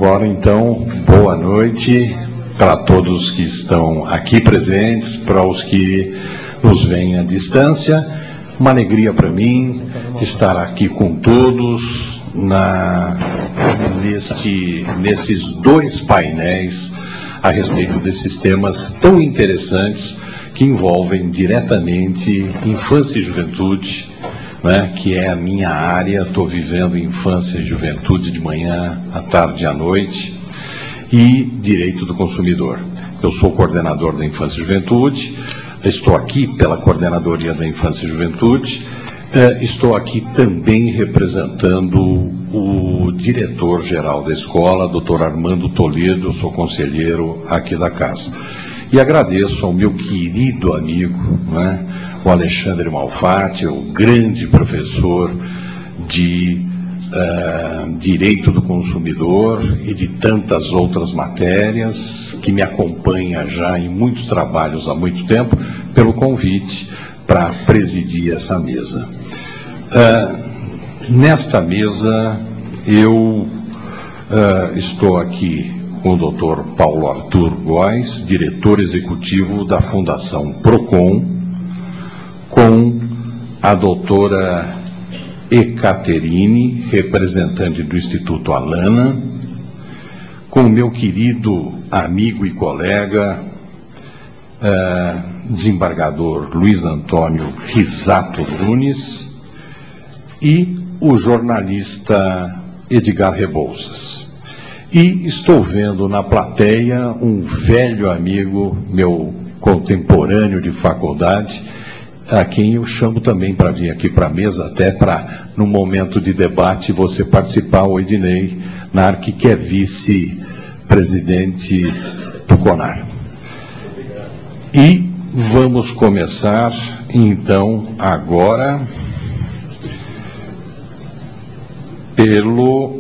agora, então, boa noite para todos que estão aqui presentes, para os que nos veem à distância. Uma alegria para mim estar aqui com todos nesses dois painéis a respeito desses temas tão interessantes que envolvem diretamente infância e juventude, né, que é a minha área. Estou vivendo infância e juventude de manhã, à tarde e à noite, e direito do consumidor. Eu sou coordenador da infância e juventude, estou aqui pela coordenadoria da infância e juventude, estou aqui também representando o diretor-geral da escola, Dr. Armando Toledo. Eu sou conselheiro aqui da casa. E agradeço ao meu querido amigo, né, o Alexandre Malfatti, o grande professor de Direito do Consumidor e de tantas outras matérias, que me acompanha já em muitos trabalhos há muito tempo, pelo convite para presidir essa mesa. Nesta mesa, eu estou aqui com o Dr. Paulo Arthur Góes, diretor executivo da Fundação Procon, com a doutora Ecaterine, representante do Instituto Alana, com o meu querido amigo e colega, desembargador Luiz Antônio Risato Nunes, e o jornalista Edgar Rebouças. E estou vendo na plateia um velho amigo, meu contemporâneo de faculdade, a quem eu chamo também para vir aqui para a mesa, até para, no momento de debate, você participar, o Ednei Narque, que é vice-presidente do CONAR. E vamos começar, então, agora, pelo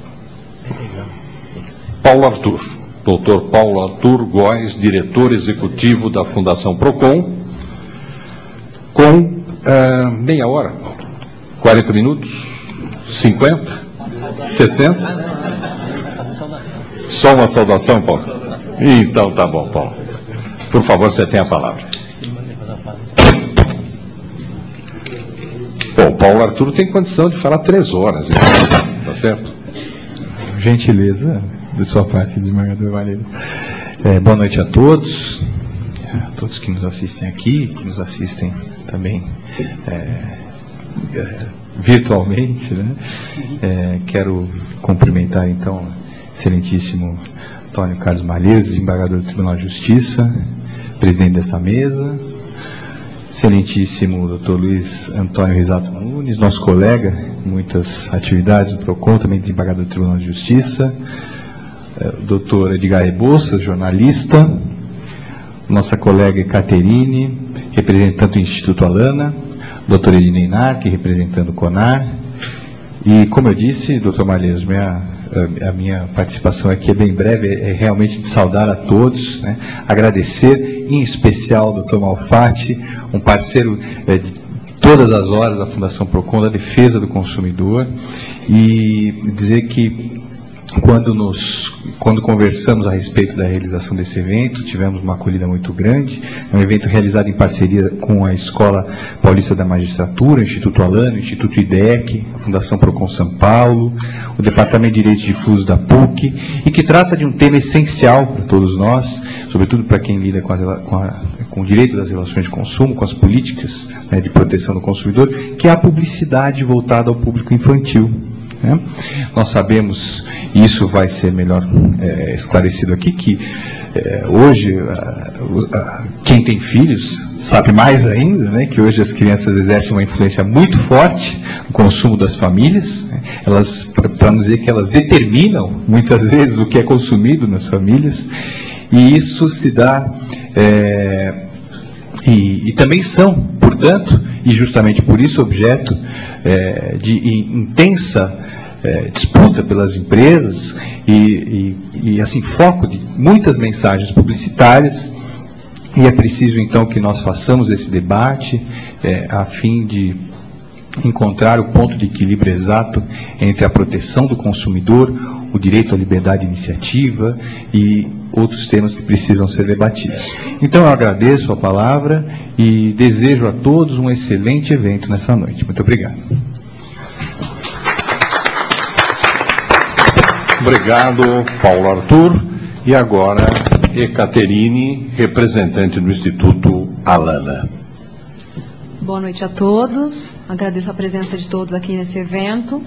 Paulo Arthur, Dr. Paulo Arthur Góes, diretor executivo da Fundação Procon, com meia hora, 40 minutos, 50, 60? Só uma saudação, Paulo? Então tá bom, Paulo. Por favor, você tem a palavra. Bom, Paulo Arthur tem condição de falar 3 horas, então, tá certo? Gentileza de sua parte, desembargador Valério. Boa noite a todos que nos assistem aqui, que nos assistem também virtualmente, né? Quero cumprimentar, então, o excelentíssimo Antônio Carlos Malheiros, desembargador do Tribunal de Justiça, presidente desta mesa, excelentíssimo Dr. Luiz Antônio Risato Nunes, nosso colega em muitas atividades do PROCON, também desembargador do Tribunal de Justiça, Dr. Edgar Rebouças, jornalista, nossa colega Ecaterine, representante do Instituto Alana, Dr. Ednei Narque, representando o CONAR, e, como eu disse, Dr. Malheiros, a minha participação aqui é bem breve, é realmente de saudar a todos, né? Agradecer, em especial, ao Dr. Malfatti, um parceiro de todas as horas da Fundação Procon, da defesa do consumidor, e dizer que quando conversamos a respeito da realização desse evento, tivemos uma acolhida muito grande. É um evento realizado em parceria com a Escola Paulista da Magistratura, o Instituto Alana, o Instituto IDEC, a Fundação Procon São Paulo, o Departamento de Direitos Difusos da PUC, e que trata de um tema essencial para todos nós, sobretudo para quem lida com o direito das relações de consumo, com as políticas, né, de proteção do consumidor, que é a publicidade voltada ao público infantil. Nós sabemos, e isso vai ser melhor esclarecido aqui, que hoje quem tem filhos sabe mais ainda, né, que hoje as crianças exercem uma influência muito forte no consumo das famílias, né? Elas, para não dizer que elas determinam muitas vezes o que é consumido nas famílias, e isso se dá e também são, portanto, e justamente por isso objeto de intensa disputa pelas empresas e assim, foco de muitas mensagens publicitárias, e é preciso então que nós façamos esse debate a fim de encontrar o ponto de equilíbrio exato entre a proteção do consumidor, o direito à liberdade de iniciativa e outros temas que precisam ser debatidos. Então eu agradeço a palavra e desejo a todos um excelente evento nessa noite. Muito obrigado. Obrigado, Paulo Arthur. E agora, Ecaterine, representante do Instituto Alana. Boa noite a todos. Agradeço a presença de todos aqui nesse evento.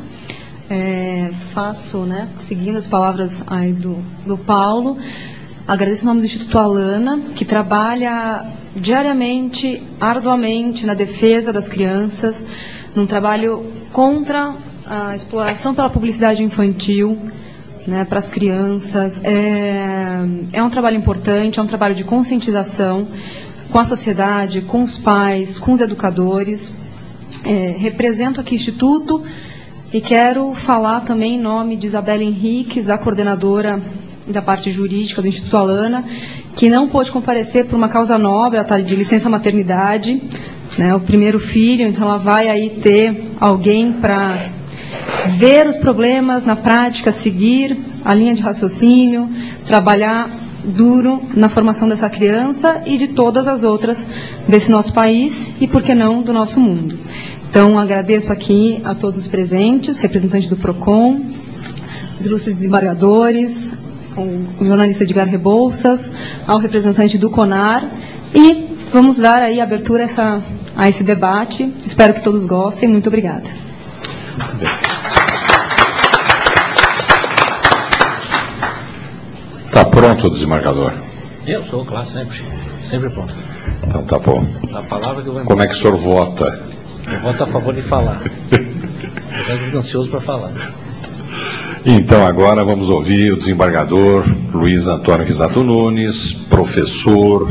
Seguindo as palavras aí do Paulo, agradeço o nome do Instituto Alana, que trabalha diariamente, arduamente, na defesa das crianças, num trabalho contra a exploração pela publicidade infantil, né, para as crianças. É um trabalho importante, é um trabalho de conscientização com a sociedade, com os pais, com os educadores. Represento aqui o Instituto e quero falar também em nome de Isabela Henriques, a coordenadora da parte jurídica do Instituto Alana, que não pôde comparecer por uma causa nobre, ela está de licença maternidade, né, o primeiro filho, então ela vai aí ter alguém para ver os problemas na prática, seguir a linha de raciocínio, trabalhar duro na formação dessa criança e de todas as outras desse nosso país e, por que não, do nosso mundo. Então, agradeço aqui a todos os presentes, representantes do PROCON, os ilustres desembargadores, o jornalista Edgar Rebouças, ao representante do CONAR, e vamos dar aí abertura a esse debate. Espero que todos gostem. Muito obrigada. Está pronto o desembargador? Eu sou, claro, sempre pronto. Então tá bom. A palavra que eu vou Como é que o senhor vota? Eu voto a favor de falar. Eu fico ansioso para falar. Então agora vamos ouvir o desembargador Luiz Antônio Risato Nunes, professor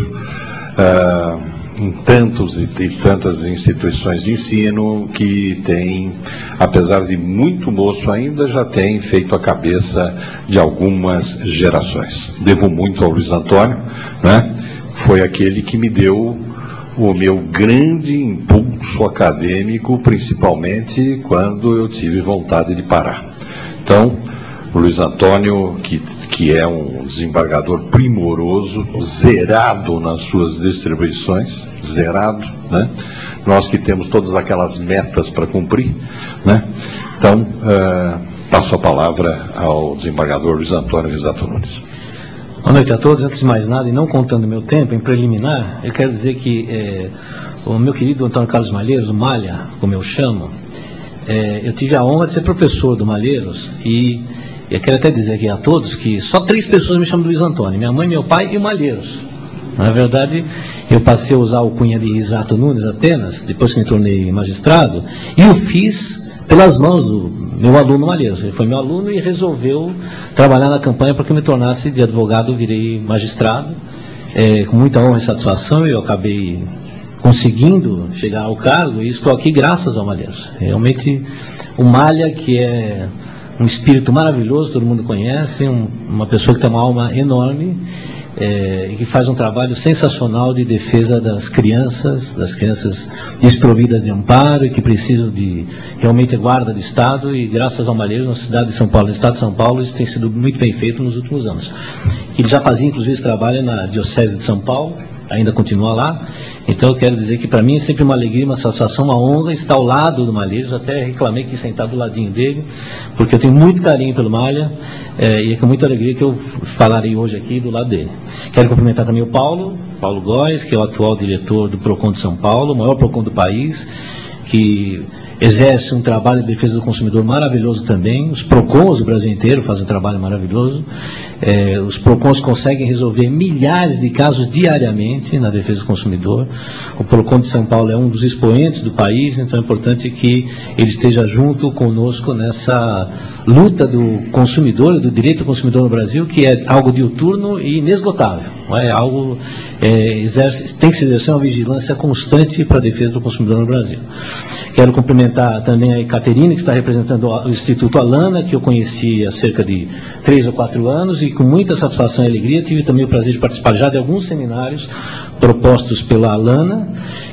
em tantas instituições de ensino, que tem, apesar de muito moço ainda, já tem feito a cabeça de algumas gerações. Devo muito ao Luiz Antônio, né? Foi aquele que me deu o meu grande impulso acadêmico, principalmente quando eu tive vontade de parar. Então, o Luiz Antônio, que é um desembargador primoroso, zerado nas suas distribuições, zerado, né? Nós que temos todas aquelas metas para cumprir, né? Então, passo a palavra ao desembargador Luiz Antônio Risato Nunes. Boa noite a todos. Antes de mais nada, e não contando meu tempo, em preliminar, eu quero dizer que o meu querido Antônio Carlos Malheiros, o Malha, como eu chamo, eu tive a honra de ser professor do Malheiros, e eu quero até dizer aqui a todos que só 3 pessoas me chamam de Luiz Antônio: minha mãe, meu pai e o Malheiros. Na verdade, eu passei a usar o cunha de Risato Nunes apenas, depois que me tornei magistrado, e o fiz pelas mãos do meu aluno Malheiros. Ele foi meu aluno e resolveu trabalhar na campanha para que eu me tornasse de advogado. Virei magistrado, com muita honra e satisfação. Eu acabei conseguindo chegar ao cargo e estou aqui graças ao Malheiros. Realmente, o Malha, que é um espírito maravilhoso, todo mundo conhece, uma pessoa que tem uma alma enorme, e que faz um trabalho sensacional de defesa das crianças desprovidas de amparo e que precisam de realmente guarda do Estado, e graças ao Malheiros, na cidade de São Paulo, no Estado de São Paulo, isso tem sido muito bem feito nos últimos anos. Ele já fazia, inclusive, esse trabalho na Diocese de São Paulo, ainda continua lá. Então eu quero dizer que para mim é sempre uma alegria, uma satisfação, uma honra estar ao lado do Malheiros. Até reclamei que sentar do ladinho dele, porque eu tenho muito carinho pelo Malha, e é com muita alegria que eu falarei hoje aqui do lado dele. Quero cumprimentar também o Paulo Góes, que é o atual diretor do PROCON de São Paulo, o maior PROCON do país, que exerce um trabalho de defesa do consumidor maravilhoso também. Os PROCONs do Brasil inteiro fazem um trabalho maravilhoso. Os PROCONs conseguem resolver milhares de casos diariamente na defesa do consumidor. O PROCON de São Paulo é um dos expoentes do país, então é importante que ele esteja junto conosco nessa luta do consumidor, do direito do consumidor no Brasil, que é algo diuturno e inesgotável. É algo, tem que se exercer uma vigilância constante para a defesa do consumidor no Brasil. Quero cumprimentar também a Ecaterine, que está representando o Instituto Alana, que eu conheci há cerca de 3 ou 4 anos, e com muita satisfação e alegria tive também o prazer de participar já de alguns seminários propostos pela Alana,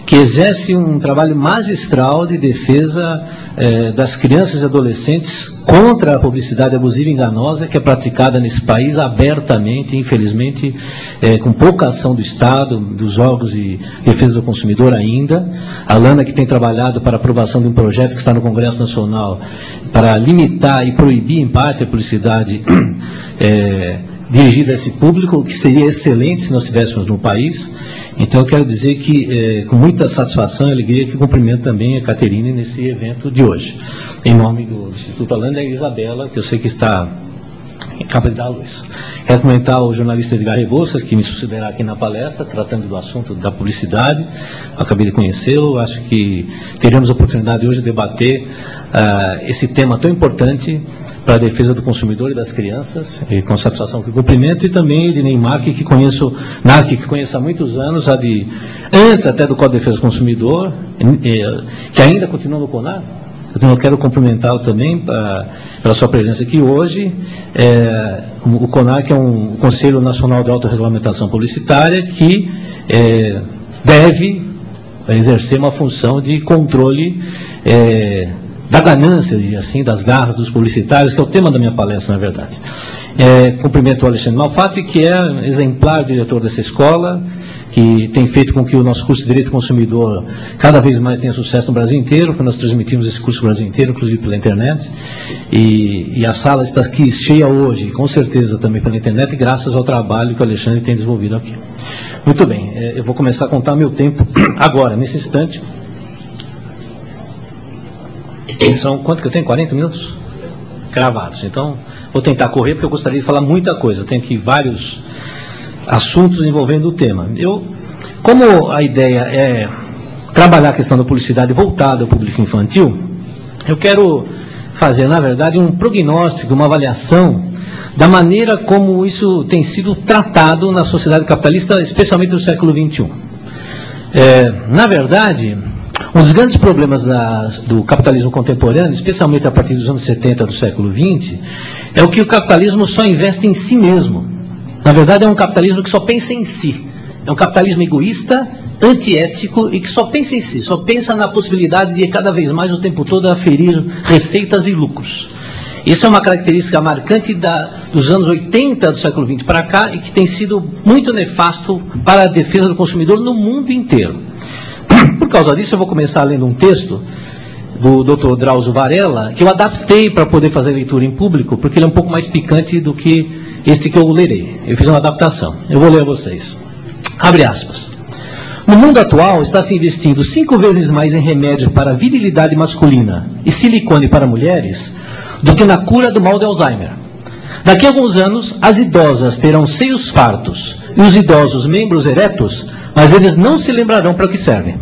que exerce um trabalho magistral de defesa das crianças e adolescentes contra a publicidade abusiva e enganosa que é praticada nesse país abertamente, infelizmente, com pouca ação do Estado, dos órgãos de defesa do consumidor ainda. A Lana, que tem trabalhado para a aprovação de um projeto que está no Congresso Nacional para limitar e proibir, em parte, a publicidade dirigida a esse público, o que seria excelente se nós tivéssemos no país. Então, eu quero dizer que, com muita satisfação e alegria, que cumprimento também a Caterine nesse evento de hoje. Em nome do Instituto Alana e a Isabela, que eu sei que está em capa de dar a luz. Quero comentar o jornalista Edgar Rebouças, que me sucederá aqui na palestra, tratando do assunto da publicidade. Eu acabei de conhecê-lo, acho que teremos a oportunidade hoje de debater esse tema tão importante para a defesa do consumidor e das crianças, e com satisfação que cumprimento, e também de Neymar, que conheço há muitos anos, antes até do Código de Defesa do Consumidor, que ainda continua no CONAR. Então eu quero cumprimentá-lo também pela sua presença aqui hoje. O CONAR, que é um Conselho Nacional de Autorregulamentação Publicitária, que deve exercer uma função de controle da ganância, assim, das garras dos publicitários, que é o tema da minha palestra, na verdade. Cumprimento o Alexandre Malfatti, que é exemplar diretor dessa escola, que tem feito com que o nosso curso de Direito do Consumidor cada vez mais tenha sucesso no Brasil inteiro, porque nós transmitimos esse curso no Brasil inteiro, inclusive pela internet, e a sala está aqui cheia hoje, com certeza também pela internet, graças ao trabalho que o Alexandre tem desenvolvido aqui. Muito bem, eu vou começar a contar meu tempo agora, nesse instante. São, quanto que eu tenho? 40 minutos? Cravados. Então, vou tentar correr, porque eu gostaria de falar muita coisa. Eu tenho aqui vários assuntos envolvendo o tema. Como a ideia é trabalhar a questão da publicidade voltada ao público infantil, eu quero fazer, na verdade, um prognóstico, uma avaliação da maneira como isso tem sido tratado na sociedade capitalista, especialmente no século XXI. Na verdade, um dos grandes problemas do capitalismo contemporâneo, especialmente a partir dos anos 70 do século XX, é o que o capitalismo só investe em si mesmo. Na verdade, é um capitalismo que só pensa em si. É um capitalismo egoísta, antiético e que só pensa em si, só pensa na possibilidade de cada vez mais o tempo todo aferir receitas e lucros. Isso é uma característica marcante dos anos 80 do século XX para cá e que tem sido muito nefasto para a defesa do consumidor no mundo inteiro. Por causa disso, eu vou começar lendo um texto do Dr. Drauzio Varela, que eu adaptei para poder fazer leitura em público, porque ele é um pouco mais picante do que este que eu lerei. Eu fiz uma adaptação. Eu vou ler a vocês. Abre aspas. No mundo atual, está se investindo 5 vezes mais em remédio para virilidade masculina e silicone para mulheres do que na cura do mal de Alzheimer. Daqui a alguns anos, as idosas terão seios fartos e os idosos membros eretos, mas eles não se lembrarão para o que servem.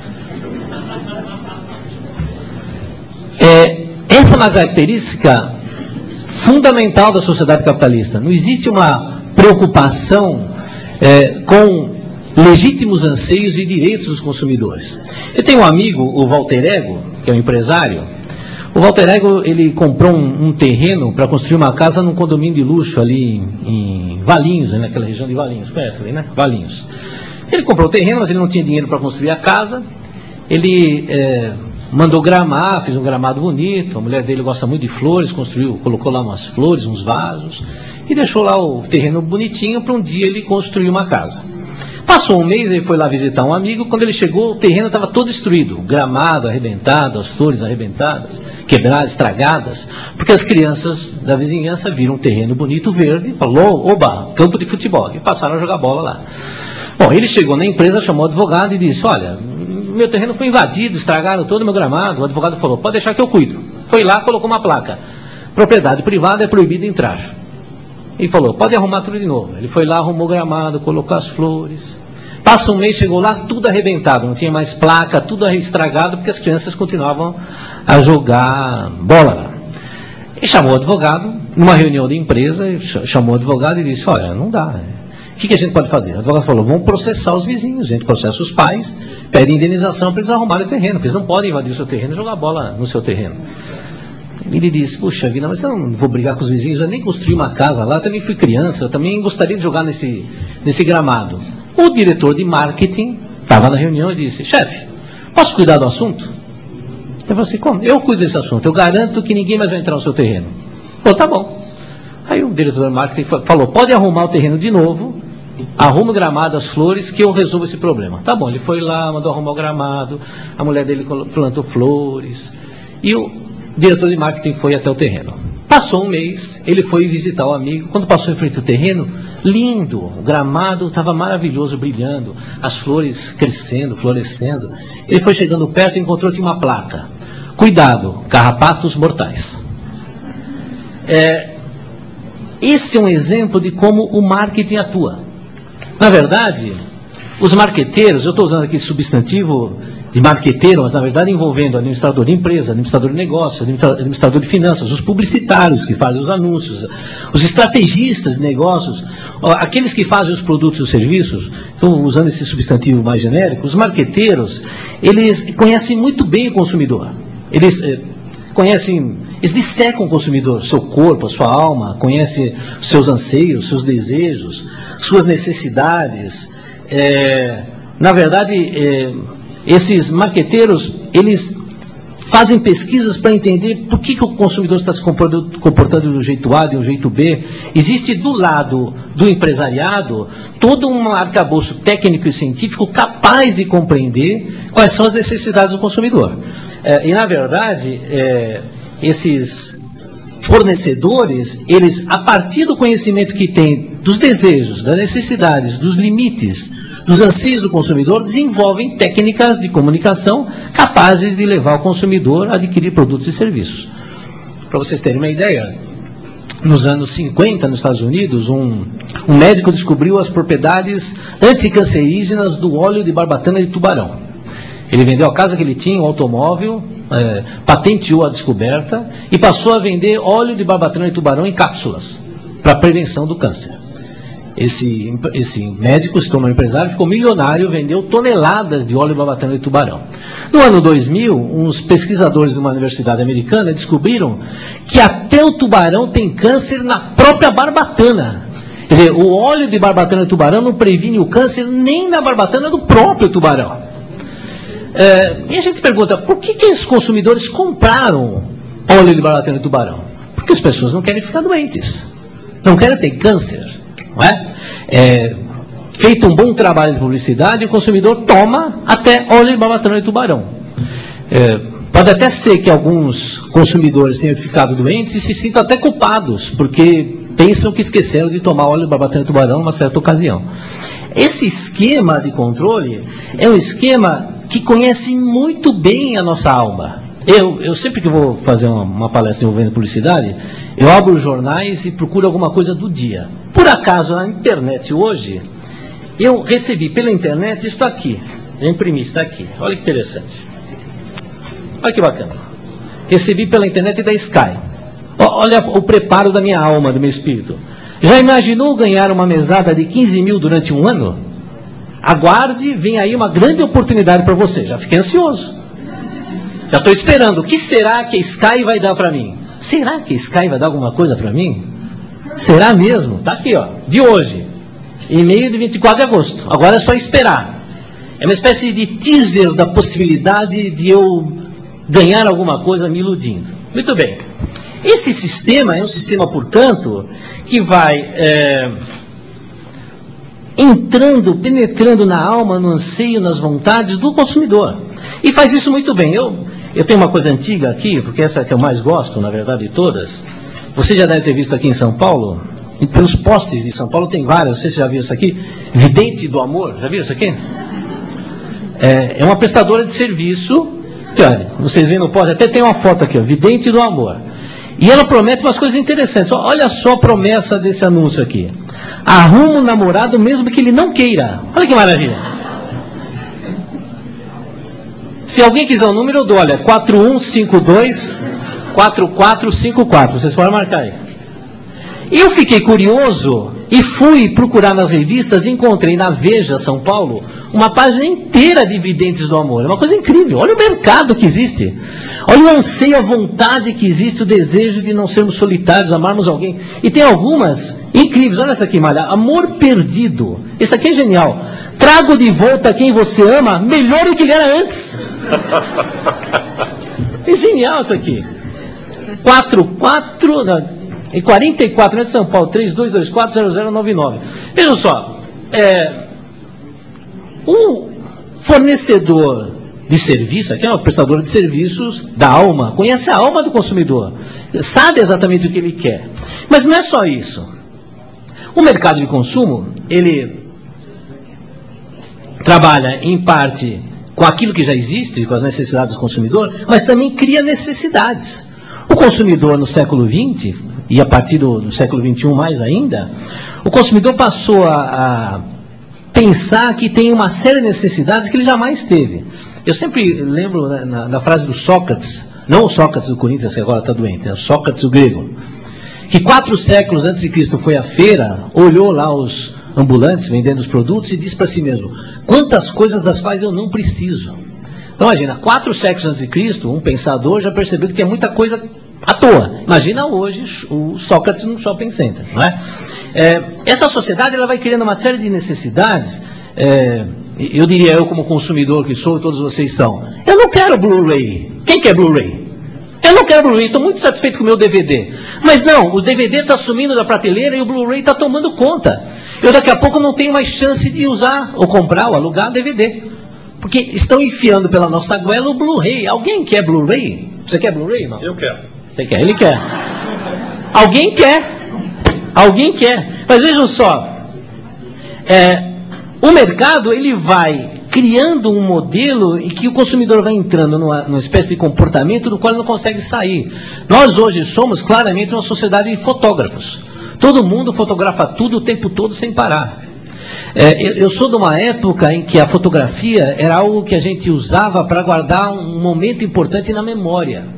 Essa é uma característica fundamental da sociedade capitalista. Não existe uma preocupação com legítimos anseios e direitos dos consumidores. Eu tenho um amigo, o Walter Ego, que é um empresário. O Walter Ego, ele comprou um terreno para construir uma casa num condomínio de luxo ali em Valinhos, naquela região de Valinhos, conhece ali, né? Valinhos. Ele comprou o terreno, mas ele não tinha dinheiro para construir a casa. Ele mandou gramar, fez um gramado bonito, a mulher dele gosta muito de flores, colocou lá umas flores, uns vasos, e deixou lá o terreno bonitinho para um dia ele construir uma casa. Passou um mês, ele foi lá visitar um amigo, quando ele chegou, o terreno estava todo destruído, o gramado arrebentado, as flores arrebentadas, quebradas, estragadas, porque as crianças da vizinhança viram um terreno bonito, verde, e falou, oba, campo de futebol, e passaram a jogar bola lá. Bom, ele chegou na empresa, chamou o advogado e disse, olha, meu terreno foi invadido, estragaram todo o meu gramado. O advogado falou, pode deixar que eu cuido. Foi lá, colocou uma placa, propriedade privada é proibido entrar. Ele falou, pode arrumar tudo de novo. Ele foi lá, arrumou o gramado, colocou as flores. Passa um mês, chegou lá, tudo arrebentado, não tinha mais placa, tudo estragado, porque as crianças continuavam a jogar bola lá. Ele chamou o advogado, numa reunião de empresa, chamou o advogado e disse, olha, não dá, o que a gente pode fazer? O advogado falou, vamos processar os vizinhos, a gente processa os pais, pede indenização para eles arrumarem o terreno, porque eles não podem invadir o seu terreno e jogar bola no seu terreno. Ele disse, puxa vida, mas eu não vou brigar com os vizinhos, eu nem construí uma casa lá, eu também fui criança, eu também gostaria de jogar nesse gramado. O diretor de marketing estava na reunião e disse: chefe, posso cuidar do assunto? Eu falei assim: como? Eu cuido desse assunto, eu garanto que ninguém mais vai entrar no seu terreno. Pô, tá bom. Aí o diretor de marketing falou: pode arrumar o terreno de novo, arruma o gramado, as flores, que eu resolvo esse problema. Tá bom, ele foi lá, mandou arrumar o gramado, a mulher dele plantou flores, e o diretor de marketing foi até o terreno. Passou um mês, ele foi visitar o amigo. Quando passou em frente ao terreno, lindo, o gramado estava maravilhoso, brilhando, as flores crescendo, florescendo. Ele foi chegando perto e encontrou que uma placa: cuidado, carrapatos mortais. Esse é um exemplo de como o marketing atua. Na verdade, os marqueteiros, eu estou usando aqui esse substantivo de marqueteiro, mas na verdade envolvendo administrador de empresa, administrador de negócios, administrador de finanças, os publicitários que fazem os anúncios, os estrategistas de negócios, aqueles que fazem os produtos e os serviços. Então, usando esse substantivo mais genérico, os marqueteiros, eles conhecem muito bem o consumidor. Eles dissecam o consumidor, seu corpo, a sua alma, conhecem seus anseios, seus desejos, suas necessidades. Na verdade, esses marqueteiros, eles fazem pesquisas para entender por que o consumidor está se comportando do jeito A, de um jeito B. Existe do lado do empresariado todo um arcabouço técnico e científico capaz de compreender quais são as necessidades do consumidor. E, na verdade, esses fornecedores, eles, a partir do conhecimento que têm dos desejos, das necessidades, dos limites, dos anseios do consumidor, desenvolvem técnicas de comunicação capazes de levar o consumidor a adquirir produtos e serviços. Para vocês terem uma ideia, nos anos 50, nos Estados Unidos, um médico descobriu as propriedades anticancerígenas do óleo de barbatana de tubarão. Ele vendeu a casa que ele tinha, o automóvel, patenteou a descoberta e passou a vender óleo de barbatana de tubarão em cápsulas para prevenção do câncer. Esse médico se tornou empresário, ficou milionário, vendeu toneladas de óleo de barbatana de tubarão. No ano 2000, uns pesquisadores de uma universidade americana descobriram que até o tubarão tem câncer na própria barbatana. Quer dizer, o óleo de barbatana de tubarão não previne o câncer nem na barbatana do próprio tubarão. E a gente pergunta, por que os consumidores compraram óleo de barbatana de tubarão? Porque as pessoas não querem ficar doentes, não querem ter câncer. Não é? Feito um bom trabalho de publicidade, o consumidor toma até óleo de barbatana de tubarão. Pode até ser que alguns consumidores tenham ficado doentes e se sintam até culpados, porque pensam que esqueceram de tomar óleo de barbatana de tubarão numa certa ocasião. Esse esquema de controle é um esquema que conhece muito bem a nossa alma. Eu sempre que vou fazer uma palestra envolvendo publicidade, eu abro os jornais e procuro alguma coisa do dia. Por acaso, na internet hoje, eu recebi pela internet isso aqui. Eu imprimi, está aqui. Olha que interessante. Olha que bacana. Recebi pela internet da Sky. Olha o preparo da minha alma, do meu espírito. Já imaginou ganhar uma mesada de 15 mil durante um ano? Aguarde, vem aí uma grande oportunidade para você. Já fiquei ansioso. Já estou esperando. O que será que a Sky vai dar para mim? Será que a Sky vai dar alguma coisa para mim? Será mesmo? Está aqui, ó, de hoje. E-mail de 24 de agosto. Agora é só esperar. É uma espécie de teaser da possibilidade de eu ganhar alguma coisa me iludindo. Muito bem. Esse sistema é um sistema, portanto, que vai penetrando na alma, no anseio, nas vontades do consumidor. E faz isso muito bem. Eu tenho uma coisa antiga aqui, porque essa é a que eu mais gosto, na verdade, de todas. Você já deve ter visto aqui em São Paulo, e pelos postes de São Paulo tem várias, não sei se já viram isso aqui, Vidente do Amor, já viram isso aqui? É uma prestadora de serviço, que, olha, vocês veem no poste, até tem uma foto aqui, ó, Vidente do Amor. E ela promete umas coisas interessantes. Olha só a promessa desse anúncio aqui. Arruma um namorado mesmo que ele não queira. Olha que maravilha. Se alguém quiser o número, eu dou, olha, 4152-4454. Vocês podem marcar aí. Eu fiquei curioso e fui procurar nas revistas e encontrei na Veja, São Paulo, uma página inteira de videntes do amor. É uma coisa incrível. Olha o mercado que existe. Olha o anseio, a vontade que existe, o desejo de não sermos solitários, amarmos alguém. E tem algumas incríveis. Olha essa aqui, Malha. Amor Perdido. Esse aqui é genial. trago de volta quem você ama melhor do que ele era antes. É genial isso aqui. 44 de São Paulo, 32240099. Vejam só, o fornecedor de serviço, aqui é um prestador de serviços da alma, conhece a alma do consumidor, sabe exatamente o que ele quer. Mas não é só isso. O mercado de consumo, ele trabalha em parte com aquilo que já existe, com as necessidades do consumidor, mas também cria necessidades. O consumidor no século XX, e a partir do século XXI mais ainda, o consumidor passou a pensar que tem uma série de necessidades que ele jamais teve. Eu sempre lembro da frase do Sócrates, não o Sócrates do Corinthians, que agora está doente, é o Sócrates o grego, que 4 séculos antes de Cristo foi à feira, olhou lá os ambulantes vendendo os produtos e disse para si mesmo: quantas coisas das quais eu não preciso. Então imagina, 4 séculos antes de Cristo, um pensador já percebeu que tinha muita coisa à toa. Imagina hoje o Sócrates no shopping center, não é? Essa sociedade ela vai criando uma série de necessidades. Eu diria, eu como consumidor que sou, todos vocês são, eu não quero Blu-ray. Quem quer Blu-ray? Eu não quero Blu-ray, estou muito satisfeito com o meu DVD. Mas não, o DVD está sumindo da prateleira e o Blu-ray está tomando conta. Eu daqui a pouco não tenho mais chance de usar, ou comprar, ou alugar DVD. Porque estão enfiando pela nossa goela o Blu-ray. Alguém quer Blu-ray? Você quer Blu-ray, irmão? Eu quero. Você quer? Ele quer. Alguém quer. Alguém quer. Mas vejam só, o mercado ele vai criando um modelo em que o consumidor vai entrando numa espécie de comportamento do qual ele não consegue sair. Nós hoje somos claramente uma sociedade de fotógrafos. Todo mundo fotografa tudo o tempo todo sem parar. Eu sou de uma época em que a fotografia era algo que a gente usava para guardar um momento importante na memória.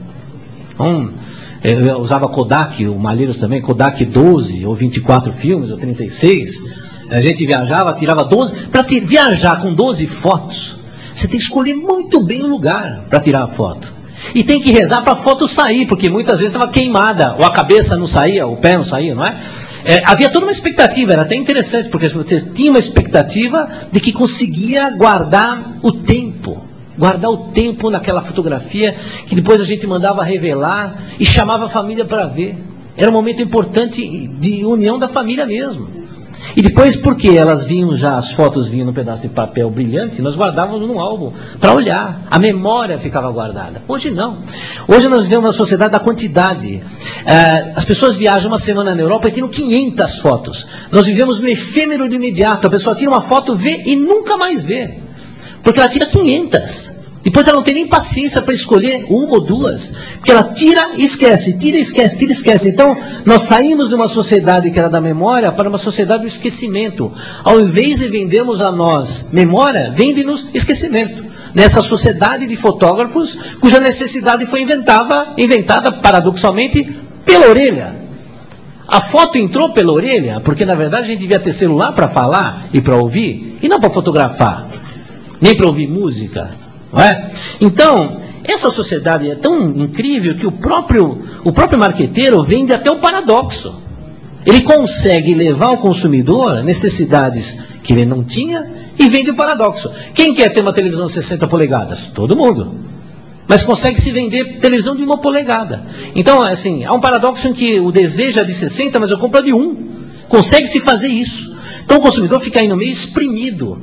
Eu usava Kodak, o Malheiros também, Kodak 12 ou 24 filmes, ou 36. A gente viajava, tirava 12. Para viajar com 12 fotos, você tem que escolher muito bem o lugar para tirar a foto. E tem que rezar para a foto sair, porque muitas vezes estava queimada, ou a cabeça não saía, o pé não saía, não é? Havia toda uma expectativa, era até interessante, porque você tinha uma expectativa de que conseguia guardar o tempo naquela fotografia, que depois a gente mandava revelar e chamava a família para ver. Era um momento importante de união da família mesmo. E depois, porque elas vinham já, as fotos vinham num pedaço de papel brilhante, nós guardávamos num álbum para olhar. A memória ficava guardada. Hoje não. Hoje nós vivemos uma sociedade da quantidade. As pessoas viajam uma semana na Europa e tiram 500 fotos. Nós vivemos no efêmero do imediato. A pessoa tira uma foto, vê e nunca mais vê. Porque ela tira 500. Depois ela não tem nem paciência para escolher uma ou duas, porque ela tira e esquece, tira e esquece, tira e esquece. Então, nós saímos de uma sociedade que era da memória para uma sociedade do esquecimento. Ao invés de vendermos a nós memória, vende-nos esquecimento. Nessa sociedade de fotógrafos, cuja necessidade foi inventada paradoxalmente, pela orelha. A foto entrou pela orelha, porque na verdade a gente devia ter celular para falar e para ouvir, e não para fotografar, nem para ouvir música. Não é? Então, essa sociedade é tão incrível que o próprio marqueteiro vende até o paradoxo. Ele consegue levar ao consumidor necessidades que ele não tinha e vende o paradoxo. Quem quer ter uma televisão de 60 polegadas? Todo mundo. Mas consegue se vender televisão de 1 polegada. Então, assim, há um paradoxo em que o desejo é de 60, mas eu compro de 1. Consegue se fazer isso. Então o consumidor fica aí no meio espremido,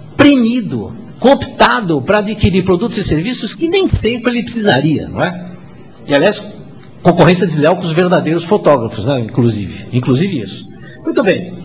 cooptado para adquirir produtos e serviços que nem sempre ele precisaria, não é? E, aliás, concorrência desleal com os verdadeiros fotógrafos, né? Inclusive isso. Muito bem.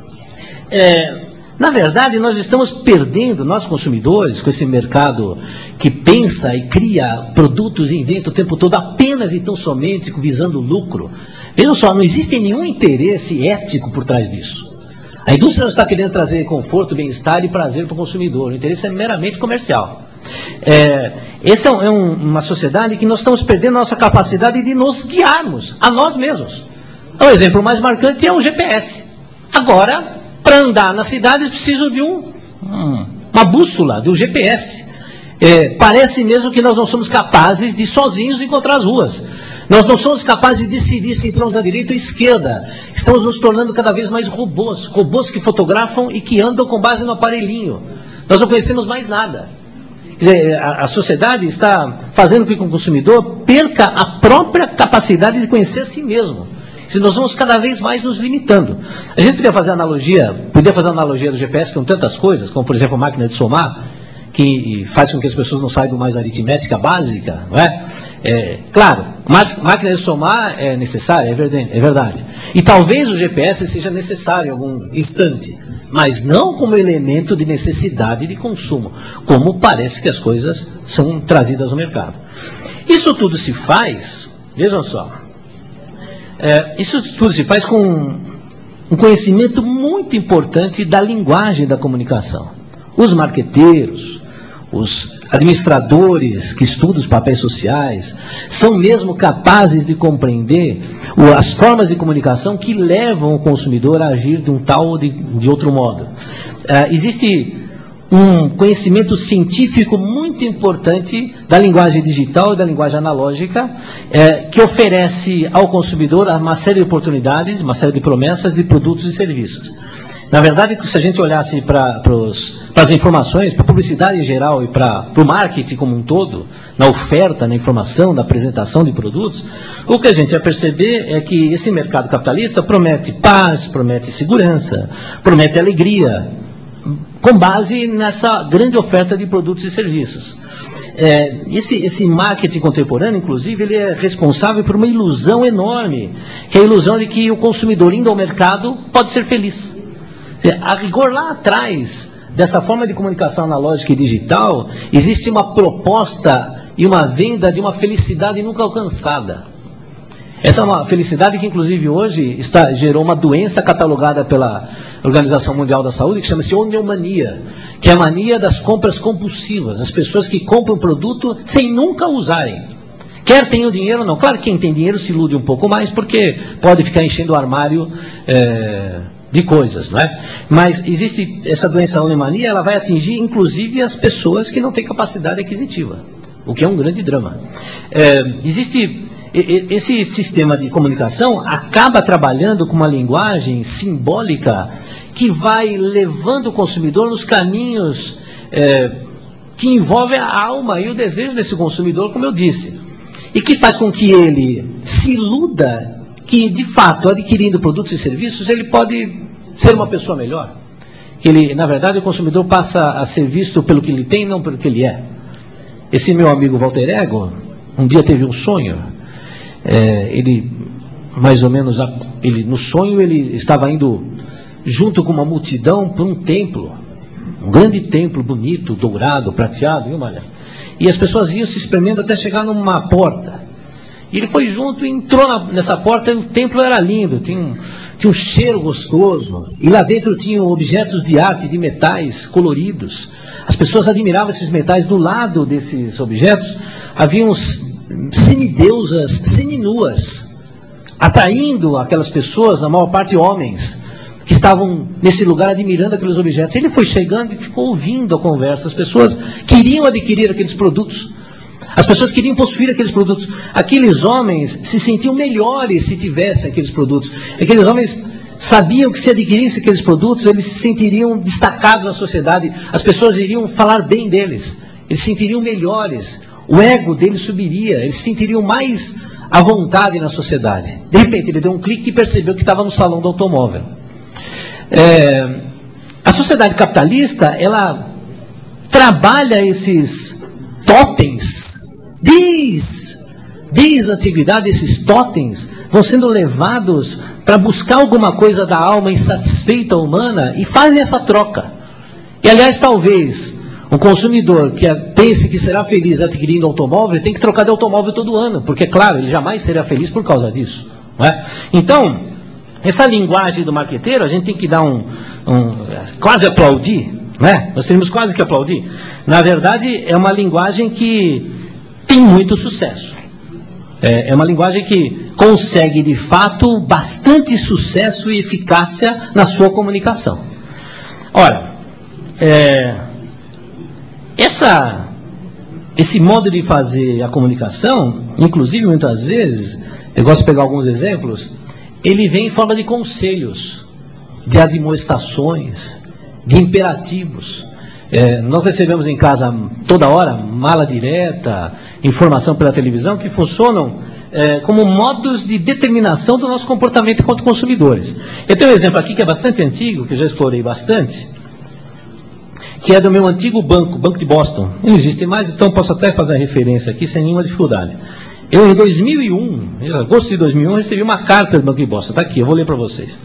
Na verdade, nós estamos perdendo, nós consumidores, com esse mercado que pensa e cria produtos e inventa o tempo todo apenas e tão somente visando lucro. Vejam só, não existe nenhum interesse ético por trás disso. A indústria não está querendo trazer conforto, bem-estar e prazer para o consumidor. O interesse é meramente comercial. Essa é uma sociedade que nós estamos perdendo a nossa capacidade de nos guiarmos a nós mesmos. O exemplo mais marcante é o GPS. Agora, para andar nas cidades, preciso de uma bússola, de um GPS. Parece mesmo que nós não somos capazes de sozinhos encontrar as ruas. Nós não somos capazes de decidir se entramos à direita ou à esquerda. Estamos nos tornando cada vez mais robôs. Robôs que fotografam e que andam com base no aparelhinho. Nós não conhecemos mais nada. Quer dizer, a sociedade está fazendo com que o consumidor perca a própria capacidade de conhecer a si mesmo. Se nós vamos cada vez mais nos limitando. A gente podia fazer analogia do GPS com tantas coisas, como por exemplo a máquina de somar, que faz com que as pessoas não saibam mais aritmética básica, não é? Claro, mas máquina de somar é necessária, é verdade. E talvez o GPS seja necessário em algum instante, mas não como elemento de necessidade de consumo, como parece que as coisas são trazidas ao mercado. Isso tudo se faz, vejam só, isso tudo se faz com um conhecimento muito importante da linguagem da comunicação. Os marqueteiros, os administradores que estudam os papéis sociais, são mesmo capazes de compreender as formas de comunicação que levam o consumidor a agir de um tal ou de outro modo. Existe um conhecimento científico muito importante da linguagem digital e da linguagem analógica, que oferece ao consumidor uma série de oportunidades, uma série de promessas de produtos e serviços. Na verdade, se a gente olhasse para as informações, para a publicidade em geral e para o marketing como um todo, na oferta, na informação, na apresentação de produtos, o que a gente vai perceber é que esse mercado capitalista promete paz, promete segurança, promete alegria, com base nessa grande oferta de produtos e serviços. Esse marketing contemporâneo, inclusive, ele é responsável por uma ilusão enorme, que é a ilusão de que o consumidor indo ao mercado pode ser feliz. A rigor, lá atrás dessa forma de comunicação analógica e digital, existe uma proposta e uma venda de uma felicidade nunca alcançada. Essa é uma felicidade que, inclusive, hoje gerou uma doença catalogada pela Organização Mundial da Saúde, que chama-se oneomania, que é a mania das compras compulsivas, as pessoas que compram produto sem nunca usarem. Quer tenham dinheiro ou não. Claro que quem tem dinheiro se ilude um pouco mais, porque pode ficar enchendo o armário de coisas, não é? Mas existe essa doença oneomania, ela vai atingir, inclusive, as pessoas que não têm capacidade aquisitiva, o que é um grande drama. Esse sistema de comunicação acaba trabalhando com uma linguagem simbólica que vai levando o consumidor nos caminhos que envolvem a alma e o desejo desse consumidor, como eu disse, e que faz com que ele se iluda que, de fato, adquirindo produtos e serviços, ele pode ser uma pessoa melhor. Que ele, na verdade, o consumidor passa a ser visto pelo que ele tem e não pelo que ele é. Esse meu amigo Walter Ego, um dia teve um sonho. Ele, mais ou menos, no sonho ele estava indo junto com uma multidão para um templo, um grande templo bonito, dourado, prateado, viu, Maria? E as pessoas iam se espremendo até chegar numa porta. E ele foi junto e entrou nessa porta, e o templo era lindo, tinha um cheiro gostoso, e lá dentro tinham objetos de arte, de metais coloridos. As pessoas admiravam esses metais. Do lado desses objetos haviam semideusas seminuas, atraindo aquelas pessoas, a maior parte homens, que estavam nesse lugar admirando aqueles objetos. Ele foi chegando e ficou ouvindo a conversa. As pessoas queriam adquirir aqueles produtos. As pessoas queriam possuir aqueles produtos. Aqueles homens se sentiam melhores se tivessem aqueles produtos. Aqueles homens sabiam que se adquirissem aqueles produtos, eles se sentiriam destacados na sociedade. As pessoas iriam falar bem deles. Eles se sentiriam melhores. O ego deles subiria. Eles se sentiriam mais à vontade na sociedade. De repente, ele deu um clique e percebeu que estava no salão do automóvel. A sociedade capitalista, ela trabalha esses totens. Desde a antiguidade, esses totens vão sendo levados para buscar alguma coisa da alma insatisfeita humana e fazem essa troca. E, aliás, talvez um consumidor que pense que será feliz adquirindo automóvel tem que trocar de automóvel todo ano, porque, claro, ele jamais será feliz por causa disso. Não é? Então, essa linguagem do marqueteiro, a gente tem que dar quase aplaudir, né? Nós temos quase que aplaudir. Na verdade, é uma linguagem que tem muito sucesso. É uma linguagem que consegue, de fato, bastante sucesso e eficácia na sua comunicação. Ora, essa esse modo de fazer a comunicação, inclusive muitas vezes, eu gosto de pegar alguns exemplos, ele vem em forma de conselhos, de admoestações, de imperativos. Nós recebemos em casa toda hora mala direta, informação pela televisão, que funcionam como modos de determinação do nosso comportamento enquanto consumidores. Eu tenho um exemplo aqui que é bastante antigo, que eu já explorei bastante, que é do meu antigo banco, Banco de Boston. Não existe mais, então posso até fazer a referência aqui sem nenhuma dificuldade. Eu, em 2001, em agosto de 2001, recebi uma carta do Banco de Boston. Está aqui, eu vou ler para vocês.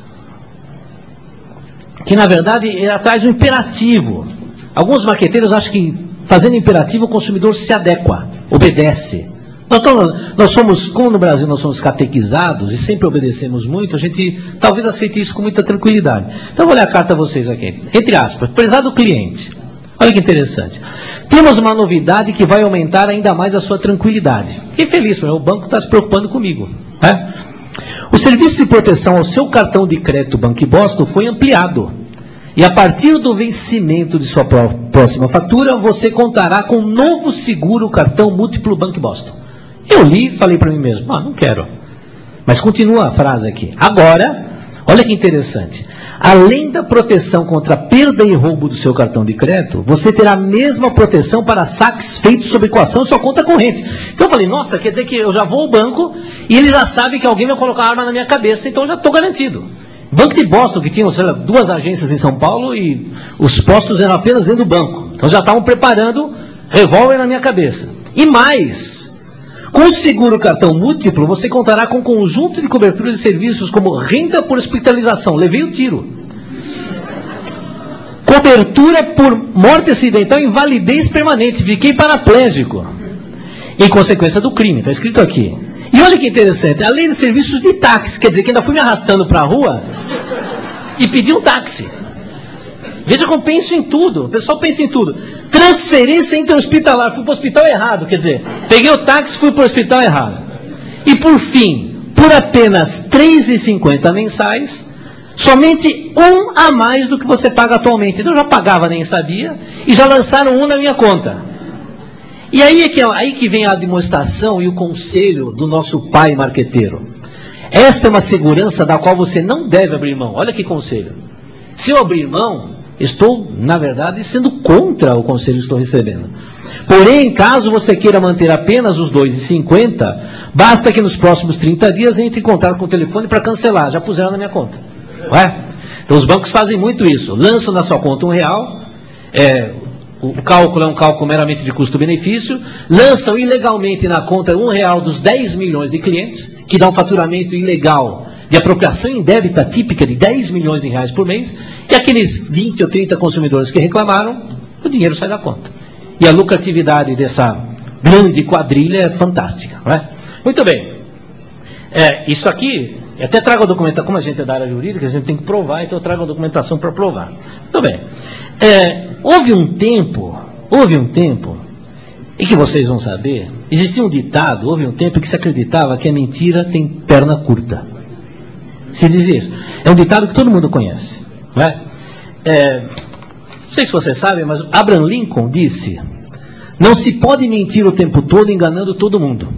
Que, na verdade, ela traz um imperativo. Alguns marqueteiros acham que, fazendo imperativo, o consumidor se adequa, obedece. Nós somos, como no Brasil nós somos catequizados e sempre obedecemos muito, a gente talvez aceite isso com muita tranquilidade. Então eu vou ler a carta a vocês aqui. Entre aspas, prezado cliente, olha que interessante. Temos uma novidade que vai aumentar ainda mais a sua tranquilidade. Fiquei feliz, o banco está se preocupando comigo. Né? O serviço de proteção ao seu cartão de crédito Banco Boston foi ampliado. E a partir do vencimento de sua próxima fatura, você contará com um novo seguro cartão múltiplo Banco Boston. Eu li e falei para mim mesmo, não quero. Mas continua a frase aqui. Agora, olha que interessante. Além da proteção contra a perda e roubo do seu cartão de crédito, você terá a mesma proteção para saques feitos sob equação de sua conta corrente. Então eu falei, nossa, quer dizer que eu já vou ao banco e ele já sabe que alguém vai colocar a arma na minha cabeça, então eu já estou garantido. Banco de Boston, que tinha, sei lá, 2 agências em São Paulo e os postos eram apenas dentro do banco. Então já estavam preparando revólver na minha cabeça. E mais, com o seguro cartão múltiplo, você contará com um conjunto de coberturas de serviços como renda por hospitalização. Levei o tiro. Cobertura por morte acidental e invalidez permanente. Fiquei paraplégico. Em consequência do crime. Está escrito aqui. E olha que interessante. Além de serviços de táxi. Quer dizer que ainda fui me arrastando para a rua e pedi um táxi. Veja como penso em tudo. O pessoal pensa em tudo. Transferência intra-hospitalar. Fui para o hospital errado. Quer dizer, peguei o táxi e fui para o hospital errado. E por fim, por apenas R$ 3,50 mensais, somente um a mais do que você paga atualmente. Então eu já pagava, nem sabia. E já lançaram um na minha conta. E aí que vem a demonstração e o conselho do nosso pai marqueteiro. Esta é uma segurança da qual você não deve abrir mão. Olha que conselho. Se eu abrir mão, estou, na verdade, sendo contra o conselho que estou recebendo. Porém, caso você queira manter apenas os R$ 2,50, basta que nos próximos 30 dias entre em contato com o telefone para cancelar. Já puseram na minha conta. Não é? Então os bancos fazem muito isso. Lançam na sua conta R$1. O cálculo é um cálculo meramente de custo-benefício, lançam ilegalmente na conta R$1 dos 10 milhões de clientes, que dá um faturamento ilegal de apropriação indébita típica de 10 milhões de reais por mês, e aqueles 20 ou 30 consumidores que reclamaram, o dinheiro sai da conta. E a lucratividade dessa grande quadrilha é fantástica. Não é? Muito bem. Isso aqui, eu até trago a documentação, como a gente é da área jurídica, a gente tem que provar, então eu trago a documentação para provar. Muito bem. Houve um tempo, e que vocês vão saber, existia um ditado, houve um tempo que se acreditava que a mentira tem perna curta. Se dizia isso. É um ditado que todo mundo conhece. Não é? Não sei se vocês sabem, mas Abraham Lincoln disse, não se pode mentir o tempo todo enganando todo mundo.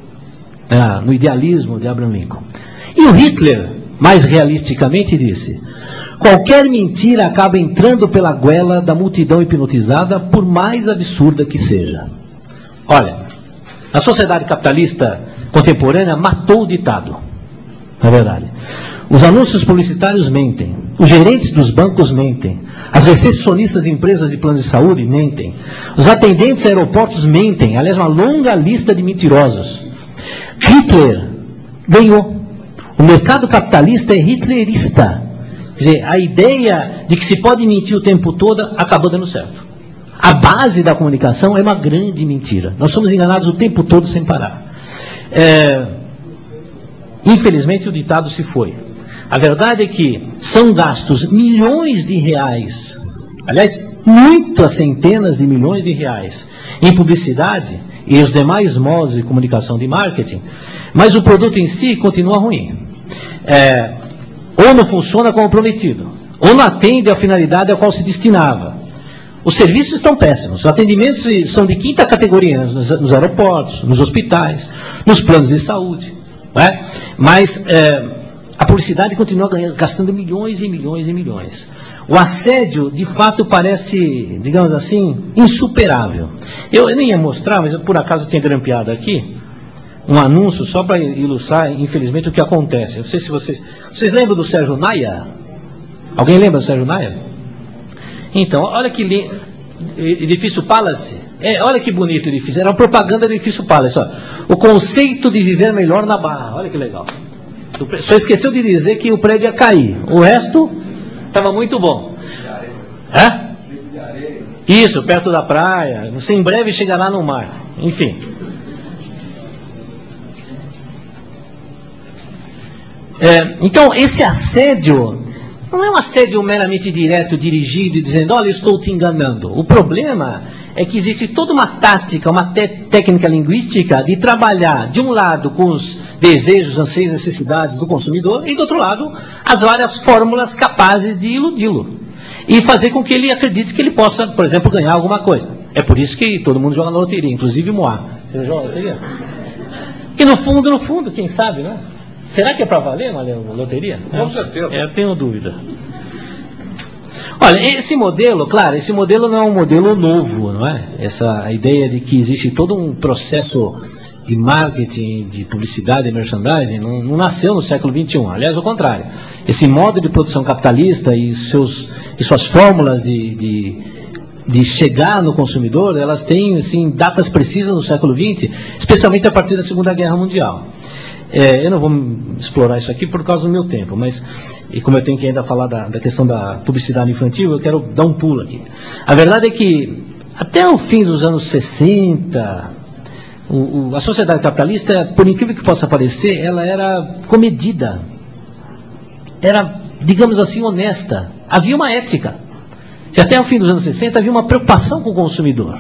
No idealismo de Abraham Lincoln. E o Hitler, mais realisticamente, disse, qualquer mentira acaba entrando pela goela da multidão hipnotizada, por mais absurda que seja. Olha, a sociedade capitalista contemporânea matou o ditado. Na verdade. Os anúncios publicitários mentem. Os gerentes dos bancos mentem. As recepcionistas de empresas de planos de saúde mentem. Os atendentes a aeroportos mentem. Aliás, uma longa lista de mentirosos. Hitler ganhou. O mercado capitalista é hitlerista. Quer dizer, a ideia de que se pode mentir o tempo todo acabou dando certo. A base da comunicação é uma grande mentira. Nós somos enganados o tempo todo sem parar. Infelizmente o ditado se foi. A verdade é que são gastos milhões de reais, aliás, muitas centenas de milhões de reais em publicidade e os demais modos de comunicação de marketing, mas o produto em si continua ruim. Ou não funciona como prometido, ou não atende à finalidade a qual se destinava. Os serviços estão péssimos, os atendimentos são de quinta categoria nos aeroportos, nos hospitais, nos planos de saúde. Não é? Mas a publicidade continua gastando milhões e milhões e milhões. O assédio, de fato, parece, digamos assim, insuperável. Eu nem ia mostrar, mas eu, por acaso, tinha grampeado aqui um anúncio só para ilustrar, infelizmente, o que acontece. Não sei se vocês lembram do Sérgio Naia? Alguém lembra do Sérgio Naia? Então, olha que lindo. Edifício Palace. Olha que bonito o edifício. Era uma propaganda do Edifício Palace. Ó. O conceito de viver melhor na Barra. Olha que legal. Só esqueceu de dizer que o prédio ia cair. O resto estava muito bom. Hã? Isso, perto da praia. Você em breve chegará no mar. Enfim. Então, esse assédio não é um assédio meramente direto, dirigido e dizendo, olha, eu estou te enganando. O problema é que existe toda uma tática, uma técnica linguística de trabalhar, de um lado, com os desejos, anseios, necessidades do consumidor, e do outro lado, as várias fórmulas capazes de iludi-lo. E fazer com que ele acredite que ele possa, por exemplo, ganhar alguma coisa. É por isso que todo mundo joga na loteria, inclusive o Moá. Você joga na loteria? E no fundo, quem sabe, né? Será que é para valer uma loteria? Com certeza. Eu tenho dúvida. Olha, esse modelo, claro, esse modelo não é um modelo novo, não é? Essa ideia de que existe todo um processo de marketing, de publicidade e merchandising, não nasceu no século XXI. Aliás, ao contrário. Esse modo de produção capitalista e suas fórmulas de chegar no consumidor, elas têm assim, datas precisas no século XX, especialmente a partir da Segunda Guerra Mundial. Eu não vou explorar isso aqui por causa do meu tempo, mas, e como eu tenho que ainda falar da questão da publicidade infantil, eu quero dar um pulo aqui. A verdade é que, até o fim dos anos 60, a sociedade capitalista, por incrível que possa parecer, ela era comedida. Era, digamos assim, honesta. Havia uma ética. E até o fim dos anos 60 havia uma preocupação com o consumidor.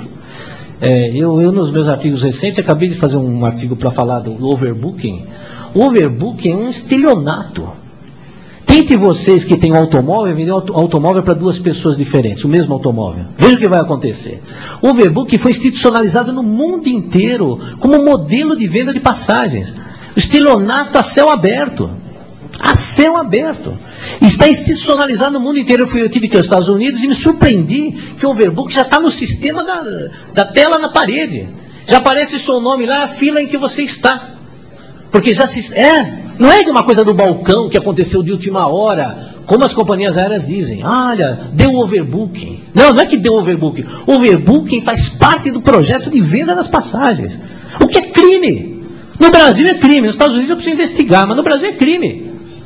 Eu, nos meus artigos recentes, acabei de fazer um artigo para falar do overbooking. O overbooking é um estelionato. Tente vocês que têm um automóvel, vender um automóvel para duas pessoas diferentes, o mesmo automóvel. Veja o que vai acontecer. O overbooking foi institucionalizado no mundo inteiro como modelo de venda de passagens. O estelionato a céu aberto. A céu aberto. Está institucionalizado no mundo inteiro. Eu tive que ir aos Estados Unidos e me surpreendi que o overbook já está no sistema da tela na parede. Já aparece seu nome lá, a fila em que você está. Porque já não é uma coisa do balcão que aconteceu de última hora, como as companhias aéreas dizem. Olha, deu overbooking. Não é que deu overbooking. Overbooking faz parte do projeto de venda das passagens. O que é crime? No Brasil é crime. Nos Estados Unidos eu preciso investigar, mas no Brasil é crime.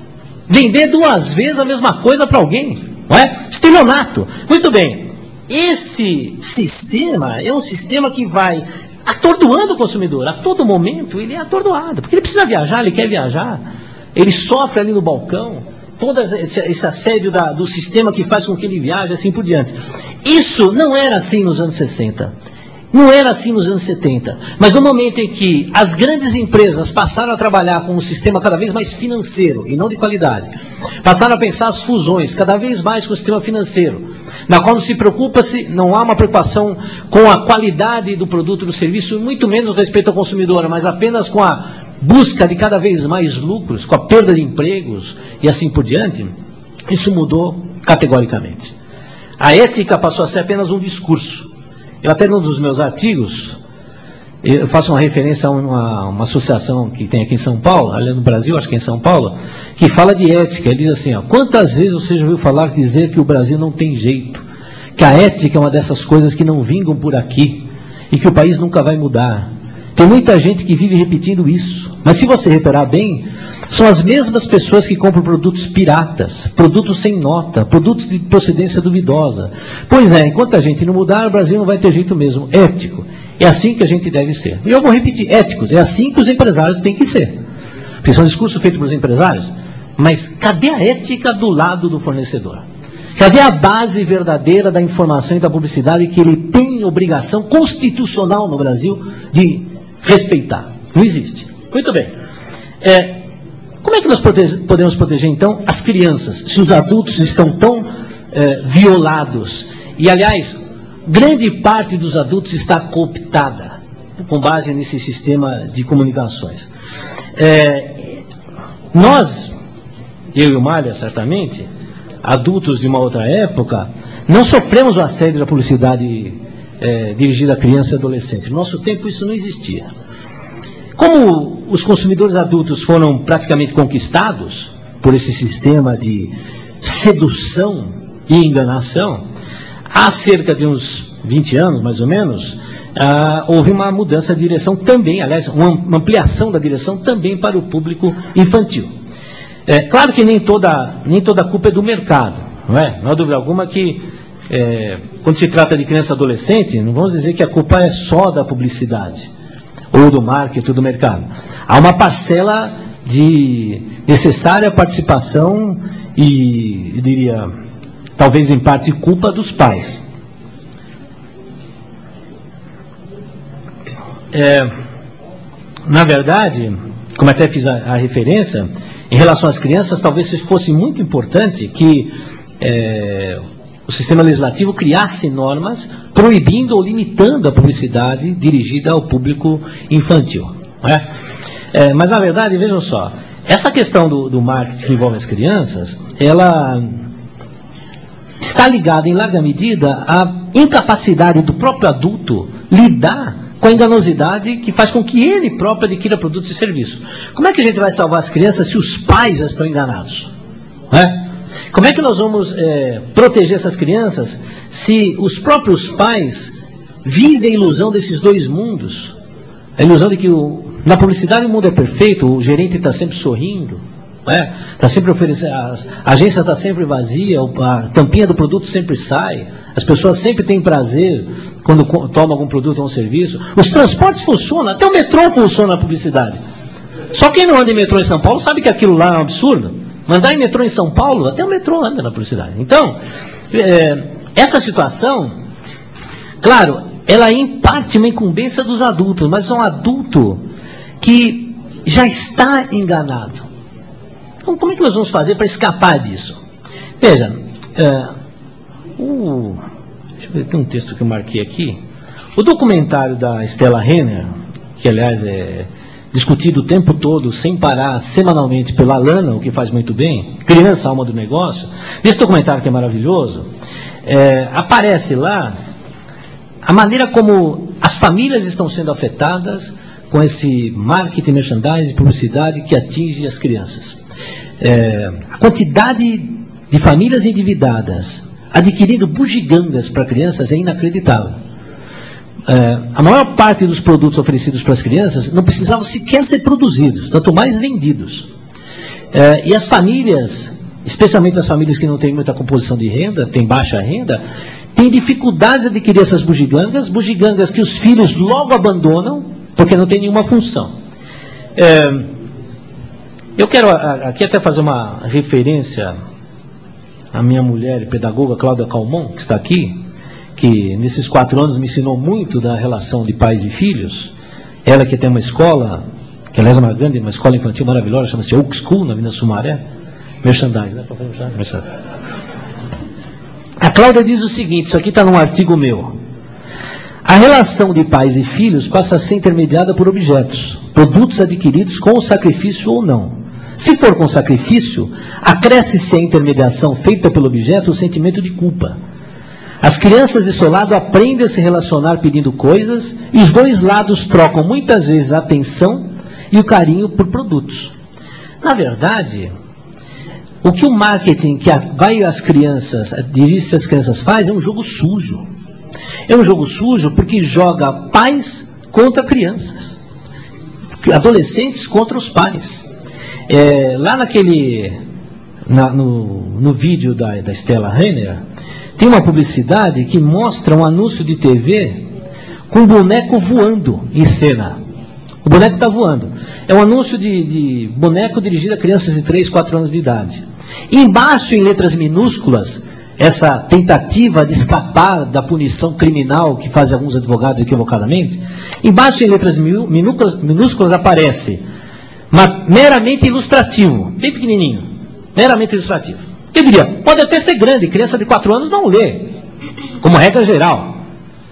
Vender duas vezes a mesma coisa para alguém, não é? Estelionato. Muito bem. Esse sistema é um sistema que vai atordoando o consumidor. A todo momento ele é atordoado, porque ele precisa viajar, ele quer viajar, ele sofre ali no balcão, todo esse assédio do sistema que faz com que ele viaje, assim por diante. Isso não era assim nos anos 60. Não era assim nos anos 70, mas no momento em que as grandes empresas passaram a trabalhar com um sistema cada vez mais financeiro e não de qualidade, passaram a pensar as fusões cada vez mais com o sistema financeiro, na qual não há uma preocupação com a qualidade do produto, do serviço, muito menos respeito ao consumidor, mas apenas com a busca de cada vez mais lucros, com a perda de empregos e assim por diante, isso mudou categoricamente. A ética passou a ser apenas um discurso. Eu até num dos meus artigos, eu faço uma referência a uma associação que tem aqui em São Paulo, ali no Brasil, acho que é em São Paulo, que fala de ética. Ele diz assim, quantas vezes você já ouviu falar dizer que o Brasil não tem jeito, que a ética é uma dessas coisas que não vingam por aqui, e que o país nunca vai mudar. Tem muita gente que vive repetindo isso, mas se você reparar bem, são as mesmas pessoas que compram produtos piratas, produtos sem nota, produtos de procedência duvidosa. Pois é, enquanto a gente não mudar, o Brasil não vai ter jeito mesmo. Ético. É assim que a gente deve ser. E eu vou repetir, éticos. É assim que os empresários têm que ser. Porque isso é um discurso feito pelos empresários. Mas cadê a ética do lado do fornecedor? Cadê a base verdadeira da informação e da publicidade que ele tem obrigação constitucional no Brasil de respeitar? Não existe. Muito bem. Como é que nós podemos proteger, então, as crianças, se os adultos estão tão violados? E, aliás, grande parte dos adultos está cooptada com base nesse sistema de comunicações. Nós, eu e o Malha, certamente, adultos de uma outra época, não sofremos o assédio da publicidade dirigida a criança e adolescente. No nosso tempo isso não existia. Como os consumidores adultos foram praticamente conquistados por esse sistema de sedução e enganação, há cerca de uns 20 anos, mais ou menos, houve uma mudança de direção também, aliás, uma ampliação da direção também para o público infantil. Claro que nem toda a culpa é do mercado, não é? Não há dúvida alguma que, quando se trata de criança e adolescente, não vamos dizer que a culpa é só da publicidade, ou do marketing, ou do mercado. Há uma parcela de necessária participação e, eu diria, talvez em parte culpa dos pais. Na verdade, como até fiz a referência, em relação às crianças, talvez fosse muito importante que o sistema legislativo criasse normas proibindo ou limitando a publicidade dirigida ao público infantil. Não é? Mas, na verdade, vejam só, essa questão do marketing que envolve as crianças, ela está ligada, em larga medida, à incapacidade do próprio adulto lidar com a enganosidade que faz com que ele próprio adquira produtos e serviços. Como é que a gente vai salvar as crianças se os pais já estão enganados? Não é? Como é que nós vamos proteger essas crianças se os próprios pais vivem a ilusão desses dois mundos? A ilusão de que na publicidade o mundo é perfeito, o gerente está sempre sorrindo, está sempre oferecendo, a agência está sempre vazia, a tampinha do produto sempre sai, as pessoas sempre têm prazer quando tomam algum produto ou um serviço, os transportes funcionam, até o metrô funciona na publicidade. Só quem não anda em metrô em São Paulo sabe que aquilo lá é um absurdo. Mandar em metrô em São Paulo, até o metrô anda na publicidade. Então, essa situação, claro, ela é em parte uma incumbência dos adultos, mas é um adulto que já está enganado. Então, como é que nós vamos fazer para escapar disso? Veja, deixa eu ver, tem um texto que eu marquei aqui. O documentário da Stella Renner, que aliás é discutido o tempo todo, sem parar, semanalmente, pela Alana, o que faz muito bem, Criança, Alma do Negócio, nesse documentário que é maravilhoso, aparece lá a maneira como as famílias estão sendo afetadas com esse marketing, merchandising, publicidade que atinge as crianças. A quantidade de famílias endividadas adquirindo bugigangas para crianças é inacreditável. A maior parte dos produtos oferecidos para as crianças não precisavam sequer ser produzidos, tanto mais vendidos. E as famílias, especialmente as famílias que não têm muita composição de renda, têm baixa renda, têm dificuldades de adquirir essas bugigangas que os filhos logo abandonam, porque não tem nenhuma função. Eu quero aqui até fazer uma referência à minha mulher e pedagoga, Cláudia Calmon, que está aqui, que nesses 4 anos me ensinou muito da relação de pais e filhos. Ela que tem uma escola, que aliás é uma escola infantil maravilhosa, chama-se Oak School, na Avenida Sumaré. Merchandise, né? A Cláudia diz o seguinte, isso aqui está num artigo meu. A relação de pais e filhos passa a ser intermediada por objetos, produtos adquiridos com sacrifício ou não. Se for com sacrifício, acresce-se à intermediação feita pelo objeto o sentimento de culpa. As crianças de seu lado aprendem a se relacionar pedindo coisas e os dois lados trocam muitas vezes a atenção e o carinho por produtos. Na verdade, o que o marketing que vai às crianças, dirige-se às crianças faz é um jogo sujo. É um jogo sujo porque joga pais contra crianças, adolescentes contra os pais. Lá no vídeo da Stella Renner, tem uma publicidade que mostra um anúncio de TV com um boneco voando em cena. O boneco está voando. É um anúncio de boneco dirigido a crianças de 3, 4 anos de idade. Embaixo, em letras minúsculas, essa tentativa de escapar da punição criminal que fazem alguns advogados equivocadamente, embaixo, em letras minúsculas, aparece meramente ilustrativo, bem pequenininho, meramente ilustrativo. Eu diria, pode até ser grande, criança de 4 anos não lê, como regra geral.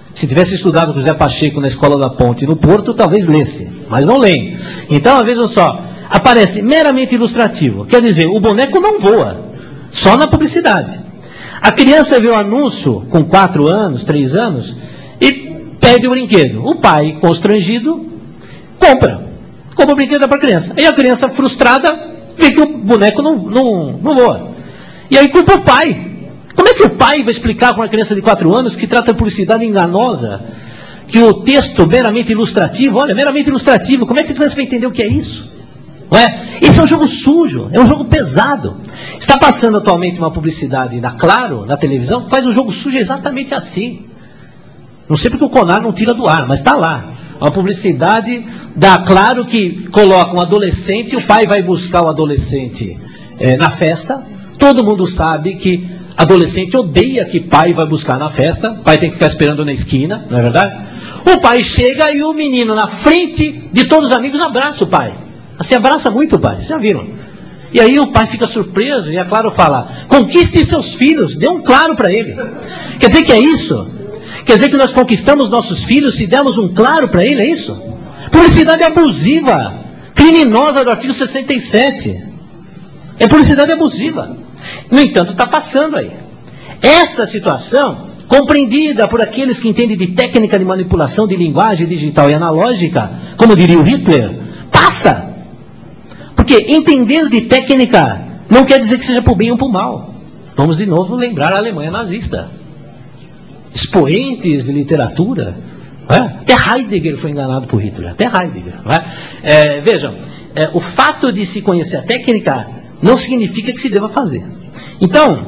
Se tivesse estudado com José Pacheco na Escola da Ponte no Porto, talvez lesse, mas não leem. Então, vejam só, aparece meramente ilustrativo. Quer dizer, o boneco não voa, só na publicidade. A criança vê o anúncio com 4 anos, 3 anos, e pede o brinquedo. O pai, constrangido, compra o brinquedo para a criança. E a criança, frustrada, vê que o boneco não voa. E aí culpa o pai. Como é que o pai vai explicar para uma criança de 4 anos que trata de publicidade enganosa, que o texto meramente ilustrativo, olha, meramente ilustrativo, como é que a criança vai entender o que é isso? Não é? Esse é um jogo sujo, é um jogo pesado. Está passando atualmente uma publicidade da Claro, na televisão, que faz um jogo sujo exatamente assim. Não sei porque o Conar não tira do ar, mas está lá. Uma publicidade da Claro que coloca um adolescente, o pai vai buscar o adolescente na festa. Todo mundo sabe que adolescente odeia que pai vai buscar na festa, pai tem que ficar esperando na esquina, não é verdade? O pai chega e o menino na frente de todos os amigos abraça o pai. Assim, abraça muito o pai, vocês já viram? E aí o pai fica surpreso e a Claro fala, conquiste seus filhos, dê um Claro para ele. Quer dizer que é isso? Quer dizer que nós conquistamos nossos filhos se demos um Claro para ele, é isso? Publicidade abusiva, criminosa do artigo 67. É publicidade abusiva. No entanto, está passando aí. Essa situação, compreendida por aqueles que entendem de técnica de manipulação de linguagem digital e analógica, como diria o Hitler, passa. Porque entender de técnica não quer dizer que seja para o bem ou para o mal. Vamos de novo lembrar a Alemanha nazista. Expoentes de literatura. Até Heidegger foi enganado por Hitler. Até Heidegger. Vejam, o fato de se conhecer a técnica não significa que se deva fazer. Então,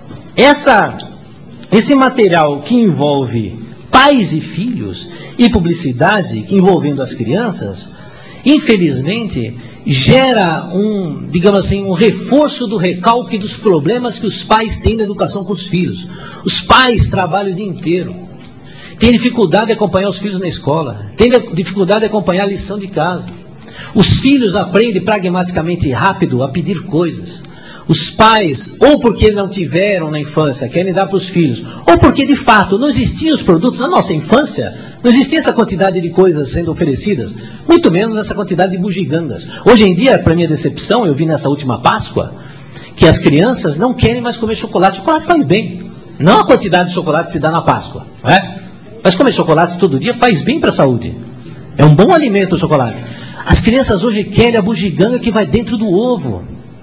esse material que envolve pais e filhos e publicidade que envolvendo as crianças, infelizmente, gera digamos assim, um reforço do recalque dos problemas que os pais têm na educação com os filhos. Os pais trabalham o dia inteiro, têm dificuldade de acompanhar os filhos na escola, têm dificuldade de acompanhar a lição de casa. Os filhos aprendem pragmaticamente e rápido a pedir coisas. Os pais, ou porque não tiveram na infância, querem dar para os filhos, ou porque de fato não existiam os produtos na nossa infância, não existia essa quantidade de coisas sendo oferecidas, muito menos essa quantidade de bugigangas. Hoje em dia, para minha decepção, eu vi nessa última Páscoa, que as crianças não querem mais comer chocolate. Chocolate faz bem. Não a quantidade de chocolate que se dá na Páscoa, não é? Mas comer chocolate todo dia faz bem para a saúde. É um bom alimento o chocolate. As crianças hoje querem a bugiganga que vai dentro do ovo.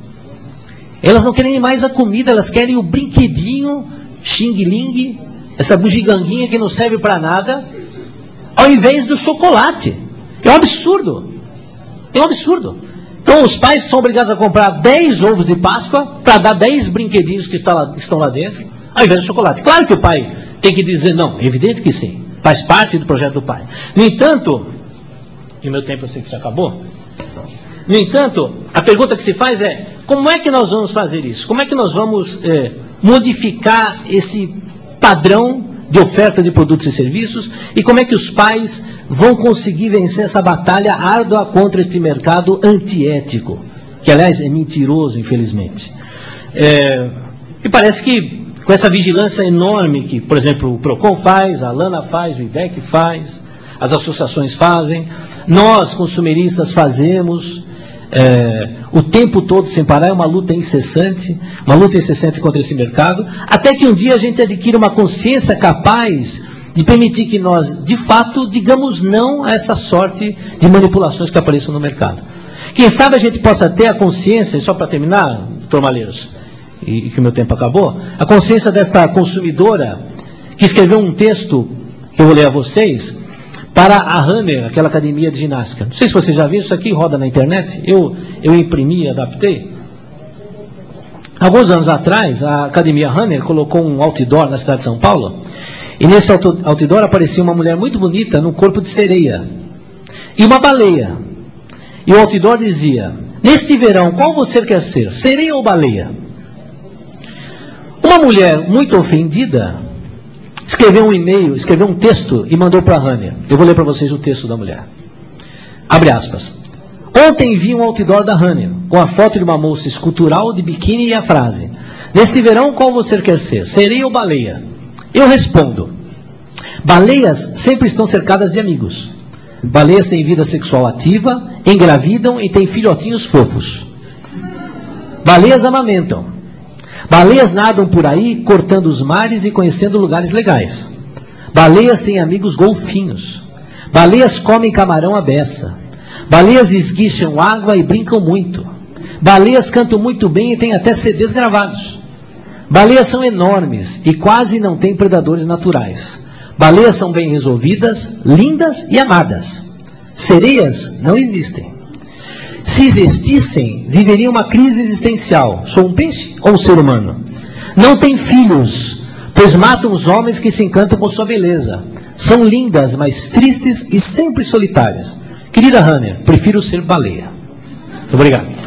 Elas não querem mais a comida, elas querem o brinquedinho, xing-ling, essa bugiganguinha que não serve para nada, ao invés do chocolate. É um absurdo. É um absurdo. Então os pais são obrigados a comprar 10 ovos de Páscoa para dar 10 brinquedinhos que estão lá dentro, ao invés do chocolate. Claro que o pai tem que dizer não, é evidente que sim. Faz parte do projeto do pai. No entanto, e meu tempo eu sei que já acabou. No entanto, a pergunta que se faz é, como é que nós vamos fazer isso? Como é que nós vamos modificar esse padrão de oferta de produtos e serviços? E como é que os pais vão conseguir vencer essa batalha árdua contra este mercado antiético? Que, aliás, é mentiroso, infelizmente. E parece que com essa vigilância enorme que, por exemplo, o PROCON faz, a ALANA faz, o IDEC faz, as associações fazem, nós, consumeristas, fazemos, o tempo todo, sem parar, é uma luta incessante contra esse mercado, até que um dia a gente adquira uma consciência capaz de permitir que nós, de fato, digamos não a essa sorte de manipulações que apareçam no mercado. Quem sabe a gente possa ter a consciência, só para terminar, doutor Malheiros, e que o meu tempo acabou, a consciência desta consumidora que escreveu um texto, que eu vou ler a vocês, para a Runner, aquela academia de ginástica. Não sei se vocês já viram, isso aqui roda na internet, eu imprimi e adaptei. Alguns anos atrás, a academia Runner colocou um outdoor na cidade de São Paulo, e nesse outdoor aparecia uma mulher muito bonita num corpo de sereia, e uma baleia. E o outdoor dizia, neste verão, qual você quer ser, sereia ou baleia? Uma mulher muito ofendida escreveu um e-mail, escreveu um texto e mandou para a Runner. Eu vou ler para vocês o texto da mulher. Abre aspas. Ontem vi um outdoor da Runner, com a foto de uma moça escultural de biquíni e a frase, neste verão qual você quer ser, sereia ou baleia? Eu respondo, Baleias sempre estão cercadas de amigos. Baleias têm vida sexual ativa, engravidam e têm filhotinhos fofos. Baleias amamentam. Baleias nadam por aí, cortando os mares e conhecendo lugares legais. Baleias têm amigos golfinhos. Baleias comem camarão à beça. Baleias esguicham água e brincam muito. Baleias cantam muito bem e têm até CDs gravados. Baleias são enormes e quase não têm predadores naturais. Baleias são bem resolvidas, lindas e amadas. Sereias não existem. Se existissem, viveriam uma crise existencial. Sou um peixe ou um ser humano? Não têm filhos, pois matam os homens que se encantam com sua beleza. São lindas, mas tristes e sempre solitárias. Querida Hanner, prefiro ser baleia. Muito obrigado.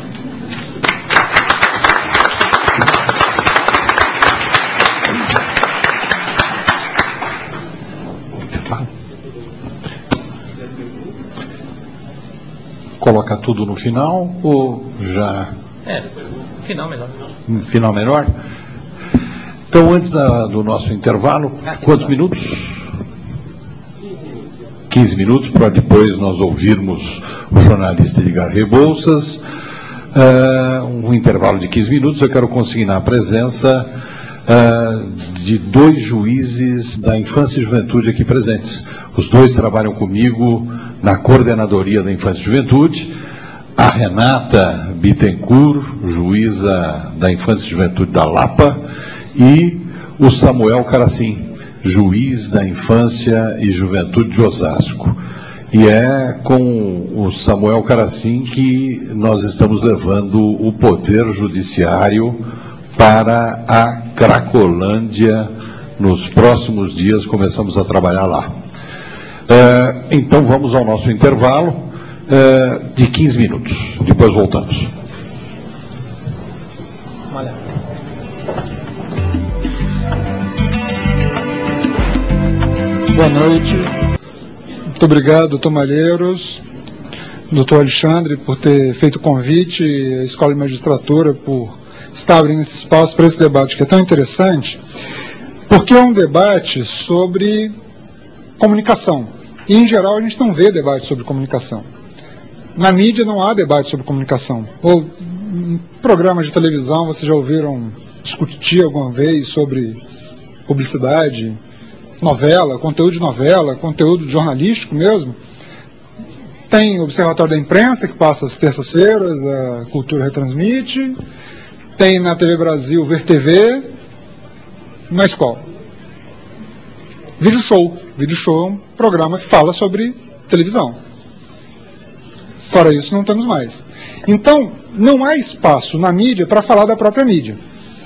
Colocar tudo no final ou já... Final melhor. Final melhor? Então, antes do nosso intervalo, quantos minutos? 15 minutos, para depois nós ouvirmos o jornalista Edgar Rebouças. Um intervalo de 15 minutos, eu quero consignar a presença de 2 juízes da infância e juventude aqui presentes. Os 2 trabalham comigo na coordenadoria da infância e juventude. A Renata Bittencourt, juíza da infância e juventude da Lapa, e o Samuel Caracim, juiz da infância e juventude de Osasco. E é com o Samuel Caracim que nós estamos levando o poder judiciário para a Cracolândia. Nos próximos dias começamos a trabalhar lá. Então vamos ao nosso intervalo de 15 minutos. Depois voltamos. Boa noite. Muito obrigado, doutor Malheiros, doutor Alexandre, por ter feito o convite, a Escola de Magistratura por estar abrindo esse espaço para esse debate que é tão interessante, porque é um debate sobre comunicação. E, em geral, a gente não vê debate sobre comunicação. Na mídia não há debate sobre comunicação. Ou em programas de televisão, vocês já ouviram discutir alguma vez sobre publicidade, novela, conteúdo jornalístico mesmo? Tem o Observatório da Imprensa, que passa às terças-feiras, a Cultura retransmite. Tem na TV Brasil Ver TV. Mas qual? Vídeo Show. Vídeo Show é um programa que fala sobre televisão. Fora isso, não temos mais. Então, não há espaço na mídia para falar da própria mídia.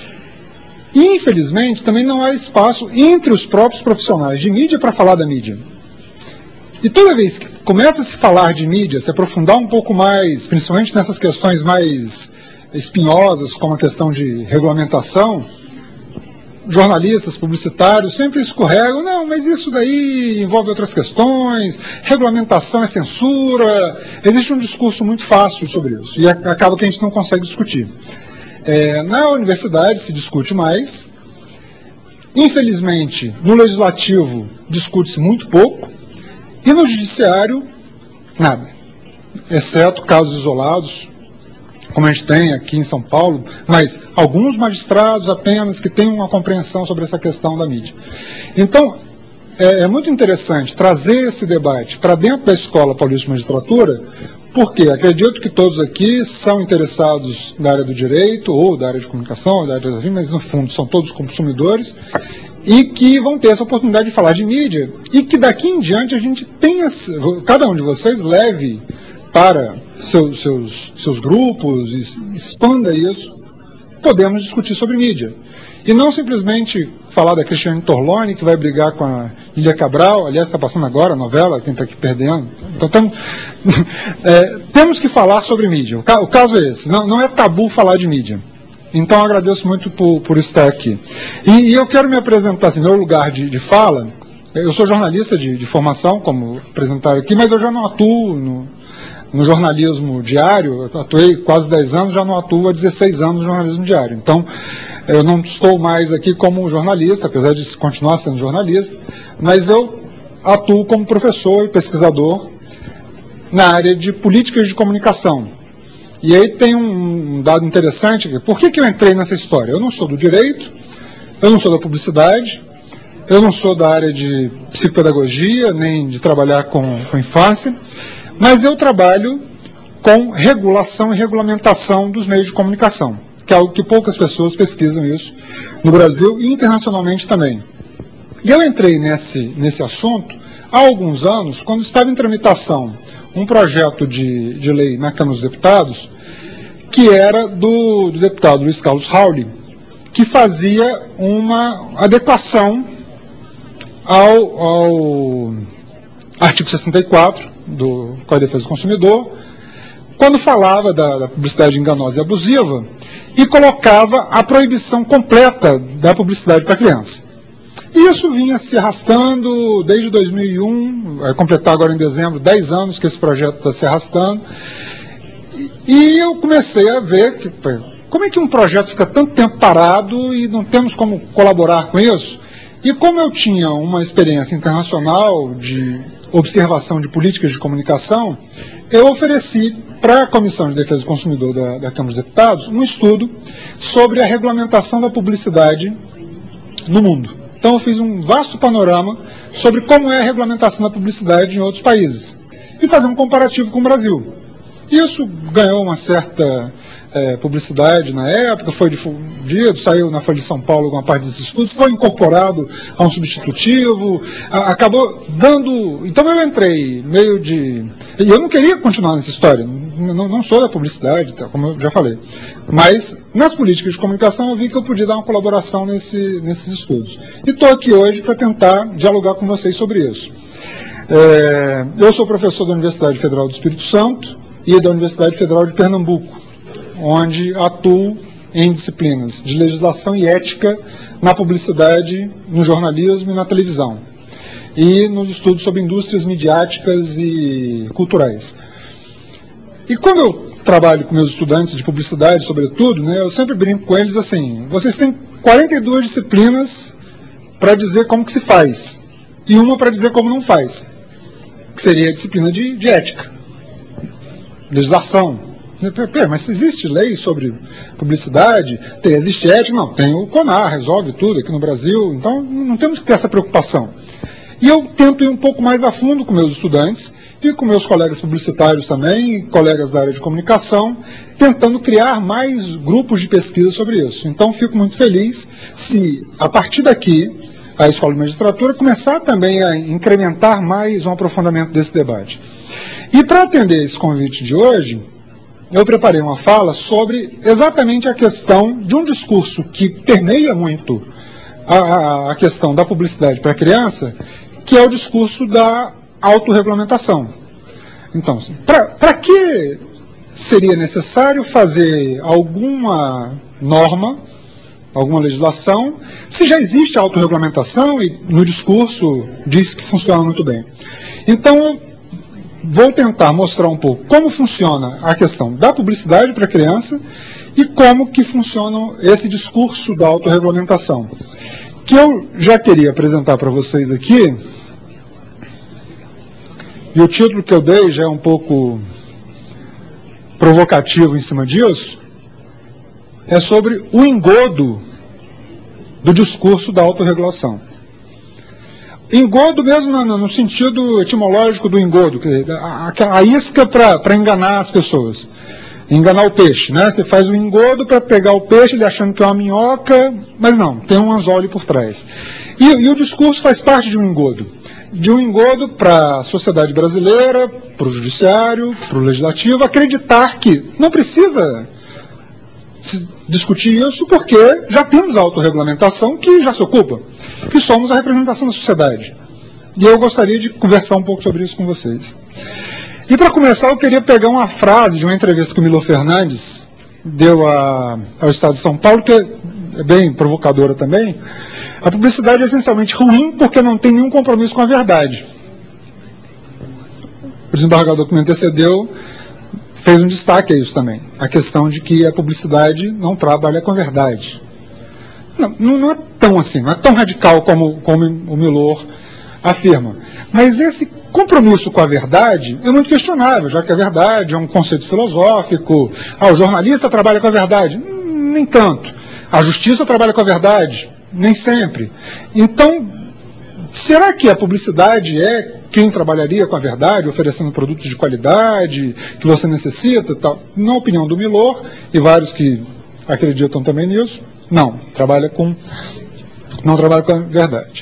E, infelizmente, também não há espaço entre os próprios profissionais de mídia para falar da mídia. E toda vez que começa a se falar de mídia, se aprofundar um pouco mais, principalmente nessas questões mais espinhosas, como a questão de regulamentação, jornalistas, publicitários sempre escorregam, não, mas isso daí envolve outras questões, regulamentação é censura, existe um discurso muito fácil sobre isso, e acaba que a gente não consegue discutir. Na universidade se discute mais, infelizmente no legislativo discute-se muito pouco, e no judiciário nada, exceto casos isolados, como a gente tem aqui em São Paulo, mas alguns magistrados apenas que têm uma compreensão sobre essa questão da mídia. Então, é muito interessante trazer esse debate para dentro da Escola Paulista de Magistratura, porque acredito que todos aqui são interessados na área do direito, ou da área de comunicação, ou da área da vida, mas no fundo são todos consumidores, e que vão ter essa oportunidade de falar de mídia, e que daqui em diante a gente tenha, cada um de vocês leve para seus grupos, expanda isso, podemos discutir sobre mídia. E não simplesmente falar da Cristiane Torlone, que vai brigar com a Lília Cabral, aliás, está passando agora a novela, quem está aqui perdendo. Então, temos que falar sobre mídia. O caso é esse, não é tabu falar de mídia. Então, eu agradeço muito por estar aqui. E eu quero me apresentar, assim, meu lugar de fala, eu sou jornalista de formação, como apresentaram aqui, mas eu já não atuo no jornalismo diário, eu atuei quase 10 anos, já não atuo há 16 anos no jornalismo diário. Então, Eu não estou mais aqui como jornalista, apesar de continuar sendo jornalista, mas eu atuo como professor e pesquisador na área de políticas de comunicação. E aí tem um dado interessante, por que eu entrei nessa história? Eu não sou do direito, eu não sou da publicidade, eu não sou da área de psicopedagogia, nem de trabalhar com infância, mas eu trabalho com regulação e regulamentação dos meios de comunicação, que é algo que poucas pessoas pesquisam isso no Brasil e internacionalmente também. E eu entrei nesse assunto há alguns anos, quando estava em tramitação um projeto de lei na Câmara dos Deputados, que era do deputado Luiz Carlos Rauli, que fazia uma adequação ao artigo 64 do Código de Defesa do Consumidor, quando falava da publicidade enganosa e abusiva, e colocava a proibição completa da publicidade para criança. E isso vinha se arrastando desde 2001, vai completar agora em dezembro 10 anos que esse projeto está se arrastando, e eu comecei a ver que, como é que um projeto fica tanto tempo parado e não temos como colaborar com isso? E como eu tinha uma experiência internacional de observação de políticas de comunicação, eu ofereci para a Comissão de Defesa do Consumidor da Câmara dos Deputados um estudo sobre a regulamentação da publicidade no mundo. Então eu fiz um vasto panorama sobre como é a regulamentação da publicidade em outros países e fazer um comparativo com o Brasil. Isso ganhou uma certa publicidade na época, foi difundido, saiu na Folha de São Paulo alguma parte desses estudos, foi incorporado a um substitutivo, acabou dando... Então eu entrei meio de... E eu não queria continuar nessa história, não sou da publicidade, como eu já falei, mas nas políticas de comunicação eu vi que eu podia dar uma colaboração nesses estudos. E estou aqui hoje para tentar dialogar com vocês sobre isso. Eu sou professor da Universidade Federal do Espírito Santo e da Universidade Federal de Pernambuco, onde atuo em disciplinas de legislação e ética na publicidade, no jornalismo e na televisão, e nos estudos sobre indústrias midiáticas e culturais. E quando eu trabalho com meus estudantes de publicidade, sobretudo, né, eu sempre brinco com eles assim, vocês têm 42 disciplinas para dizer como que se faz, e uma para dizer como não faz, que seria a disciplina de ética, legislação. Mas existe lei sobre publicidade? Existe ética? Não, tem o CONAR, resolve tudo aqui no Brasil, então não temos que ter essa preocupação. E eu tento ir um pouco mais a fundo com meus estudantes e com meus colegas publicitários também, colegas da área de comunicação, tentando criar mais grupos de pesquisa sobre isso. Então fico muito feliz se, a partir daqui, a Escola de Magistratura começar também a incrementar mais um aprofundamento desse debate. E para atender esse convite de hoje, eu preparei uma fala sobre exatamente a questão de um discurso que permeia muito a questão da publicidade para a criança, que é o discurso da autorregulamentação. Então, para que seria necessário fazer alguma norma, alguma legislação, se já existe a autorregulamentação e no discurso diz que funciona muito bem? Então, eu vou tentar mostrar um pouco como funciona a questão da publicidade para a criança e como que funciona esse discurso da autorregulamentação, que eu já queria apresentar para vocês aqui, e o título que eu dei já é um pouco provocativo em cima disso, é sobre o engodo do discurso da autorregulação. Engodo mesmo no sentido etimológico do engodo, a isca para enganar as pessoas, enganar o peixe, né? Você faz o engodo para pegar o peixe, ele achando que é uma minhoca, mas não, tem um anzol ali por trás. E o discurso faz parte de um engodo para a sociedade brasileira, para o judiciário, para o legislativo, acreditar que não precisa se discutir isso porque já temos a autorregulamentação que já se ocupa, que somos a representação da sociedade. E eu gostaria de conversar um pouco sobre isso com vocês. E para começar, eu queria pegar uma frase de uma entrevista que o Milor Fernandes deu ao Estado de São Paulo, que é bem provocadora também. A publicidade é essencialmente ruim porque não tem nenhum compromisso com a verdade. O desembargador que me antecedeu fez um destaque a isso também, a questão de que a publicidade não trabalha com a verdade. Não é tão assim, não é tão radical como o Milor afirma. Mas esse compromisso com a verdade é muito questionável, já que a verdade é um conceito filosófico. O jornalista trabalha com a verdade? Nem tanto. A justiça trabalha com a verdade? Nem sempre. Então, será que a publicidade é quem trabalharia com a verdade, oferecendo produtos de qualidade que você necessita? Tal? Na opinião do Milor, e vários que acreditam também nisso, não trabalha com a verdade.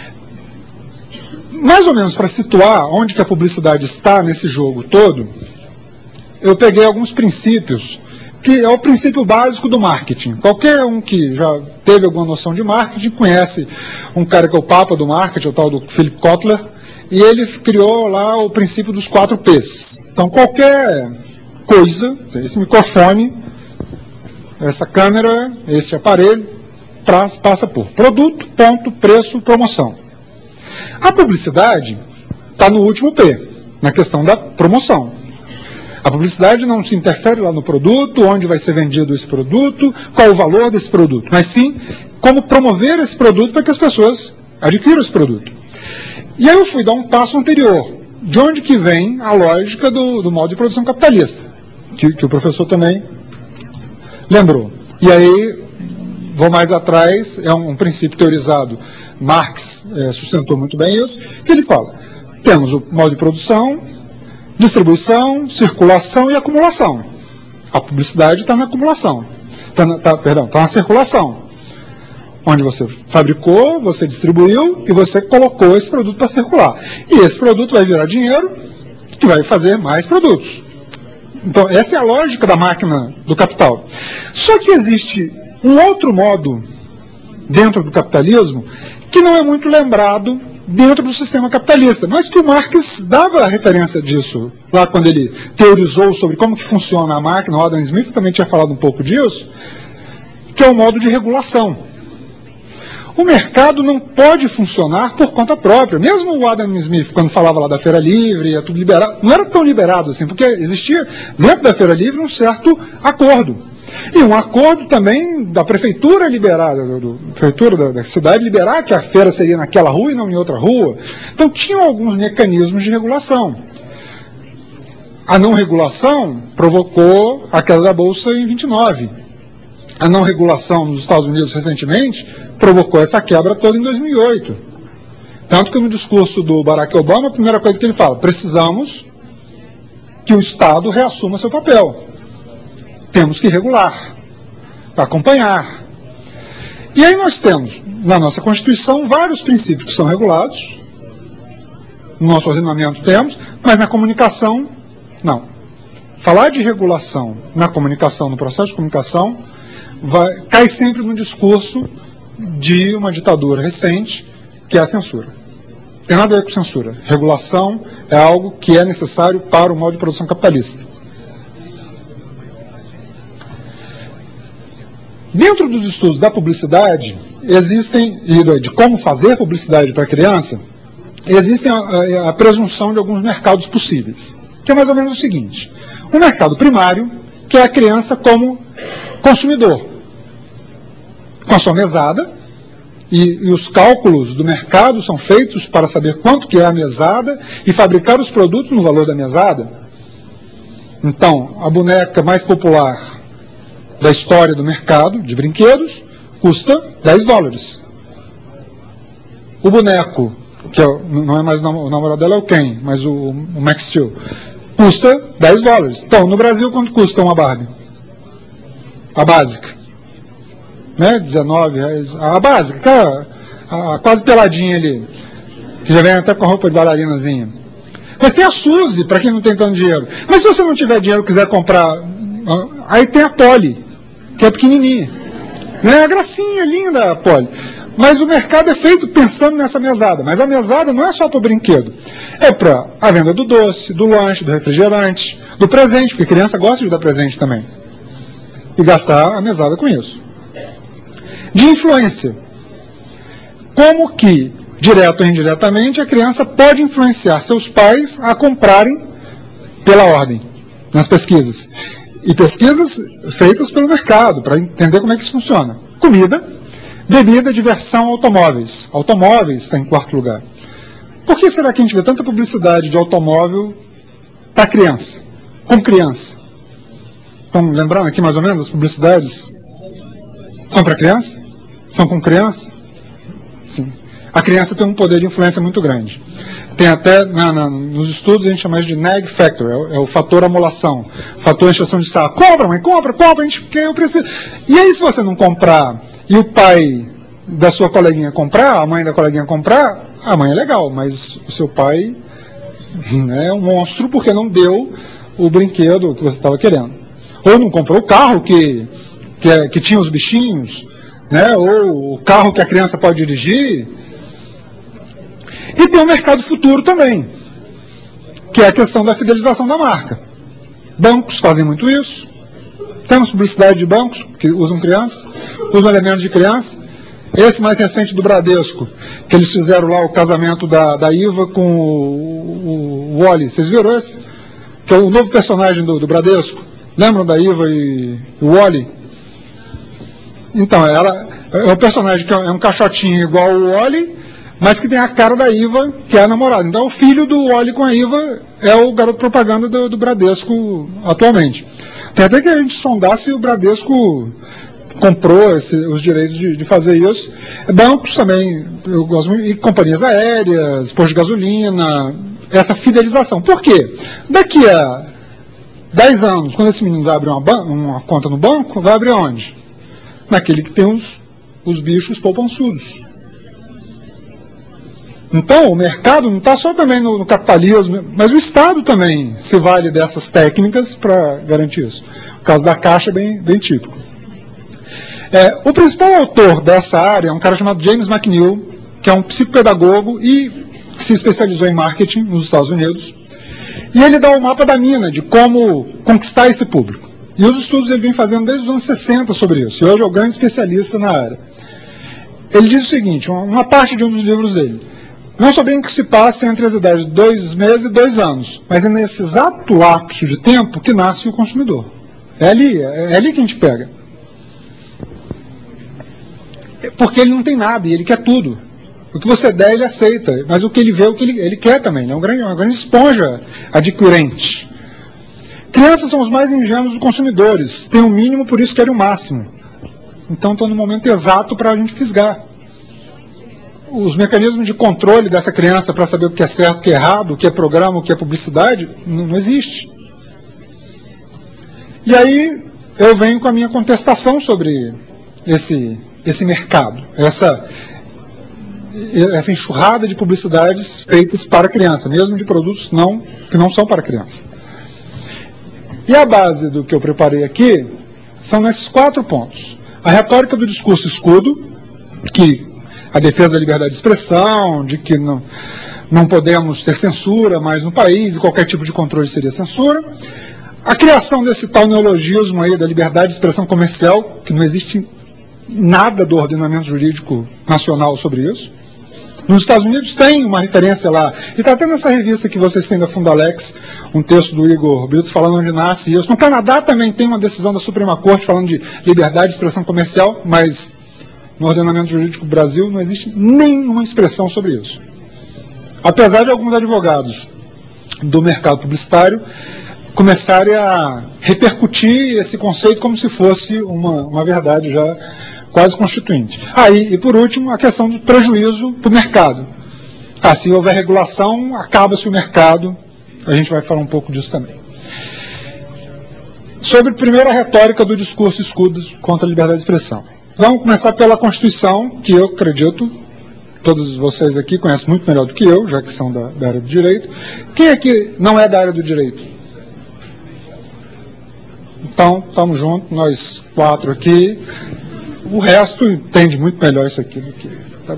Mais ou menos para situar onde que a publicidade está nesse jogo todo, eu peguei alguns princípios, que é o princípio básico do marketing. Qualquer um que já teve alguma noção de marketing conhece um cara que é o papa do marketing, o tal do Philip Kotler, e ele criou lá o princípio dos 4 Ps. Então qualquer coisa, esse microfone, essa câmera, esse aparelho, passa por produto, ponto, preço, promoção. A publicidade está no último P, na questão da promoção. A publicidade não se interfere lá no produto, onde vai ser vendido esse produto, qual o valor desse produto, mas sim como promover esse produto para que as pessoas adquiram esse produto. E aí eu fui dar um passo anterior, de onde que vem a lógica do modo de produção capitalista, que o professor também lembrou. E aí, vou mais atrás, é um princípio teorizado, Marx sustentou muito bem isso, que ele fala, temos o modo de produção, distribuição, circulação e acumulação. A publicidade está na acumulação, está na circulação, onde você fabricou, você distribuiu e você colocou esse produto para circular. E esse produto vai virar dinheiro que vai fazer mais produtos. Então, essa é a lógica da máquina do capital. Só que existe um outro modo dentro do capitalismo que não é muito lembrado dentro do sistema capitalista, mas que o Marx dava referência disso lá quando ele teorizou sobre como que funciona a máquina. O Adam Smith também tinha falado um pouco disso, que é o modo de regulação. O mercado não pode funcionar por conta própria. Mesmo o Adam Smith, quando falava lá da Feira Livre, é tudo liberado, não era tão liberado assim, porque existia dentro da Feira Livre um certo acordo. E um acordo também da prefeitura liberar, da prefeitura da cidade liberar que a feira seria naquela rua e não em outra rua. Então tinham alguns mecanismos de regulação. A não regulação provocou a queda da Bolsa em 29. A não regulação nos Estados Unidos recentemente provocou essa quebra toda em 2008. Tanto que no discurso do Barack Obama, a primeira coisa que ele fala, precisamos que o Estado reassuma seu papel. Temos que regular, acompanhar. E aí nós temos, na nossa Constituição, vários princípios que são regulados. No nosso ordenamento temos, mas na comunicação, não. Falar de regulação na comunicação, no processo de comunicação, cai sempre no discurso de uma ditadura recente, que é a censura. Não tem nada a ver com censura. Regulação é algo que é necessário para o modo de produção capitalista. Dentro dos estudos da publicidade, existem, e de como fazer publicidade para a criança, existem a presunção de alguns mercados possíveis, que é mais ou menos o seguinte. Um mercado primário, que é a criança como consumidor, com a sua mesada, e os cálculos do mercado são feitos para saber quanto que é a mesada e fabricar os produtos no valor da mesada. Então, a boneca mais popular da história do mercado de brinquedos custa $10. O boneco, que não é mais o namorado dela, é o Ken, mas o Max Steel, custa $10. Então, no Brasil, quanto custa uma Barbie? A básica, né? R$19. A básica, a quase peladinha ali, que já vem até com a roupa de bailarinazinha. Mas tem a Suzy, para quem não tem tanto dinheiro. Mas se você não tiver dinheiro e quiser comprar, aí tem a Polly, que é pequenininha. Né? A gracinha, linda a Polly. Mas o mercado é feito pensando nessa mesada. Mas a mesada não é só para o brinquedo. É para a venda do doce, do lanche, do refrigerante, do presente, porque criança gosta de dar presente também. E gastar a mesada com isso. De influência. Como que, direto ou indiretamente, a criança pode influenciar seus pais a comprarem pela ordem, nas pesquisas. E pesquisas feitas pelo mercado, para entender como é que isso funciona. Comida, Bebida, diversão, automóveis. Automóveis está em quarto lugar. Por que será que a gente vê tanta publicidade de automóvel para criança? Com criança. Estão lembrando aqui mais ou menos as publicidades? São para criança? São com criança? Sim. A criança tem um poder de influência muito grande. Tem até, nos estudos, a gente chama isso de nag factor, é o fator amolação, fator encheção de saco. Compra, mãe, compra, porque eu preciso. E aí, se você não comprar, e o pai da sua coleguinha comprar, a mãe da coleguinha comprar, a mãe é legal, mas o seu pai é um monstro porque não deu o brinquedo que você estava querendo. Ou não comprou o carro que tinha os bichinhos, né? Ou o carro que a criança pode dirigir. E tem o mercado futuro também, que é a questão da fidelização da marca. Bancos fazem muito isso. Temos publicidade de bancos que usam crianças, usam elementos de criança. Esse mais recente do Bradesco, que eles fizeram lá o casamento da Iva com o Wally. Vocês viram esse? Que é o novo personagem do Bradesco. Lembram da Iva e o Wally? Então, é um personagem que é um caixotinho igual o Wally, mas que tem a cara da Iva, que é a namorada. Então, o filho do Wally com a Iva é o garoto propaganda do Bradesco atualmente. Tem até que a gente sondar se o Bradesco comprou os direitos de fazer isso. Bancos também, eu gosto muito, e companhias aéreas, postos de gasolina, essa fidelização. Por quê? Daqui a 10 anos, quando esse menino vai abrir uma conta no banco, vai abrir onde? Naquele que tem os bichos poupançudos. Então, o mercado não está só também no capitalismo, mas o Estado também se vale dessas técnicas para garantir isso. O caso da Caixa é bem típico. O principal autor dessa área é um cara chamado James McNeill, que é um psicopedagogo e que se especializou em marketing nos Estados Unidos. E ele dá o mapa da mina, de como conquistar esse público. E os estudos ele vem fazendo desde os anos 60 sobre isso. E hoje é o grande especialista na área. Ele diz o seguinte, uma parte de um dos livros dele. Não sou bem o que se passa entre as idades de 2 meses e 2 anos, mas é nesse exato lapso de tempo que nasce o consumidor. É ali que a gente pega. Porque ele não tem nada e ele quer tudo. O que você der, ele aceita, mas o que ele vê, o que ele quer também. Ele é uma grande esponja adquirente. Crianças são os mais ingênuos dos consumidores. Tem o mínimo, por isso querem o máximo. Então estão no momento exato para a gente fisgar. Os mecanismos de controle dessa criança para saber o que é certo, o que é errado, o que é programa, o que é publicidade, não existe. E aí eu venho com a minha contestação sobre esse mercado, essa enxurrada de publicidades feitas para criança, mesmo de produtos que não são para criança. E a base do que eu preparei aqui são nesses 4 pontos. A retórica do discurso escudo, que a defesa da liberdade de expressão, de que não podemos ter censura mais no país, e qualquer tipo de controle seria censura. A criação desse tal neologismo aí da liberdade de expressão comercial, que não existe nada do ordenamento jurídico nacional sobre isso. Nos Estados Unidos tem uma referência lá, e está até nessa revista que vocês têm da Fundalex, um texto do Igor Brito falando onde nasce isso. No Canadá também tem uma decisão da Suprema Corte falando de liberdade de expressão comercial, mas no ordenamento jurídico do Brasil não existe nenhuma expressão sobre isso. Apesar de alguns advogados do mercado publicitário começarem a repercutir esse conceito como se fosse uma verdade já quase constituinte. E por último, a questão do prejuízo para o mercado. Se houver regulação, acaba-se o mercado. A gente vai falar um pouco disso também. Sobre primeiro a retórica do discurso escudo contra a liberdade de expressão. Vamos começar pela Constituição, que eu acredito, todos vocês aqui conhecem muito melhor do que eu, já que são da área do direito. Quem aqui não é da área do direito? Então, estamos juntos, nós 4 aqui. O resto entende muito melhor isso aqui do que... Tá?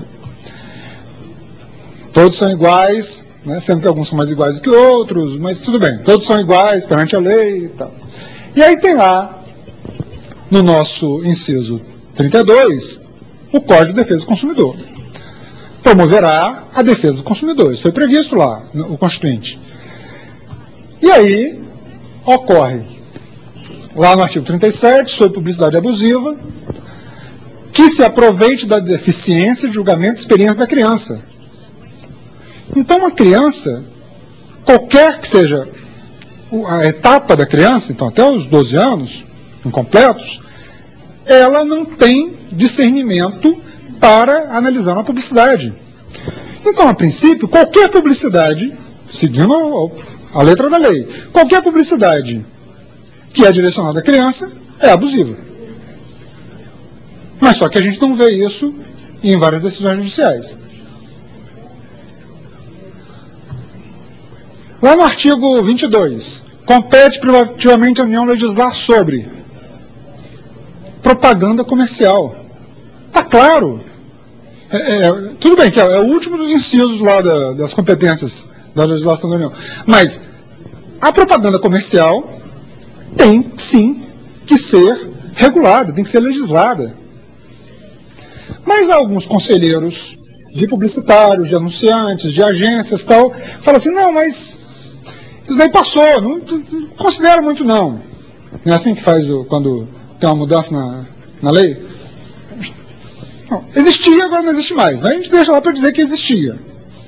Todos são iguais, né? Sendo que alguns são mais iguais do que outros, mas tudo bem. Todos são iguais perante a lei e tal. E aí tem lá, no nosso inciso 32, o Código de Defesa do Consumidor. Promoverá a defesa do consumidor. Isso foi previsto lá, o Constituinte. E aí, ocorre, lá no artigo 37, sobre publicidade abusiva, que se aproveite da deficiência de julgamento e experiência da criança. Então, uma criança, qualquer que seja a etapa da criança, então até os 12 anos, incompletos, ela não tem discernimento para analisar uma publicidade. Então, a princípio, qualquer publicidade, seguindo a letra da lei, qualquer publicidade que é direcionada à criança é abusiva. Mas só que a gente não vê isso em várias decisões judiciais. Lá no artigo 22, compete privativamente à União legislar sobre propaganda comercial. Está claro. Tudo bem que é o último dos incisos lá das competências da legislação da União. Mas a propaganda comercial tem, sim, que ser regulada, tem que ser legislada. Mas alguns conselheiros de publicitários, de anunciantes, de agências e tal, falam assim, não, mas isso daí passou, não considero muito não. Não é assim que faz quando tem uma mudança na lei? Não, existia, agora não existe mais. Mas a gente deixa lá para dizer que existia.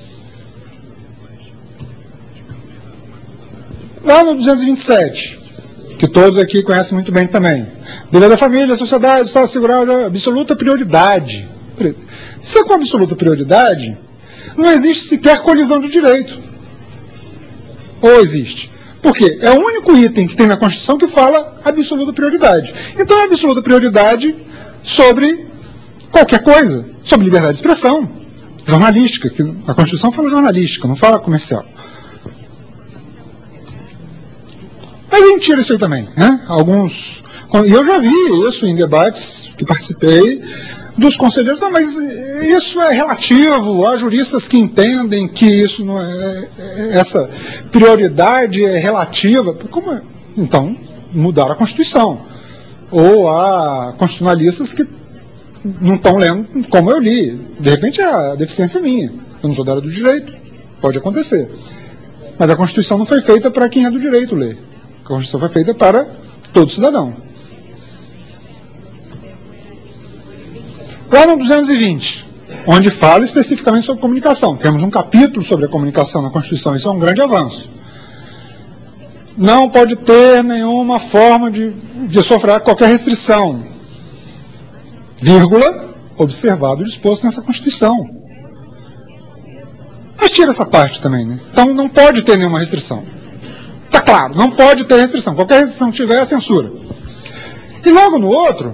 Lá no 227, que todos aqui conhecem muito bem também. Dever da família, a sociedade, o Estado assegurar absoluta prioridade. Se é com absoluta prioridade, não existe sequer colisão de direito. Ou existe? Porque é o único item que tem na Constituição que fala absoluta prioridade. Então é absoluta prioridade sobre qualquer coisa, sobre liberdade de expressão, jornalística, que a Constituição fala jornalística, não fala comercial. Mas a gente tira isso aí também, né? E eu já vi isso em debates que participei, dos conselheiros, não, mas isso é relativo, há juristas que entendem que isso não essa prioridade é relativa. Como é? Então, mudaram a Constituição. Ou há constitucionalistas que não estão lendo como eu li. De repente, a deficiência é minha. Eu não sou da área do direito. Pode acontecer. Mas a Constituição não foi feita para quem é do direito ler. A Constituição foi feita para todo cidadão. Lá no 220, onde fala especificamente sobre comunicação. Temos um capítulo sobre a comunicação na Constituição, isso é um grande avanço. Não pode ter nenhuma forma de sofrer qualquer restrição, vírgula, observado o disposto nessa Constituição. Mas tira essa parte também, né? Então não pode ter nenhuma restrição. Está claro, não pode ter restrição. Qualquer restrição que tiver é censura. E logo no outro,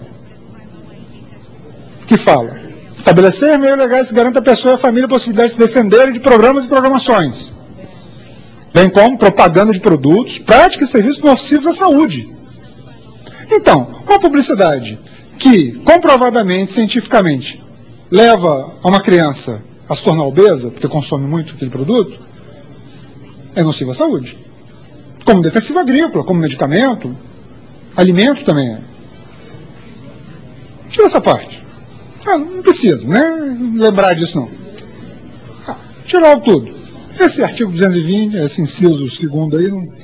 que fala, estabelecer meios legais que garantam à pessoa e à família a possibilidade de se defenderem de programas e programações, bem como propaganda de produtos, práticas e serviços nocivos à saúde. Então, uma publicidade que, comprovadamente, cientificamente, leva a uma criança a se tornar obesa, porque consome muito aquele produto, é nociva à saúde. Como defensivo agrícola, como medicamento, alimento também é. Tira essa parte. Não precisa, né? Lembrar disso não. Tira logo tudo. Esse artigo 220, esse inciso segundo aí. Não...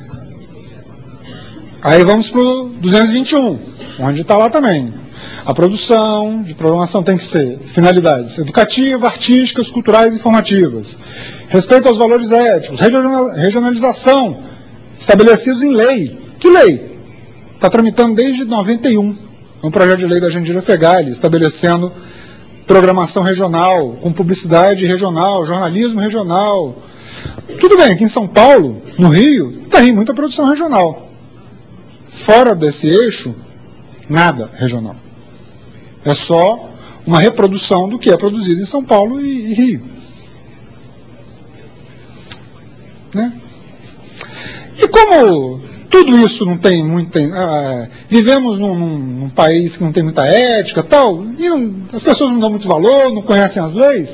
Aí vamos para o 221, onde está lá também. A produção de programação tem que ser finalidades educativas, artísticas, culturais e informativas. Respeito aos valores éticos, regionalização, estabelecidos em lei. Que lei? Está tramitando desde 91. Um projeto de lei da Jandira Fegali, estabelecendo programação regional, com publicidade regional, jornalismo regional. Tudo bem, aqui em São Paulo, no Rio, tem muita produção regional. Fora desse eixo, nada regional. É só uma reprodução do que é produzido em São Paulo e Rio. Né? E como tudo isso não tem muito... vivemos num país que não tem muita ética tal, e as pessoas não dão muito valor, não conhecem as leis.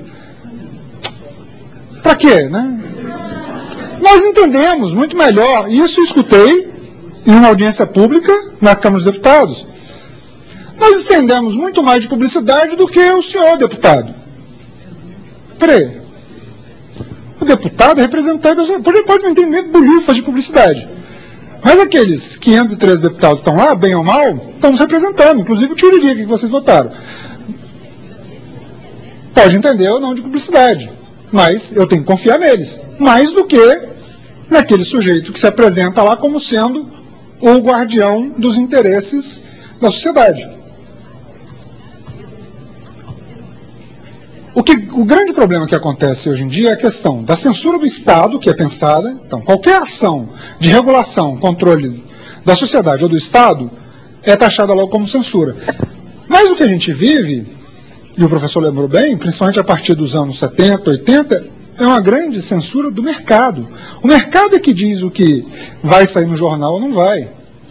Para quê, né? Nós entendemos muito melhor. Isso eu escutei em uma audiência pública na Câmara dos Deputados. Nós entendemos muito mais de publicidade do que o senhor deputado. Peraí. O deputado é representante... Pode não entender bolhufas de publicidade. Mas aqueles 513 deputados que estão lá, bem ou mal, estão nos representando, inclusive o Tiririca que vocês votaram. pode entender ou não de publicidade, mas eu tenho que confiar neles, mais do que naquele sujeito que se apresenta lá como sendo o guardião dos interesses da sociedade. O grande problema que acontece hoje em dia é a questão da censura do Estado, que é pensada. Então, qualquer ação de regulação, controle da sociedade ou do Estado é taxada logo como censura. Mas o que a gente vive, e o professor lembrou bem, principalmente a partir dos anos 70, 80, é uma grande censura do mercado. O mercado é que diz o que vai sair no jornal ou não vai.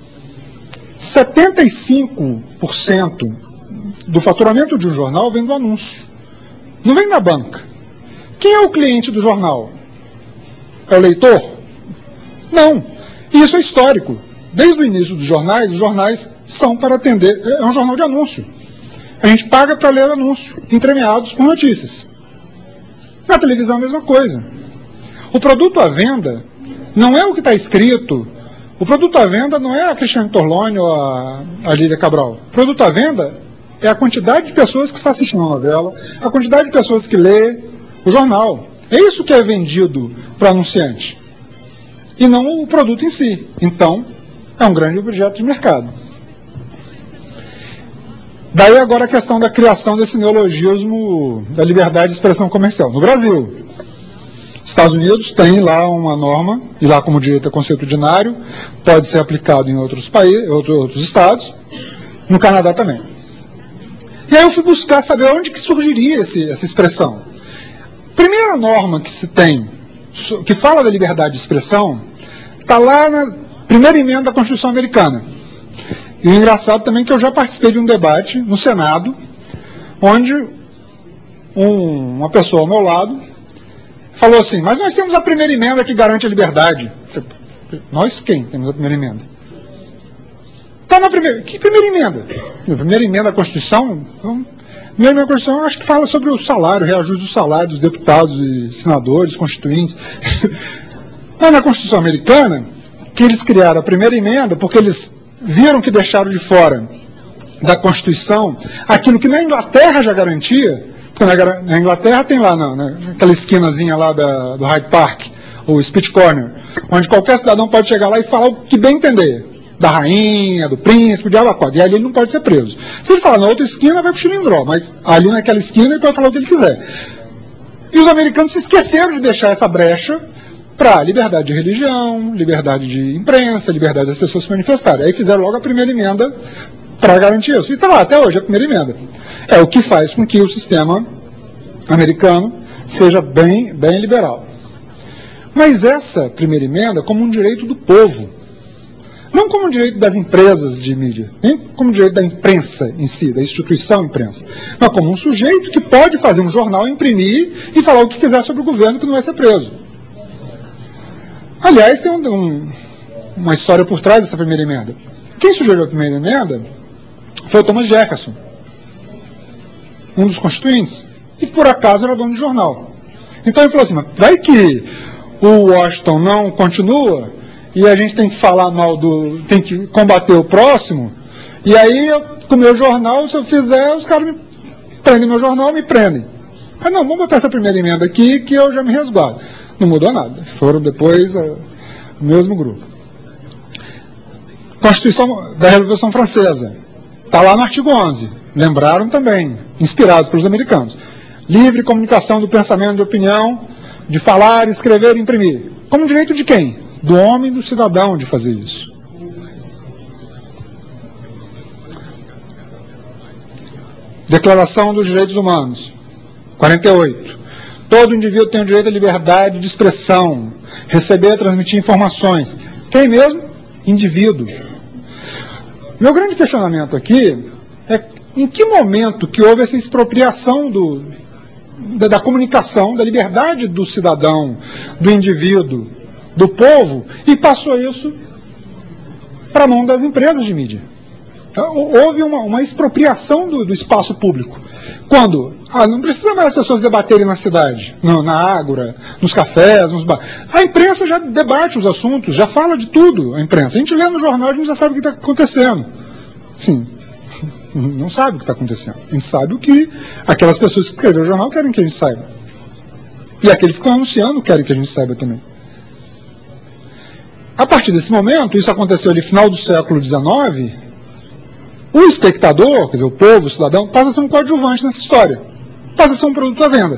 75% do faturamento de um jornal vem do anúncio. Não vem da banca. Quem é o cliente do jornal? É o leitor? Não. E isso é histórico. Desde o início dos jornais, os jornais são para atender. É um jornal de anúncio. A gente paga para ler anúncio, entremeados por notícias. Na televisão a mesma coisa. O produto à venda não é o que está escrito. O produto à venda não é a Cristiane Torlone ou a Lília Cabral. O produto à venda é a quantidade de pessoas que está assistindo a novela, a quantidade de pessoas que lê o jornal. É isso que é vendido para o anunciante. E não o produto em si. Então, é um grande objeto de mercado. Daí agora a questão da criação desse neologismo da liberdade de expressão comercial. No Brasil, Estados Unidos tem lá uma norma, e lá como direito é consuetudinário, pode ser aplicado em outros países, outros estados, no Canadá também. E aí eu fui buscar saber onde que surgiria essa expressão. Primeira norma que se tem, que fala da liberdade de expressão, está lá na primeira emenda da Constituição Americana. E o engraçado também é que eu já participei de um debate no Senado, onde uma pessoa ao meu lado falou assim, mas nós temos a primeira emenda que garante a liberdade. Nós quem temos a primeira emenda? Está na primeira. Que primeira emenda? A primeira emenda da Constituição? Então, a primeira emenda da Constituição acho que fala sobre o salário, o reajuste do salário dos deputados e senadores, constituintes. Mas na Constituição Americana, que eles criaram a primeira emenda porque eles viram que deixaram de fora da Constituição aquilo que na Inglaterra já garantia, porque na Inglaterra tem lá naquela esquinazinha lá do Hyde Park, o Speech Corner, onde qualquer cidadão pode chegar lá e falar o que bem entender. Da rainha, do príncipe, de Abacuado. E ali ele não pode ser preso. Se ele falar na outra esquina, vai pro Chilindró, mas ali naquela esquina ele pode falar o que ele quiser. E os americanos se esqueceram de deixar essa brecha para liberdade de religião, liberdade de imprensa, liberdade das pessoas se manifestarem. Aí fizeram logo a primeira emenda para garantir isso. E está lá, até hoje, a primeira emenda. É o que faz com que o sistema americano seja bem liberal. Mas essa primeira emenda como um direito do povo. Não como direito das empresas de mídia, nem como direito da imprensa em si, da instituição imprensa, mas como um sujeito que pode fazer um jornal, imprimir e falar o que quiser sobre o governo que não vai ser preso. Aliás, tem uma história por trás dessa primeira emenda. Quem sugeriu a primeira emenda foi o Thomas Jefferson, um dos constituintes, e que por acaso era dono de jornal. Então ele falou assim, mas vai que o Washington não continua, e a gente tem que falar mal tem que combater o próximo, e aí, com o meu jornal, se eu fizer, os caras me prendem meu jornal, me prendem. Ah, não, vamos botar essa primeira emenda aqui, que eu já me resguardo. Não mudou nada, foram depois o mesmo grupo. Constituição da Revolução Francesa, está lá no artigo 11, lembraram também, inspirados pelos americanos. Livre comunicação do pensamento, de opinião, de falar, escrever e imprimir. Como direito de quem? Do homem e do cidadão de fazer isso. Declaração dos Direitos Humanos, 48. Todo indivíduo tem o direito à liberdade de expressão, receber e transmitir informações. Quem mesmo? Indivíduo. Meu grande questionamento aqui é em que momento que houve essa expropriação da comunicação, da liberdade do cidadão, do indivíduo, do povo, e passou isso para a mão das empresas de mídia. Houve uma expropriação do espaço público. Quando? Não precisa mais as pessoas debaterem na cidade, na ágora, nos cafés, nos bares. A imprensa já debate os assuntos, já fala de tudo, a imprensa. A gente lê no jornal, a gente já sabe o que está acontecendo. Sim. não sabe o que está acontecendo. A gente sabe o que aquelas pessoas que escreveram o jornal querem que a gente saiba. E aqueles que estão anunciando querem que a gente saiba também. A partir desse momento, isso aconteceu ali no final do século XIX, o espectador, quer dizer, o povo, o cidadão, passa a ser um coadjuvante nessa história. Passa a ser um produto à venda.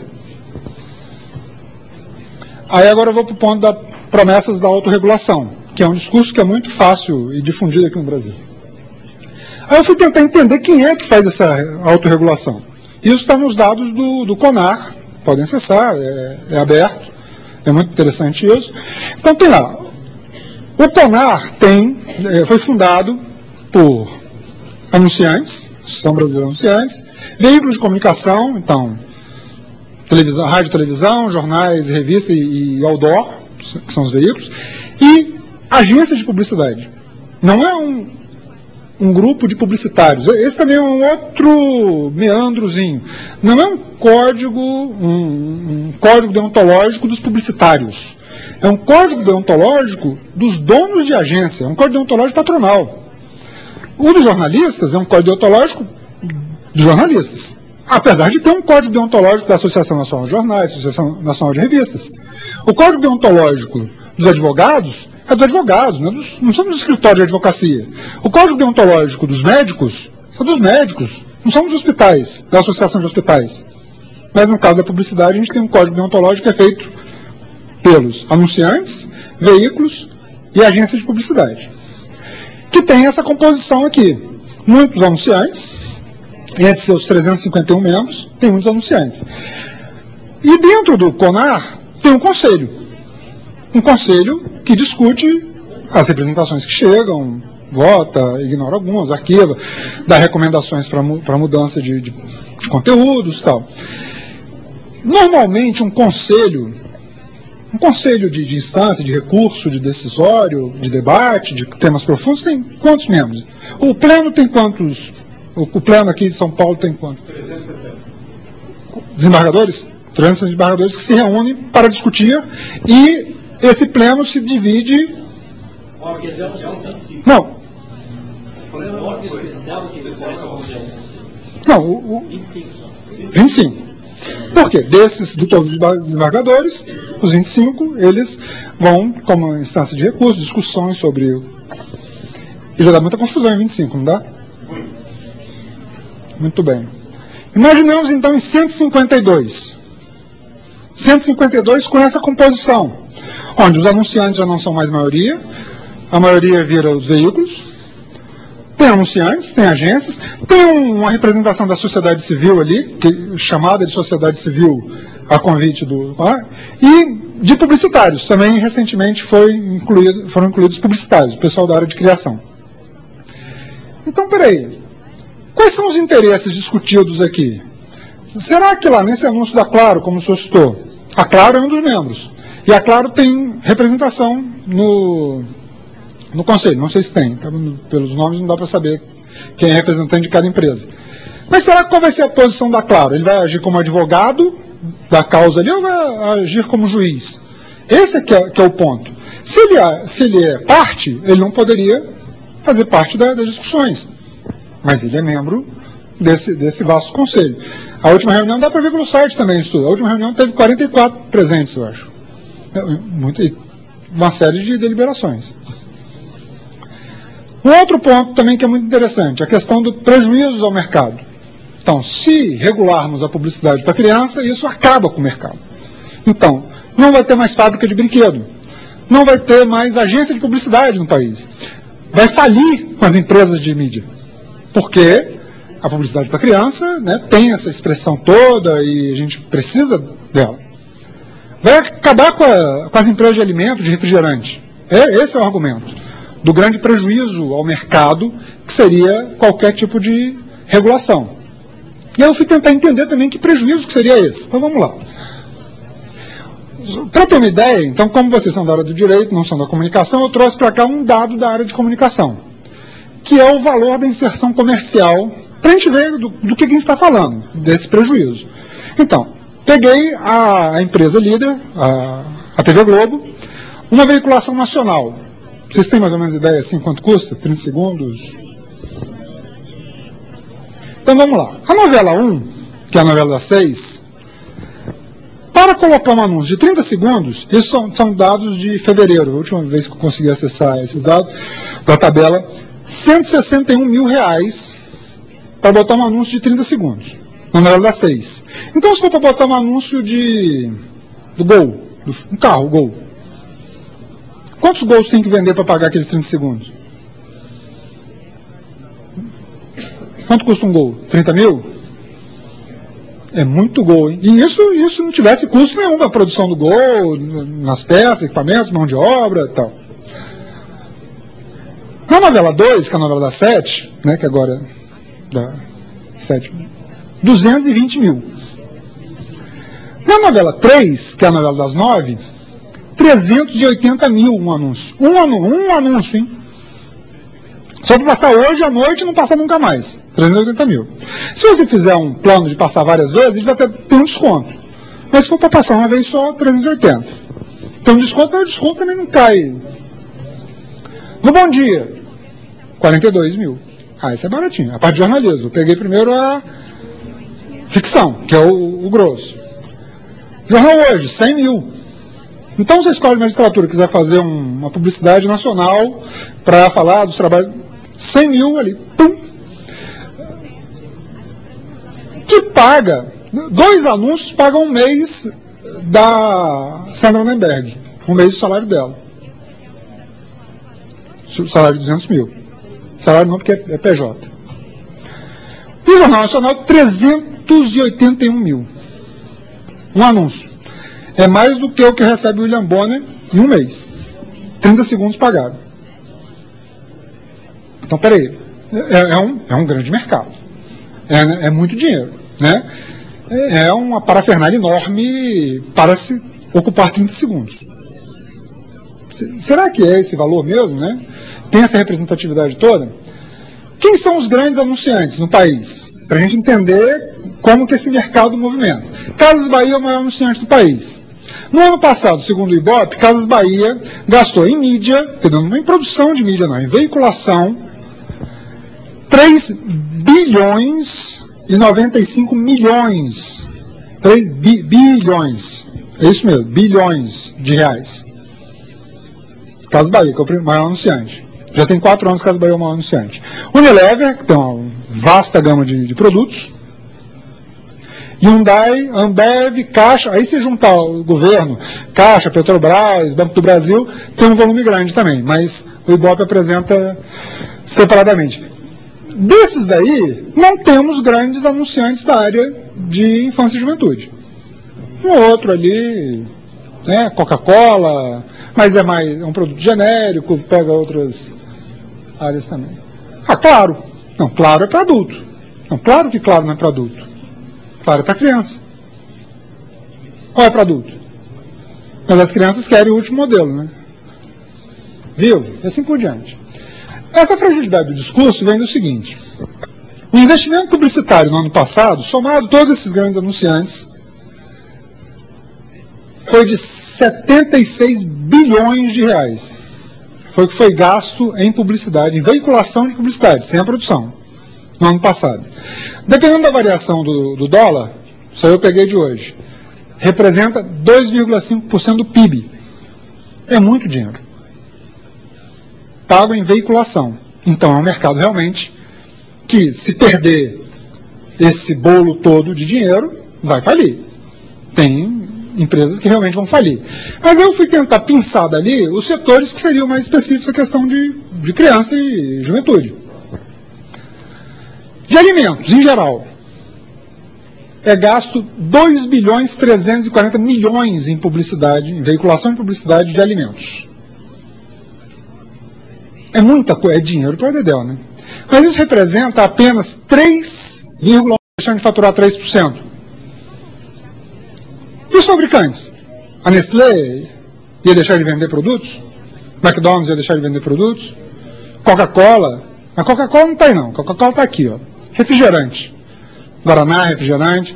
Aí agora eu vou para o ponto das promessas da autorregulação, que é um discurso que é muito fácil e difundido aqui no Brasil. Aí eu fui tentar entender quem é que faz essa autorregulação. Isso está nos dados do CONAR, podem acessar, é aberto, é muito interessante isso. Então tem lá, o CONAR foi fundado por anunciantes, Associação Brasileira de Anunciantes, veículos de comunicação, então, televisão, rádio e televisão, jornais, revista e outdoor, que são os veículos, e agência de publicidade. Não é um grupo de publicitários. Esse também é um outro meandrozinho. Não é um código deontológico dos publicitários. É um código deontológico dos donos de agência. É um código deontológico patronal. O dos jornalistas é um código deontológico dos jornalistas. Apesar de ter um código deontológico da Associação Nacional de Jornais, Associação Nacional de Revistas. O código deontológico dos advogados é dos advogados, não somos do escritório de advocacia. O código deontológico dos médicos é dos médicos, não somos dos hospitais, da Associação de Hospitais. Mas no caso da publicidade, a gente tem um código deontológico que é feito pelos anunciantes, veículos e agências de publicidade. Que tem essa composição aqui. Muitos anunciantes, entre seus 351 membros, tem muitos anunciantes. E dentro do CONAR tem um conselho. Um conselho que discute as representações que chegam, vota, ignora algumas, arquiva, dá recomendações para mudança de conteúdos e tal. Normalmente um conselho de instância, de recurso, de decisório, de debate, de temas profundos, tem quantos membros? O pleno tem quantos? O pleno aqui de São Paulo tem quantos? 360. Desembargadores? 360 desembargadores que se reúnem para discutir e esse pleno se divide... Não. Não, 25. Por quê? De todos os desembargadores, os 25, eles vão como instância de recurso, discussões sobre... E já dá muita confusão em 25, não dá? Muito bem. Imaginemos então em 152. 152 com essa composição, onde os anunciantes já não são mais maioria, a maioria vira os veículos, tem anunciantes, tem agências, tem uma representação da sociedade civil ali, chamada de sociedade civil a convite e de publicitários. Também recentemente foram incluídos publicitários, o pessoal da área de criação. Então, peraí, quais são os interesses discutidos aqui? Será que lá nesse anúncio da Claro, como o senhor citou, a Claro é um dos membros, e a Claro tem representação no conselho, não sei se tem, tá? Pelos nomes não dá para saber quem é representante de cada empresa. Mas será que qual vai ser a posição da Claro? Ele vai agir como advogado da causa ali ou vai agir como juiz? Esse que é o ponto. Se ele é parte, ele não poderia fazer parte das discussões, mas ele é membro desse vasto conselho. A última reunião, dá para ver pelo site também isso tudo. A última reunião teve 44 presentes, eu acho. Uma série de deliberações. Um outro ponto também que é muito interessante, a questão do prejuízo ao mercado. Então, se regularmos a publicidade para criança, isso acaba com o mercado. Então, não vai ter mais fábrica de brinquedo, não vai ter mais agência de publicidade no país. Vai falir com as empresas de mídia, porque a publicidade para criança, né, tem essa expressão toda e a gente precisa dela. Vai acabar com as empresas de alimento, de refrigerante. Esse é o argumento do grande prejuízo ao mercado, que seria qualquer tipo de regulação. E aí eu fui tentar entender também que prejuízo que seria esse. Então vamos lá. Para ter uma ideia, então, como vocês são da área do direito, não são da comunicação, eu trouxe para cá um dado da área de comunicação, que é o valor da inserção comercial, para a gente ver do que a gente está falando, desse prejuízo. Então, peguei a empresa líder, a TV Globo, uma veiculação nacional. Vocês têm mais ou menos ideia assim quanto custa? 30 segundos? Então vamos lá. A novela 1, que é a novela das 6, para colocar um anúncio de 30 segundos, esses são dados de fevereiro, a última vez que eu consegui acessar esses dados da tabela, R$161 mil para botar um anúncio de 30 segundos, na novela das 6. Então se for para botar um anúncio do Gol, um carro, Gol, quantos gols tem que vender para pagar aqueles 30 segundos? Quanto custa um gol? 30 mil? É muito gol, hein? E isso não tivesse custo nenhum na produção do gol, nas peças, equipamentos, mão de obra e tal. Na novela 2, que é a novela das 7, né, que agora da 7, 220 mil. Na novela 3, que é a novela das 9, 380 mil um anúncio. Um anúncio, hein? Só para passar hoje à noite e não passar nunca mais. 380 mil. Se você fizer um plano de passar várias vezes, eles até tem um desconto. Mas se for para passar uma vez só, 380. Então o desconto, mas o desconto também não cai. No Bom Dia, 42 mil. Ah, isso é baratinho. A parte de jornalismo. Eu peguei primeiro a ficção, que é o grosso. Jornal Hoje, 100 mil. Então, se a Escola de Magistratura quiser fazer uma publicidade nacional para falar dos trabalhos, 100 mil ali, pum, que paga, 2 anúncios pagam um mês da Sandra Nenberg, um mês do salário dela. Salário de 200 mil. Salário não, porque é PJ. E o Jornal Nacional, 381 mil. Um anúncio. É mais do que o que recebe o William Bonner em um mês. 30 segundos pagado. Então, peraí. É um grande mercado. É muito dinheiro. Né? É uma parafernália enorme para se ocupar 30 segundos. Será que é esse valor mesmo? Né? Tem essa representatividade toda? Quem são os grandes anunciantes no país? Para a gente entender como que esse mercado movimenta. Casas Bahia é o maior anunciante do país. No ano passado, segundo o Ibope, Casas Bahia gastou em mídia, não em produção de mídia não, em veiculação, 3 bilhões e 95 milhões. 3 bilhões. É isso mesmo, bilhões de reais. Casas Bahia, que é o maior anunciante. Já tem 4 anos que Casas Bahia é o maior anunciante. Unilever, que tem uma vasta gama de produtos. Hyundai, Ambev, Caixa, aí se juntar o governo, Caixa, Petrobras, Banco do Brasil, tem um volume grande também, mas o Ibope apresenta separadamente. Desses daí, não temos grandes anunciantes da área de infância e juventude. Um outro ali, né, Coca-Cola, mas é um produto genérico, pega outras áreas também. Ah, Claro. Não, Claro é para adulto. Não, claro que Claro não é para adulto. Claro, é para criança. Ou é para adulto? Mas as crianças querem o último modelo, né? Vivo? E assim por diante. Essa fragilidade do discurso vem do seguinte. O investimento publicitário no ano passado, somado todos esses grandes anunciantes, foi de 76 bilhões de reais. Foi o que foi gasto em publicidade, em veiculação de publicidade, sem a produção, no ano passado. Dependendo da variação do dólar, isso aí eu peguei de hoje, representa 2,5% do PIB. É muito dinheiro. Pago em veiculação. Então é um mercado realmente que, se perder esse bolo todo de dinheiro, vai falir. Tem empresas que realmente vão falir. Mas eu fui tentar pinçar dali os setores que seriam mais específicos a questão de criança e juventude. De alimentos, em geral, é gasto 2 bilhões 340 milhões em publicidade, em veiculação de publicidade de alimentos. É muita coisa, é dinheiro para o Dedéu, né? Mas isso representa apenas 3,1%, deixando de faturar 3%. E os fabricantes? A Nestlé ia deixar de vender produtos? McDonald's ia deixar de vender produtos? Coca-Cola? A Coca-Cola não está aí não, a Coca-Cola está aqui, ó. Refrigerante. Guaraná, refrigerante.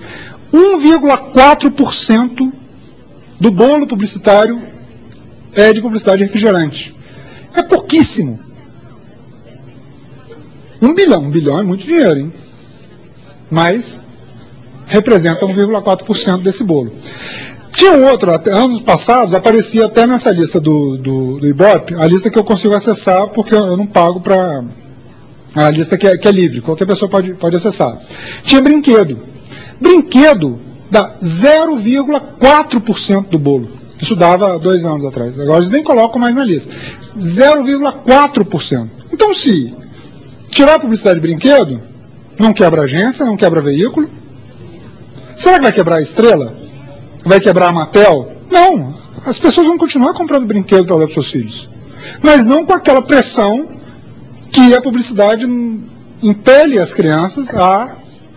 1,4% do bolo publicitário é de publicidade de refrigerante. É pouquíssimo. 1 bilhão. 1 bilhão é muito dinheiro, hein? mas representa 1,4% desse bolo. Tinha um outro, até anos passados, aparecia até nessa lista do Ibope, a lista que eu consigo acessar, porque eu não pago para a lista que é livre, qualquer pessoa pode acessar. Tinha brinquedo. Brinquedo dá 0,4% do bolo. Isso dava 2 anos atrás. Agora eles nem colocam mais na lista. 0,4%. Então, se tirar a publicidade de brinquedo, não quebra agência, não quebra veículo. Será que vai quebrar a Estrela? Vai quebrar a Mattel? Não. As pessoas vão continuar comprando brinquedo para dar para os seus filhos. Mas não com aquela pressão que a publicidade impele as crianças a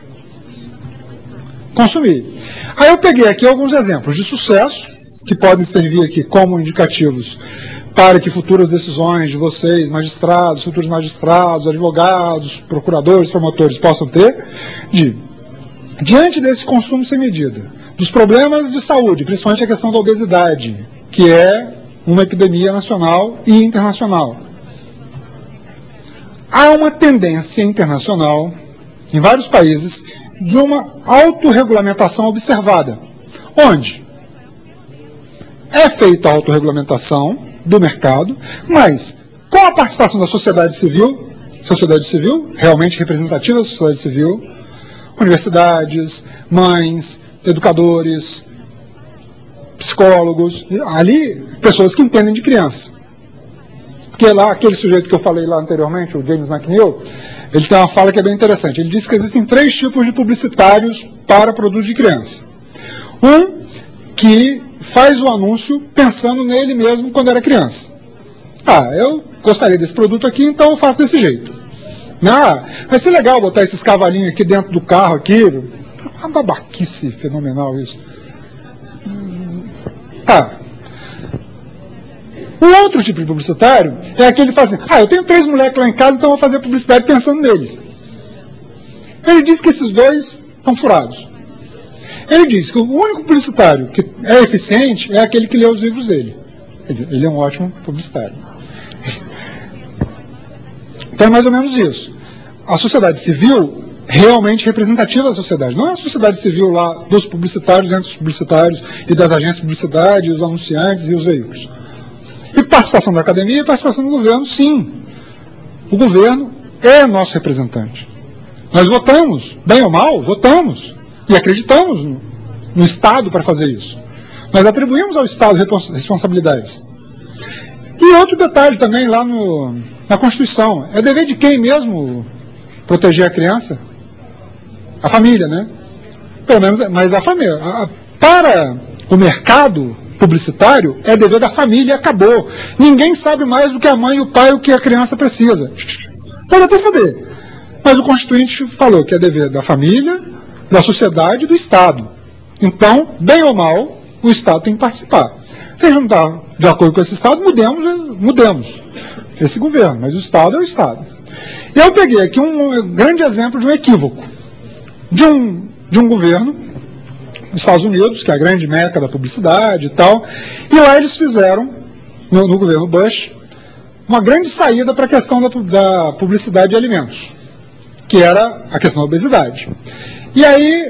consumir. Aí eu peguei aqui alguns exemplos de sucesso, que podem servir aqui como indicativos para que futuras decisões de vocês, magistrados, futuros magistrados, advogados, procuradores, promotores, possam ter, diante desse consumo sem medida, dos problemas de saúde, principalmente a questão da obesidade, que é uma epidemia nacional e internacional. Há uma tendência internacional, em vários países, de uma autorregulamentação observada, onde é feita a autorregulamentação do mercado, mas com a participação da sociedade civil realmente representativa da sociedade civil, universidades, mães, educadores, psicólogos, ali pessoas que entendem de criança. Porque lá, aquele sujeito que eu falei lá anteriormente, o James McNeil, ele tem uma fala que é bem interessante. Ele diz que existem 3 tipos de publicitários para produto de criança. Um que faz o anúncio pensando nele mesmo quando era criança. Eu gostaria desse produto aqui, então eu faço desse jeito. Vai ser legal botar esses cavalinhos aqui dentro do carro aqui. Uma babaquice fenomenal isso. O outro tipo de publicitário é aquele que fala assim, eu tenho 3 moleques lá em casa, então eu vou fazer publicidade pensando neles. Ele diz que esses 2 estão furados. Ele diz que o único publicitário que é eficiente é aquele que lê os livros dele. Quer dizer, ele é um ótimo publicitário. Então é mais ou menos isso. A sociedade civil realmente representativa da sociedade. Não é a sociedade civil lá dos publicitários, entre os publicitários e das agências de publicidade, os anunciantes e os veículos. E participação da academia e participação do governo, sim. O governo é nosso representante. Nós votamos, bem ou mal, votamos. E acreditamos no Estado para fazer isso. Nós atribuímos ao Estado responsabilidades. E outro detalhe também lá na Constituição. É dever de quem mesmo proteger a criança? A família, né? Pelo menos, mas a família. Para o mercado publicitário, é dever da família e acabou. Ninguém sabe mais do que a mãe e o pai o que a criança precisa. Pode até saber. Mas o Constituinte falou que é dever da família, da sociedade e do Estado. Então, bem ou mal, o Estado tem que participar. Se a gente não está de acordo com esse Estado, mudemos esse governo, mas o Estado é o Estado. E eu peguei aqui um grande exemplo de um equívoco de um governo, nos Estados Unidos, que é a grande meca da publicidade e tal, e lá eles fizeram, no governo Bush, uma grande saída para a questão da publicidade de alimentos, que era a questão da obesidade. E aí,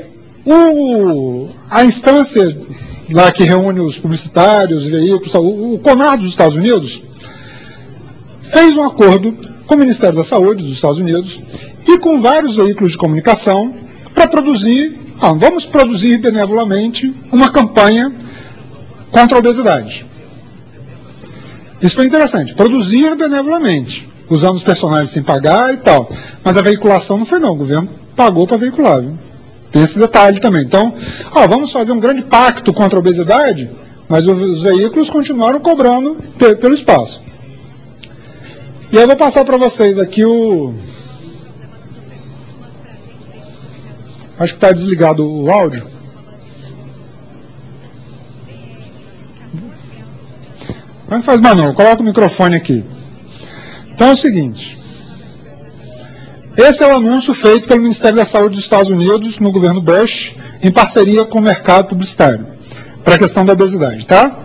a instância lá que reúne os publicitários, veículos, o CONAR dos Estados Unidos, fez um acordo com o Ministério da Saúde dos Estados Unidos e com vários veículos de comunicação para produzir, vamos produzir benevolamente uma campanha contra a obesidade. Isso foi interessante, produzir benevolamente, usando os personagens sem pagar e tal. Mas a veiculação não foi não, o governo pagou para veicular, viu? Tem esse detalhe também. Então, vamos fazer um grande pacto contra a obesidade, mas os veículos continuaram cobrando pelo espaço. E aí eu vou passar para vocês aqui acho que está desligado o áudio. Mas não faz mais não, coloca o microfone aqui. Então é o seguinte. Esse é o anúncio feito pelo Ministério da Saúde dos Estados Unidos no governo Bush, em parceria com o mercado publicitário, para a questão da obesidade, tá?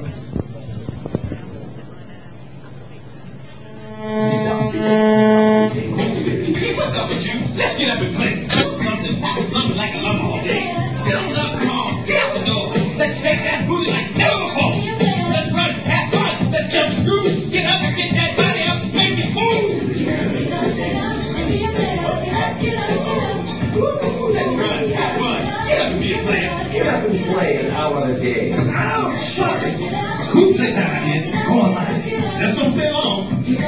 like a lumber all day. Get on up, come on, get out the door. Let's shake that booty like never before. Let's run, have fun, let's jump the groove. Get up and get that body up, make it move. Let's run, have fun. Get up and be a player. Get up and play an hour a day. Ouch! Sorry. Who plays out of this? Go on, man. Just don't stay long.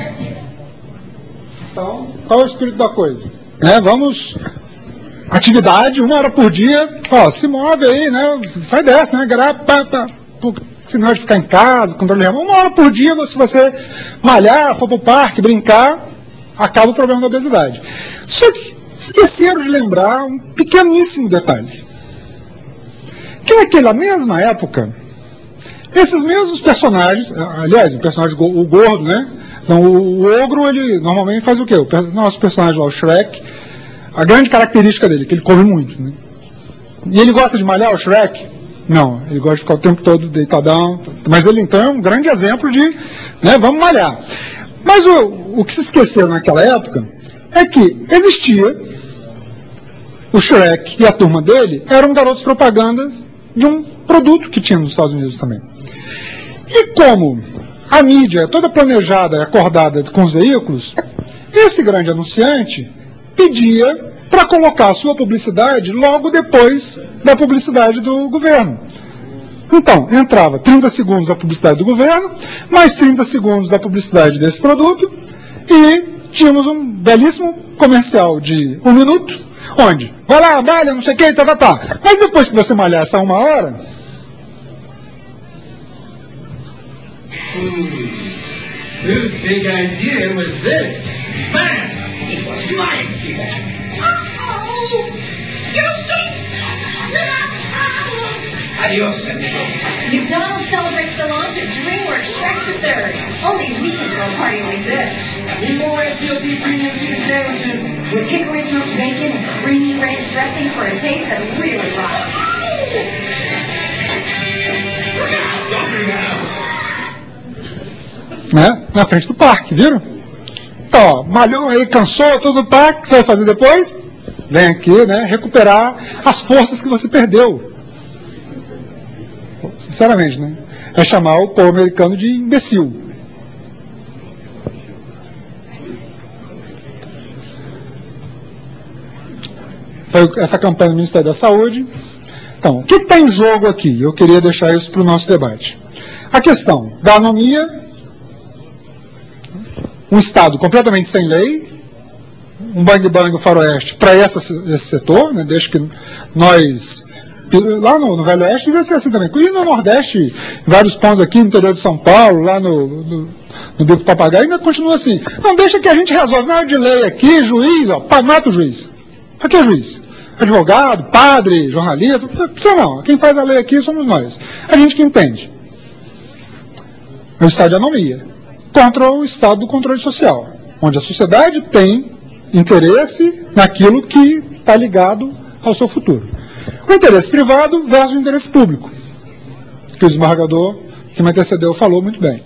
Então, qual é o espírito da coisa? Vamos, atividade, 1 hora por dia, ó, se move aí, né? Sai dessa, né? Se não é de ficar em casa, controle remoto, 1 hora por dia, se você malhar, for pro parque, brincar, acaba o problema da obesidade. Só que esqueceram de lembrar um pequeníssimo detalhe. Que naquela mesma época, esses mesmos personagens, aliás, o gordo, né? Então, o ogro, ele normalmente faz o quê? O nosso personagem lá, o Shrek, a grande característica dele é que ele come muito, né? E ele gosta de malhar, o Shrek? Não, ele gosta de ficar o tempo todo deitadão. Mas ele, então, é um grande exemplo de, né, vamos malhar. Mas o que se esqueceu naquela época é que existia o Shrek e a turma dele eram garotos propagandas de um produto que tinha nos Estados Unidos também. E como a mídia é toda planejada e acordada com os veículos, esse grande anunciante pedia para colocar a sua publicidade logo depois da publicidade do governo. Então, entrava 30 segundos da publicidade do governo, mais 30 segundos da publicidade desse produto, e tínhamos um belíssimo comercial de 1 minuto, onde, vai lá, malha, não sei o que, tá. Mas depois que você malhar essa 1 hora... Whose big idea was this? Man, it was my idea. Uh-oh! You Adios, amigo. McDonald's celebrates the launch of DreamWorks Shrek the Third. Only we can throw a party like this. Need more SPLC premium chicken sandwiches. With hickory smoked bacon and creamy ranch dressing for a taste that really rocks. Look out, don't now. Né? Na frente do parque, viram? Então, ó, malhou aí, cansou todo o parque, o que você vai fazer depois? Vem aqui, né, recuperar as forças que você perdeu. Sinceramente, né? É chamar o povo americano de imbecil. Foi essa campanha do Ministério da Saúde. Então, o que está em jogo aqui? Eu queria deixar isso para o nosso debate. A questão da anomia, um Estado completamente sem lei, um bang-bang do faroeste para esse setor, né, desde que nós, lá no Velho Oeste, devia ser assim também. E no Nordeste, em vários pontos aqui, no interior de São Paulo, lá no Bico do Papagaio, ainda continua assim. Não, deixa que a gente resolve. Nada de lei aqui, juiz, ó, mata o juiz. Aqui é juiz. Advogado, padre, jornalista, não precisa não. Quem faz a lei aqui somos nós. A gente que entende. É o estado de anomia contra o estado do controle social, onde a sociedade tem interesse naquilo que está ligado ao seu futuro. O interesse privado versus o interesse público, que o desembargador que me antecedeu falou muito bem.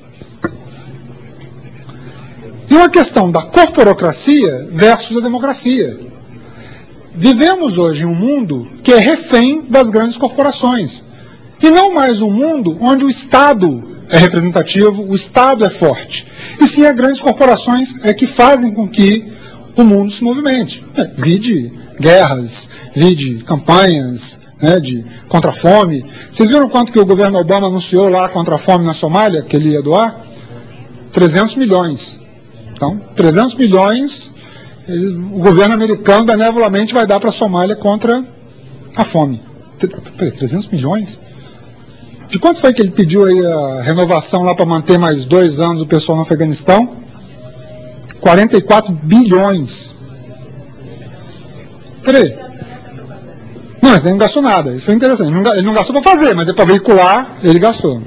E uma questão da corporocracia versus a democracia. Vivemos hoje em um mundo que é refém das grandes corporações, e não mais um mundo onde o Estado é representativo, o Estado é forte. E sim, as grandes corporações é que fazem com que o mundo se movimente. Vide guerras, vide campanhas, né, contra a fome. Vocês viram quanto que o governo Obama anunciou lá contra a fome na Somália, que ele ia doar? 300 milhões. Então, 300 milhões o governo americano benevolamente vai dar para a Somália contra a fome. 300 milhões? De quanto foi que ele pediu aí a renovação lá para manter mais 2 anos o pessoal no Afeganistão? 44 bilhões. Peraí. Não, ele não gastou nada. Isso foi interessante. Ele não gastou para fazer, mas é para veicular, ele gastou.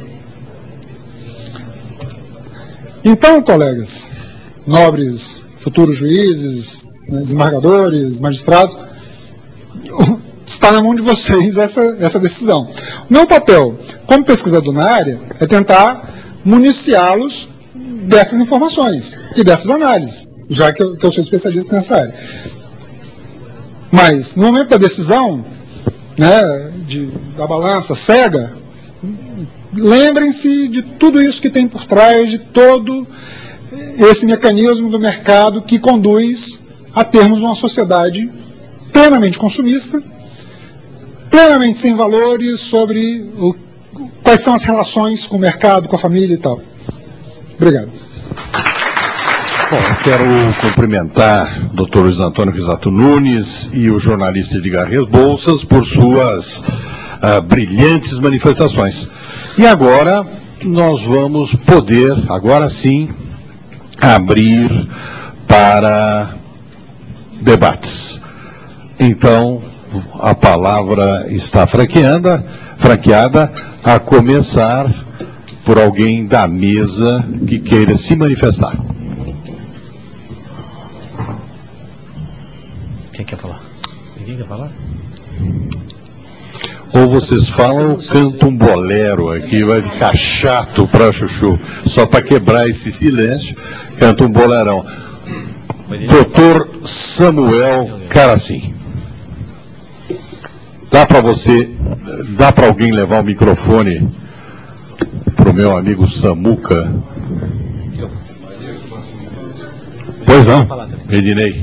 Então, colegas, nobres, futuros juízes, desembargadores, magistrados, está na mão de vocês essa decisão. O meu papel, como pesquisador na área, é tentar municiá-los dessas informações e dessas análises, já que eu sou especialista nessa área. Mas, no momento da decisão, né, da balança cega, lembrem-se de tudo isso que tem por trás, de todo esse mecanismo do mercado que conduz a termos uma sociedade plenamente consumista, plenamente sem valores sobre quais são as relações com o mercado, com a família e tal. Obrigado. Bom, eu quero cumprimentar o Dr. Luiz Antônio Risato Nunes e o jornalista Edgar Rebouças por suas brilhantes manifestações. E agora nós vamos poder, agora sim, abrir para debates. Então, a palavra está franqueada, a começar por alguém da mesa que queira se manifestar. Quem quer falar? Ninguém quer falar? Ou vocês falam ou cantam um bolero aqui, vai ficar chato para chuchu. Só para quebrar esse silêncio, canta um bolerão. Dr. Samuel Caracim. Dá para alguém levar o microfone para o meu amigo Samuca? Pois não, Ednei.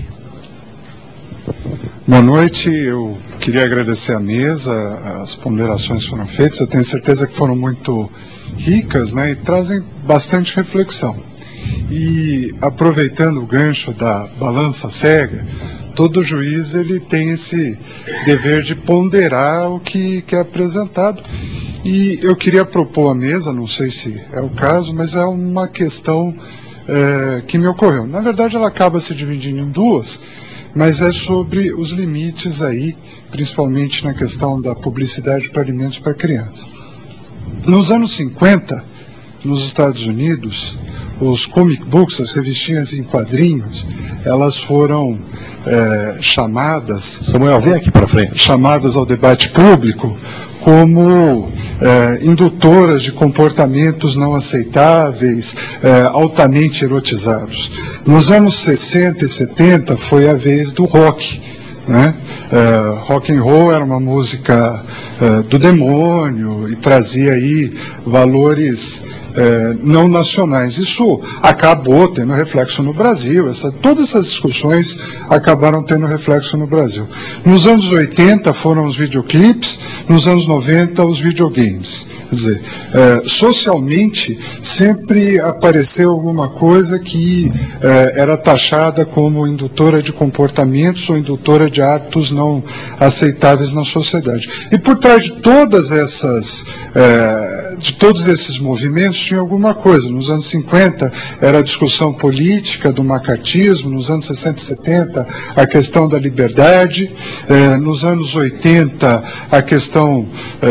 Boa noite, eu queria agradecer a mesa, as ponderações foram feitas, eu tenho certeza que foram muito ricas, né, e trazem bastante reflexão. E aproveitando o gancho da balança cega, todo juiz ele tem esse dever de ponderar o que é apresentado. E eu queria propor à mesa, não sei se é o caso, mas é uma questão que me ocorreu. Na verdade, ela acaba se dividindo em duas, mas é sobre os limites aí, principalmente na questão da publicidade para alimentos para criança. Nos anos 50, nos Estados Unidos, os comic books, as revistinhas em quadrinhos, elas foram chamadas... Samuel, vem aqui para frente. Chamadas ao debate público como indutoras de comportamentos não aceitáveis, altamente erotizados. Nos anos 60 e 70 foi a vez do rock, né? Rock and roll era uma música do demônio e trazia aí valores não nacionais. Isso acabou tendo reflexo no Brasil, todas essas discussões acabaram tendo reflexo no Brasil. Nos anos 80 foram os videoclipes, nos anos 90 os videogames. Quer dizer, socialmente sempre apareceu alguma coisa que era taxada como indutora de comportamentos ou indutora de atos não aceitáveis na sociedade. E por trás de todas essas, de todos esses movimentos tinha alguma coisa. Nos anos 50 era a discussão política do macartismo, nos anos 60 e 70 a questão da liberdade, nos anos 80 a questão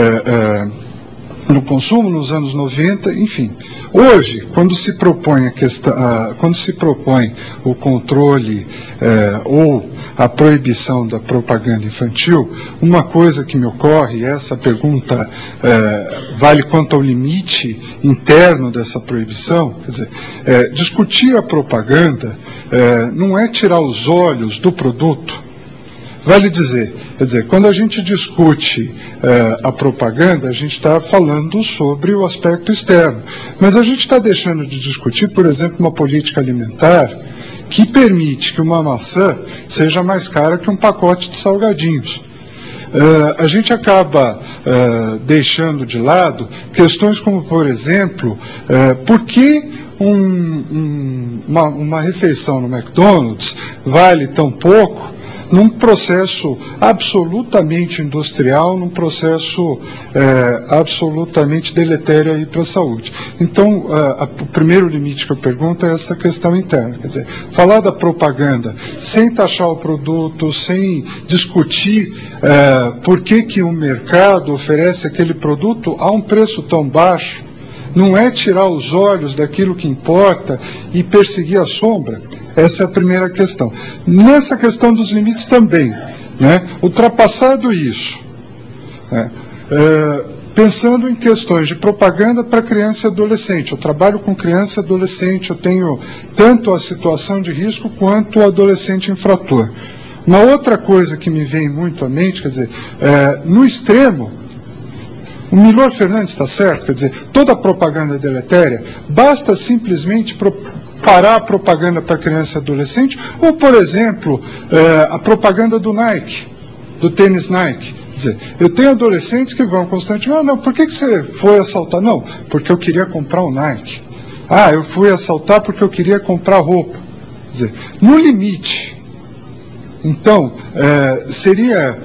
no consumo, nos anos 90, enfim. Hoje, quando se propõe o controle ou a proibição da propaganda infantil, uma coisa que me ocorre, e essa pergunta vale quanto ao limite interno dessa proibição, quer dizer, discutir a propaganda não é tirar os olhos do produto. Vale dizer, quer dizer, quando a gente discute a propaganda, a gente está falando sobre o aspecto externo. Mas a gente está deixando de discutir, por exemplo, uma política alimentar que permite que uma maçã seja mais cara que um pacote de salgadinhos. A gente acaba deixando de lado questões como, por exemplo, por que uma refeição no McDonald's vale tão pouco num processo absolutamente industrial, num processo absolutamente deletério para a saúde. Então, o primeiro limite que eu pergunto é essa questão interna. Quer dizer, falar da propaganda sem taxar o produto, sem discutir por que o mercado oferece aquele produto a um preço tão baixo, não é tirar os olhos daquilo que importa e perseguir a sombra. Essa é a primeira questão. Nessa questão dos limites também, né, ultrapassado isso, pensando em questões de propaganda para criança e adolescente. Eu trabalho com criança e adolescente, eu tenho tanto a situação de risco quanto o adolescente infrator. Uma outra coisa que me vem muito à mente, quer dizer, no extremo, o Milor Fernandes está certo, quer dizer, toda propaganda deletéria, basta simplesmente parar a propaganda para criança e adolescente, ou, por exemplo, a propaganda do Nike, do tênis Nike. Quer dizer, eu tenho adolescentes que vão constantemente, não, por que você foi assaltar? Não, porque eu queria comprar o Nike. Ah, eu fui assaltar porque eu queria comprar roupa. Quer dizer, no limite, então, seria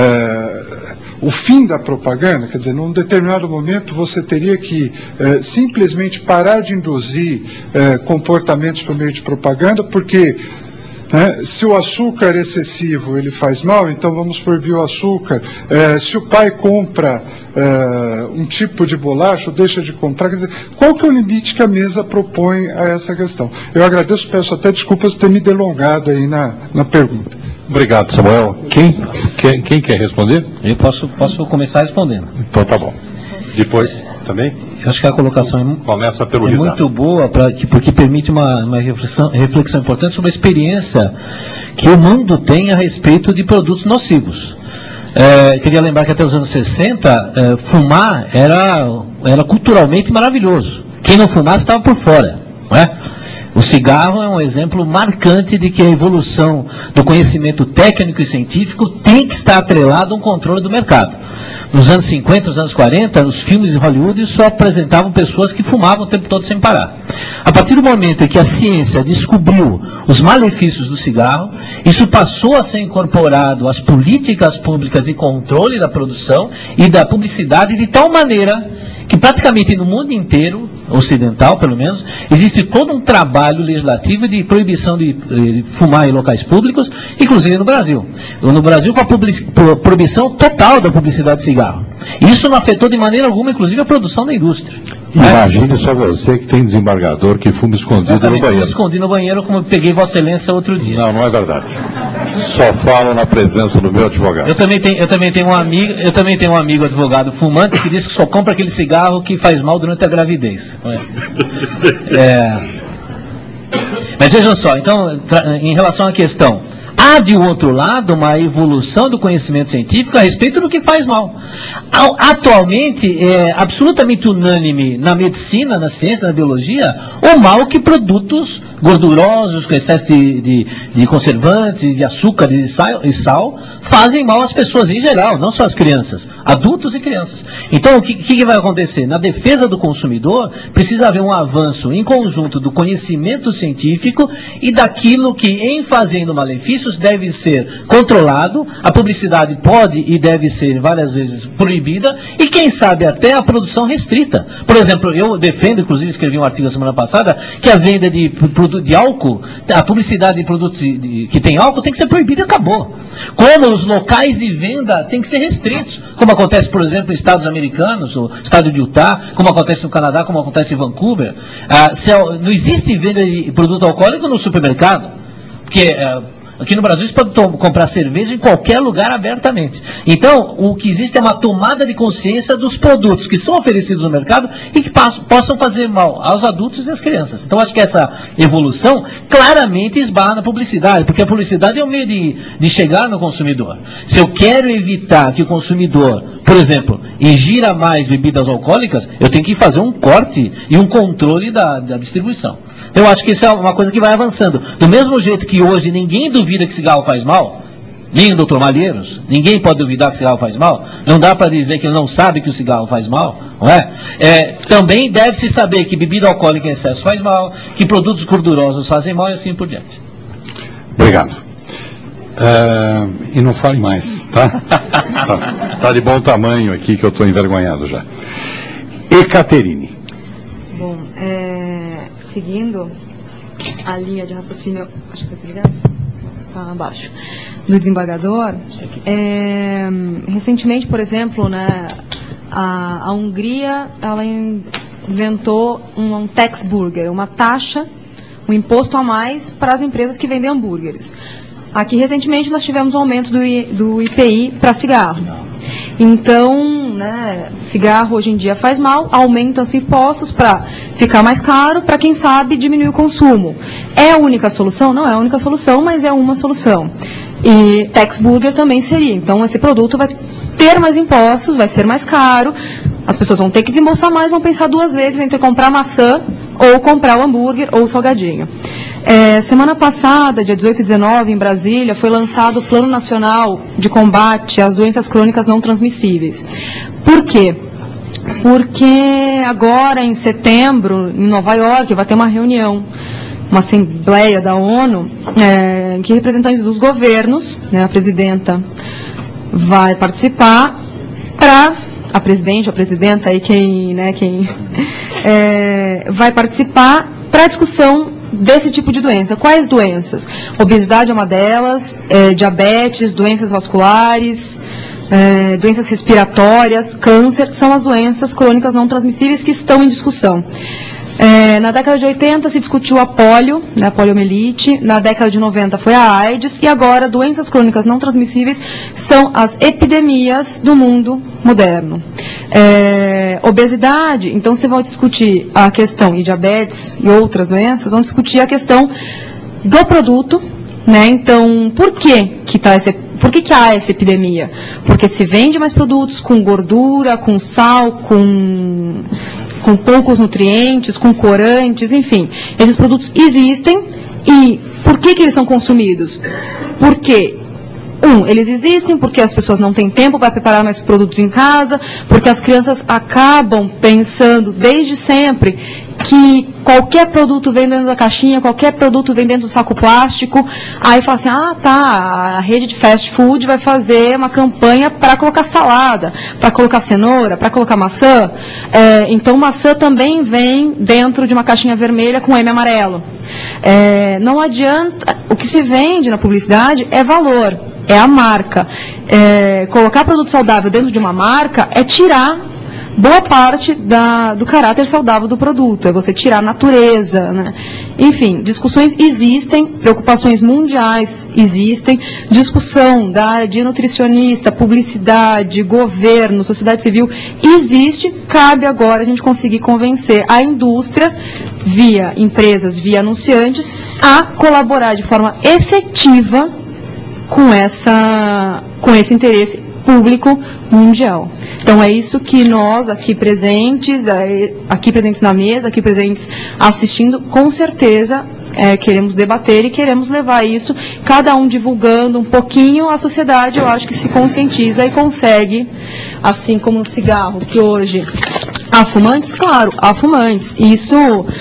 o fim da propaganda, quer dizer, num determinado momento você teria que simplesmente parar de induzir comportamentos por meio de propaganda, porque se o açúcar excessivo ele faz mal, então vamos proibir o açúcar. Se o pai compra um tipo de bolacha ou deixa de comprar, quer dizer, qual que é o limite que a mesa propõe a essa questão? Eu agradeço, peço até desculpas por ter me delongado aí na pergunta. Obrigado, Samuel. Quem quer responder? Eu posso começar respondendo. Então tá bom. Depois, também? Eu acho que a colocação Começa pelo é Rizar. muito boa, porque permite uma reflexão importante sobre a experiência que o mundo tem a respeito de produtos nocivos. Queria lembrar que até os anos 60, fumar era culturalmente maravilhoso. Quem não fumasse estava por fora, não é? O cigarro é um exemplo marcante de que a evolução do conhecimento técnico e científico tem que estar atrelado a um controle do mercado. Nos anos 50, nos anos 40, os filmes de Hollywood só apresentavam pessoas que fumavam o tempo todo sem parar. A partir do momento em que a ciência descobriu os malefícios do cigarro, isso passou a ser incorporado às políticas públicas de controle da produção e da publicidade de tal maneira que praticamente no mundo inteiro, ocidental pelo menos, existe todo um trabalho legislativo de proibição de fumar em locais públicos, inclusive no Brasil. No Brasil com a proibição total da publicidade de cigarro. Isso não afetou de maneira alguma, inclusive, a produção da indústria. Imagine só você que tem desembargador que fuma escondido no banheiro. Eu escondi no banheiro como eu peguei Vossa Excelência outro dia. Não, não é verdade. Só falo na presença do meu advogado. Eu também tenho um amigo advogado fumante que diz que só compra aquele cigarro que faz mal durante a gravidez. Mas vejam só, então, em relação à questão, há de outro lado uma evolução do conhecimento científico a respeito do que faz mal. Atualmente é absolutamente unânime na medicina, na ciência, na biologia, o mal que produtos gordurosos, com excesso de conservantes, de açúcar e sal, fazem mal às pessoas em geral, não só às crianças, adultos e crianças. Então, o que vai acontecer? Na defesa do consumidor, precisa haver um avanço em conjunto do conhecimento científico e daquilo que, em fazendo malefícios, deve ser controlado, a publicidade pode e deve ser várias vezes proibida, e quem sabe até a produção restrita. Por exemplo, eu defendo, inclusive escrevi um artigo na semana passada, que a venda de álcool, a publicidade de produtos que tem álcool tem que ser proibida e acabou. Como os locais de venda têm que ser restritos, como acontece, por exemplo, em estados americanos, o estado de Utah, como acontece no Canadá, como acontece em Vancouver. Não existe venda de produto alcoólico no supermercado, porque aqui no Brasil você pode comprar cerveja em qualquer lugar abertamente. Então, o que existe é uma tomada de consciência dos produtos que são oferecidos no mercado e que possam fazer mal aos adultos e às crianças. Então, acho que essa evolução claramente esbarra na publicidade, porque a publicidade é um meio de chegar no consumidor. Se eu quero evitar que o consumidor, por exemplo, ingira mais bebidas alcoólicas, eu tenho que fazer um corte e um controle da distribuição. Eu acho que isso é uma coisa que vai avançando. Do mesmo jeito que hoje ninguém duvida que cigarro faz mal, nem o Dr. Malheiros, ninguém pode duvidar que cigarro faz mal, não dá para dizer que ele não sabe que o cigarro faz mal, não é? Também deve-se saber que bebida alcoólica em excesso faz mal, que produtos gordurosos fazem mal e assim por diante. Obrigado. E não fale mais, tá? Tá de bom tamanho aqui que eu estou envergonhado já. Ecaterine. Bom, seguindo a linha de raciocínio, acho que está desligado? Está abaixo, do desembargador, recentemente, por exemplo, né, a Hungria, ela inventou um tax burger, uma taxa, um imposto a mais para as empresas que vendem hambúrgueres. Aqui, recentemente, nós tivemos um aumento do IPI para cigarro. Então, né, cigarro hoje em dia faz mal, aumentam-se impostos para ficar mais caro, para quem sabe diminuir o consumo. É a única solução? Não é a única solução, mas é uma solução. E Tex Burger também seria. Então, esse produto vai ter mais impostos, vai ser mais caro, as pessoas vão ter que desembolsar mais, vão pensar duas vezes entre comprar maçã ou comprar o hambúrguer ou o salgadinho. Semana passada, dia 18 e 19, em Brasília, foi lançado o Plano Nacional de Combate às Doenças Crônicas Não Transmissíveis. Por quê? Porque agora, em setembro, em Nova York, vai ter uma reunião, uma assembleia da ONU, em que representantes dos governos, né, a presidenta vai participar, a presidenta aí quem vai participar para a discussão desse tipo de doença. Quais doenças? Obesidade é uma delas, diabetes, doenças vasculares, doenças respiratórias, câncer, são as doenças crônicas não transmissíveis que estão em discussão. Na década de 80 se discutiu a polio, né, a poliomielite, na década de 90 foi a AIDS, e agora doenças crônicas não transmissíveis são as epidemias do mundo moderno. Obesidade, então você vai discutir a questão, e diabetes e outras doenças, vão discutir a questão do produto, né? Então, por que há essa epidemia? Porque se vende mais produtos com gordura, com sal, com poucos nutrientes, com corantes, enfim. Esses produtos existem e por que eles são consumidos? Porque, eles existem porque as pessoas não têm tempo para preparar mais produtos em casa, porque as crianças acabam pensando desde sempre que qualquer produto vem dentro da caixinha, qualquer produto vem dentro do saco plástico, aí fala assim, a rede de fast food vai fazer uma campanha para colocar salada, para colocar cenoura, para colocar maçã, então maçã também vem dentro de uma caixinha vermelha com M amarelo. Não adianta, o que se vende na publicidade é valor, é a marca. Colocar produto saudável dentro de uma marca é tirar boa parte do caráter saudável do produto, é você tirar a natureza, né? Enfim, discussões existem, preocupações mundiais existem, discussão da área de nutricionista, publicidade, governo, sociedade civil, existe, cabe agora a gente conseguir convencer a indústria, via empresas, via anunciantes, a colaborar de forma efetiva com esse interesse público mundial. Então é isso que nós aqui presentes na mesa, aqui presentes assistindo, com certeza queremos debater e queremos levar isso, cada um divulgando um pouquinho, a sociedade eu acho que se conscientiza e consegue, assim como o cigarro, que hoje há fumantes, claro, há fumantes, isso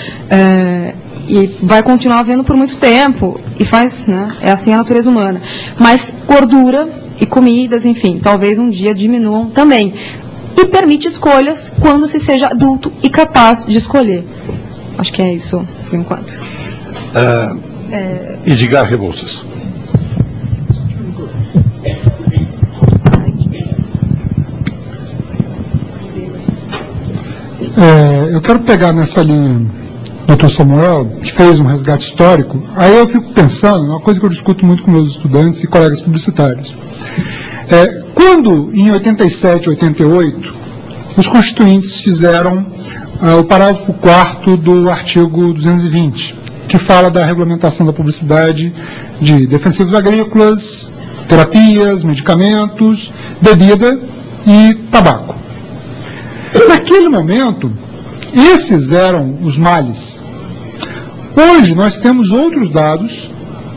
e vai continuar havendo por muito tempo, e faz, né, é assim a natureza humana, mas gordura e comidas, enfim, talvez um dia diminuam também. E permite escolhas quando se seja adulto e capaz de escolher. Acho que é isso, por enquanto. Edgar Rebouças. Eu quero pegar nessa linha Dr. Samuel, que fez um resgate histórico. Aí eu fico pensando, uma coisa que eu discuto muito com meus estudantes e colegas publicitários. Quando, em 87, 88, os constituintes fizeram o parágrafo 4º do artigo 220, que fala da regulamentação da publicidade de defensivos agrícolas, terapias, medicamentos, bebida e tabaco. Naquele momento, esses eram os males. Hoje, nós temos outros dados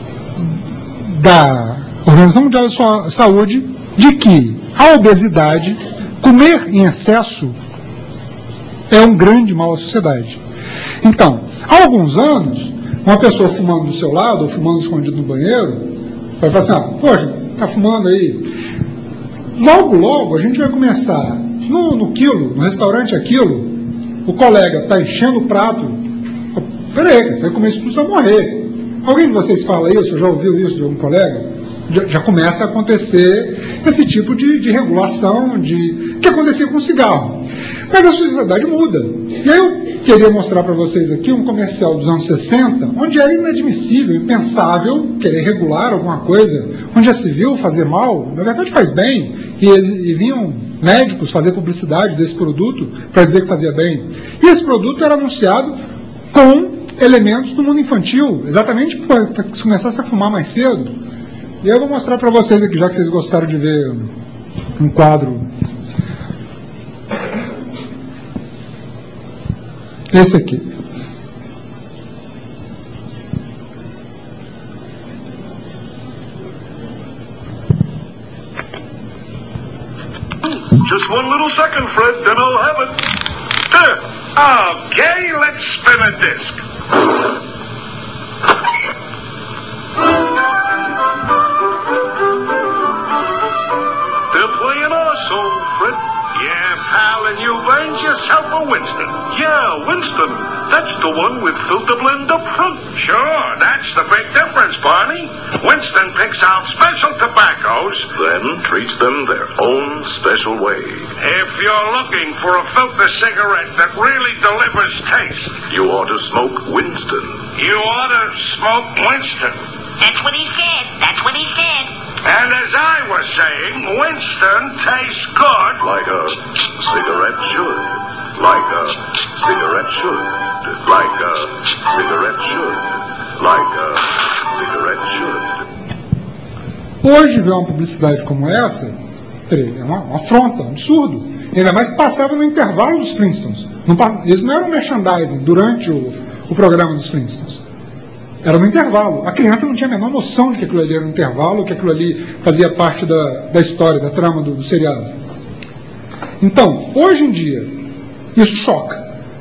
da Organização Mundial da Saúde de que a obesidade, comer em excesso, é um grande mal à sociedade. Então, há alguns anos, uma pessoa fumando do seu lado, ou fumando escondido no banheiro, vai falar assim, poxa, está fumando aí. Logo, a gente vai começar, no quilo, no restaurante aquilo, o colega está enchendo o prato, peraí, você vai comer isso, você vai morrer. Alguém de vocês fala isso, já ouviu isso de algum colega? Já começa a acontecer esse tipo de regulação que acontecia com o cigarro. Mas a sociedade muda. E aí eu queria mostrar para vocês aqui um comercial dos anos 60, onde era inadmissível, impensável querer regular alguma coisa, onde já se viu fazer mal, na verdade faz bem, e vinham médicos fazer publicidade desse produto para dizer que fazia bem. E esse produto era anunciado com elementos do mundo infantil, exatamente para que se começasse a fumar mais cedo. E eu vou mostrar para vocês aqui, já que vocês gostaram de ver um quadro. Esse aqui. Just one little second, Fred, then I'll have it. There. Okay, let's spin a disc. They're playing our song, Fred. Yeah, pal, and you've earned yourself a Winston. Yeah, Winston. That's the one with filter blend up front. Sure, that's the big difference, Barney. Winston picks out special tobaccos, then treats them their own special way. If you're looking for a filter cigarette that really delivers taste, you ought to smoke Winston. You ought to smoke Winston. That's what he said. That's what he said. And as I was saying, Winston tastes good. Like a cigarette should. Like a cigarette should. Like a cigarette should. Like a cigarette should. Hoje ver uma publicidade como essa é uma afronta, um absurdo. Ainda mais que passava no intervalo dos Flintstones. Eles não eram merchandising durante o programa dos Flintstones. Era no intervalo. A criança não tinha a menor noção de que aquilo ali era um intervalo, que aquilo ali fazia parte da história, da trama do seriado. Então, hoje em dia, isso choca.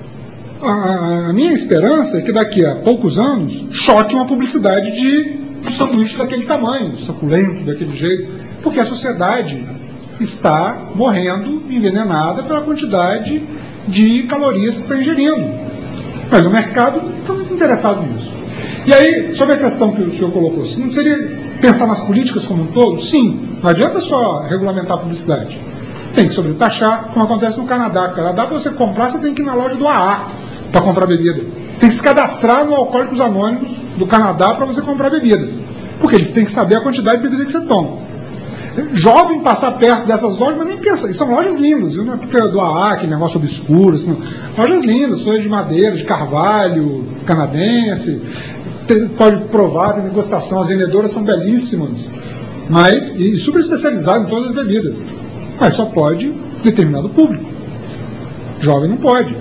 A minha esperança é que daqui a poucos anos choque uma publicidade de um sanduíche daquele tamanho, suculento, daquele jeito, porque a sociedade está morrendo envenenada pela quantidade de calorias que está ingerindo. Mas o mercado não está muito interessado nisso. E aí, sobre a questão que o senhor colocou, se não seria pensar nas políticas como um todo? Sim, não adianta só regulamentar a publicidade. Tem que sobretaxar, como acontece no Canadá. No Canadá, para você comprar, você tem que ir na loja do AA para comprar bebida. Você tem que se cadastrar no Alcoólicos Anônimos do Canadá para você comprar bebida. Porque eles têm que saber a quantidade de bebida que você toma. Jovem passar perto dessas lojas, mas nem pensa. E são lojas lindas, viu? Não é porque é do AA, aquele negócio obscuro. Assim, lojas lindas, folhas de madeira, de carvalho, canadense. Pode provar, tem degustação, as vendedoras são belíssimas, mas, e super especializadas em todas as bebidas, mas só pode determinado público. Jovem não pode.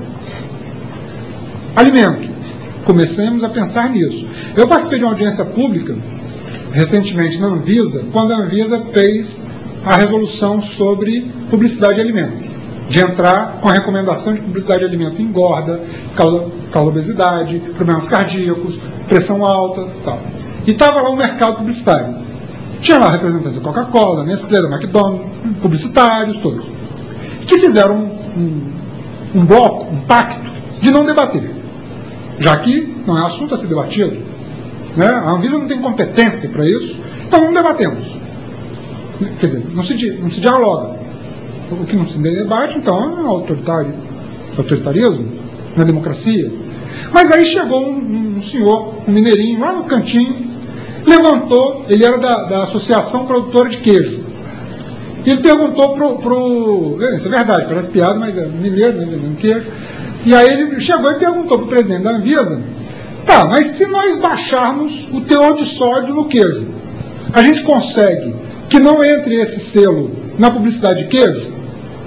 Alimento. Comecemos a pensar nisso. Eu participei de uma audiência pública recentemente na Anvisa, quando a Anvisa fez a resolução sobre publicidade de alimento, de entrar com a recomendação de publicidade de alimento engorda, causa obesidade, problemas cardíacos, pressão alta, tal. E estava lá o mercado publicitário. Tinha lá representantes da Coca-Cola, da Nestlé, da McDonald's, publicitários todos, que fizeram um bloco, um pacto de não debater, já que não é assunto a ser debatido. Né? A Anvisa não tem competência para isso, então não debatemos. Quer dizer, não se dialoga. O que não se debate, então, é autoritarismo, na democracia. Mas aí chegou um senhor, um mineirinho, lá no cantinho, levantou, ele era da Associação Produtora de Queijo. E ele perguntou isso é verdade, parece piada, mas é mineiro, né, vendendo queijo. E aí ele chegou e perguntou para o presidente da Anvisa, tá, mas se nós baixarmos o teor de sódio no queijo, a gente consegue que não entre esse selo na publicidade de queijo?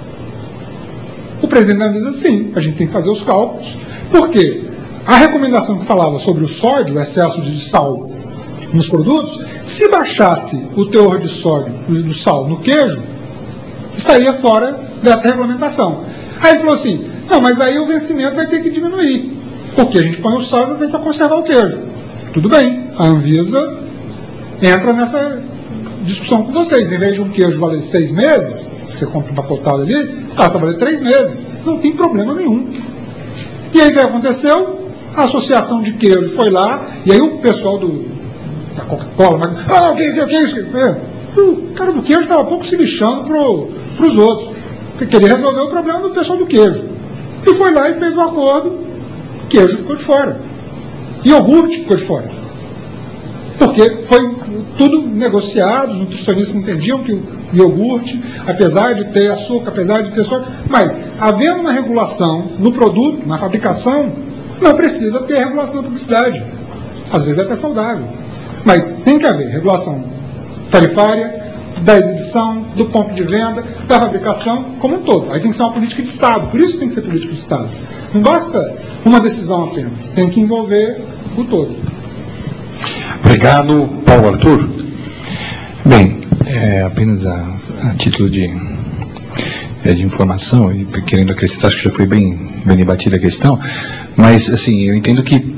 O presidente da Anvisa, sim, a gente tem que fazer os cálculos, porque a recomendação que falava sobre o sódio, o excesso de sal nos produtos, se baixasse o teor de sódio do sal no queijo, estaria fora dessa regulamentação. Aí ele falou assim, não, mas aí o vencimento vai ter que diminuir, porque a gente põe o sal para conservar o queijo. Tudo bem, a Anvisa entra nessa discussão com vocês. Em vez de um queijo valer 6 meses, você compra um pacotado ali, passa a valer 3 meses. Não tem problema nenhum. E aí o que aconteceu? A associação de queijo foi lá, e aí o pessoal da Coca-Cola, o que é isso? O cara do queijo estava pouco se lixando para os outros. Ele queria resolver o problema do pessoal do queijo. E foi lá e fez um acordo, o queijo ficou de fora. Iogurte ficou de fora. Porque foi tudo negociado, os nutricionistas entendiam que o iogurte, apesar de ter açúcar, apesar de ter sódio, mas havendo uma regulação no produto, na fabricação, não precisa ter regulação na publicidade. Às vezes é até saudável. Mas tem que haver regulação tarifária, da exibição, do ponto de venda, da fabricação, como um todo. Aí tem que ser uma política de Estado, por isso tem que ser política de Estado. Não basta uma decisão apenas, tem que envolver o todo. Obrigado, Paulo Arthur. Bem, apenas a título de informação, e querendo acrescentar, acho que já foi bem debatida a questão, mas, assim, eu entendo que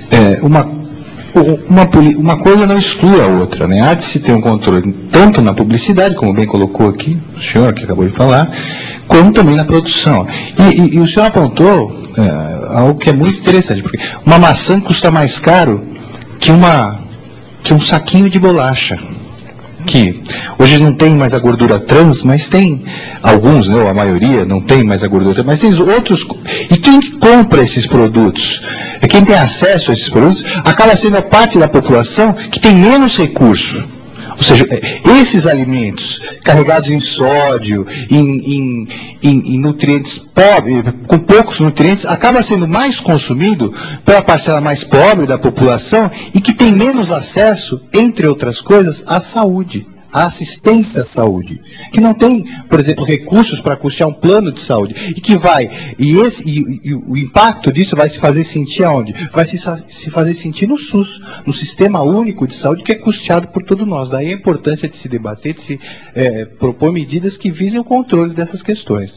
uma coisa não exclui a outra, né? Há de se ter um controle tanto na publicidade, como bem colocou aqui o senhor que acabou de falar, como também na produção. E o senhor apontou algo que é muito interessante, porque uma maçã custa mais caro que um saquinho de bolacha, que hoje não tem mais a gordura trans, mas tem alguns, né, ou a maioria não tem mais a gordura trans, mas tem outros. E quem compra esses produtos, quem tem acesso a esses produtos, acaba sendo a parte da população que tem menos recurso. Ou seja, esses alimentos carregados em sódio, em nutrientes pobres, com poucos nutrientes, acaba sendo mais consumido pela parcela mais pobre da população e que tem menos acesso, entre outras coisas, à saúde, à assistência à saúde, que não tem, por exemplo, recursos para custear um plano de saúde, e que o impacto disso vai se fazer sentir aonde? Vai se fazer sentir no SUS, no Sistema Único de Saúde, que é custeado por todos nós. Daí a importância de se debater, de se propor medidas que visem o controle dessas questões.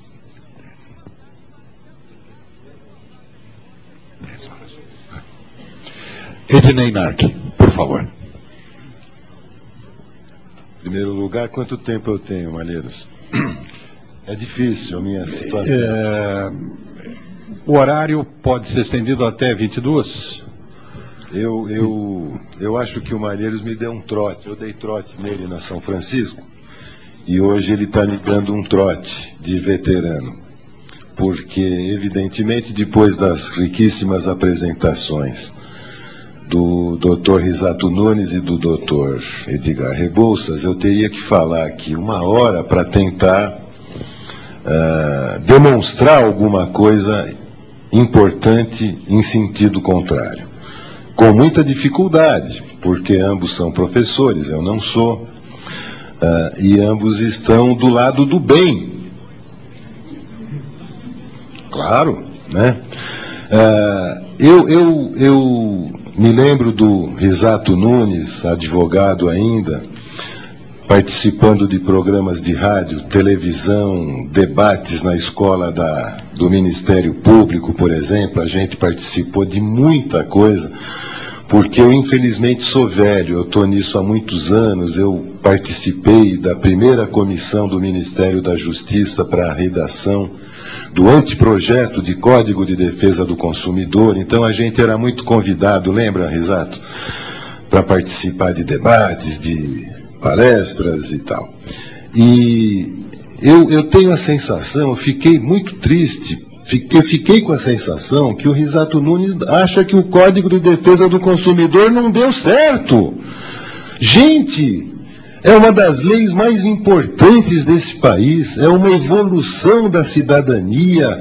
Ednei Nark, por favor. Em primeiro lugar, quanto tempo eu tenho, Malheiros? É difícil a minha situação. O horário pode ser estendido até 22? Eu acho que o Malheiros me deu um trote. Eu dei trote nele na São Francisco e hoje ele está me dando um trote de veterano. Porque, evidentemente, depois das riquíssimas apresentações do Dr. Risato Nunes e do Dr. Edgar Rebouças, eu teria que falar aqui 1 hora para tentar demonstrar alguma coisa importante em sentido contrário. Com muita dificuldade, porque ambos são professores, eu não sou, e ambos estão do lado do bem. Claro, né? Eu me lembro do Risato Nunes, advogado ainda, participando de programas de rádio, televisão, debates na escola do Ministério Público, por exemplo. A gente participou de muita coisa, porque eu infelizmente sou velho, eu estou nisso há muitos anos. Eu participei da primeira comissão do Ministério da Justiça para a redação do anteprojeto de Código de Defesa do Consumidor. Então a gente era muito convidado, lembra, Risato, para participar de debates, de palestras e tal. E eu tenho a sensação, eu fiquei muito triste, fiquei com a sensação que o Risato Nunes acha que o Código de Defesa do Consumidor não deu certo. Gente, é uma das leis mais importantes desse país, é uma evolução da cidadania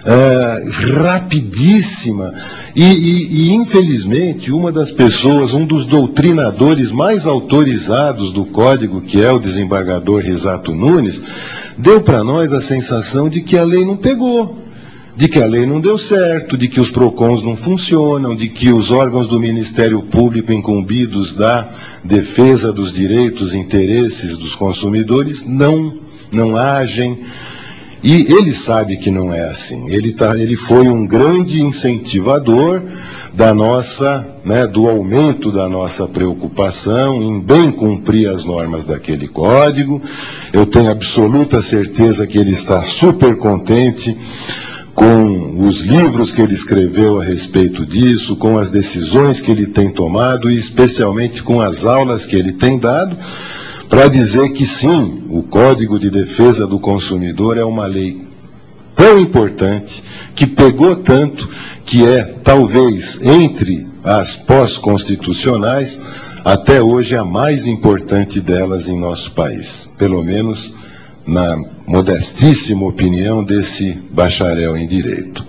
rapidíssima. E, infelizmente, uma das pessoas, um dos doutrinadores mais autorizados do Código, que é o desembargador Risato Nunes, deu para nós a sensação de que a lei não pegou, de que a lei não deu certo, de que os PROCONs não funcionam, de que os órgãos do Ministério Público incumbidos da defesa dos direitos e interesses dos consumidores não agem. E ele sabe que não é assim. Ele foi um grande incentivador da nossa, do aumento da nossa preocupação em bem cumprir as normas daquele código. Eu tenho absoluta certeza que ele está super contente com os livros que ele escreveu a respeito disso, com as decisões que ele tem tomado e especialmente com as aulas que ele tem dado, para dizer que sim, o Código de Defesa do Consumidor é uma lei tão importante, que pegou tanto, que é, talvez, entre as pós-constitucionais, até hoje a mais importante delas em nosso país, pelo menos na modestíssima opinião desse bacharel em Direito.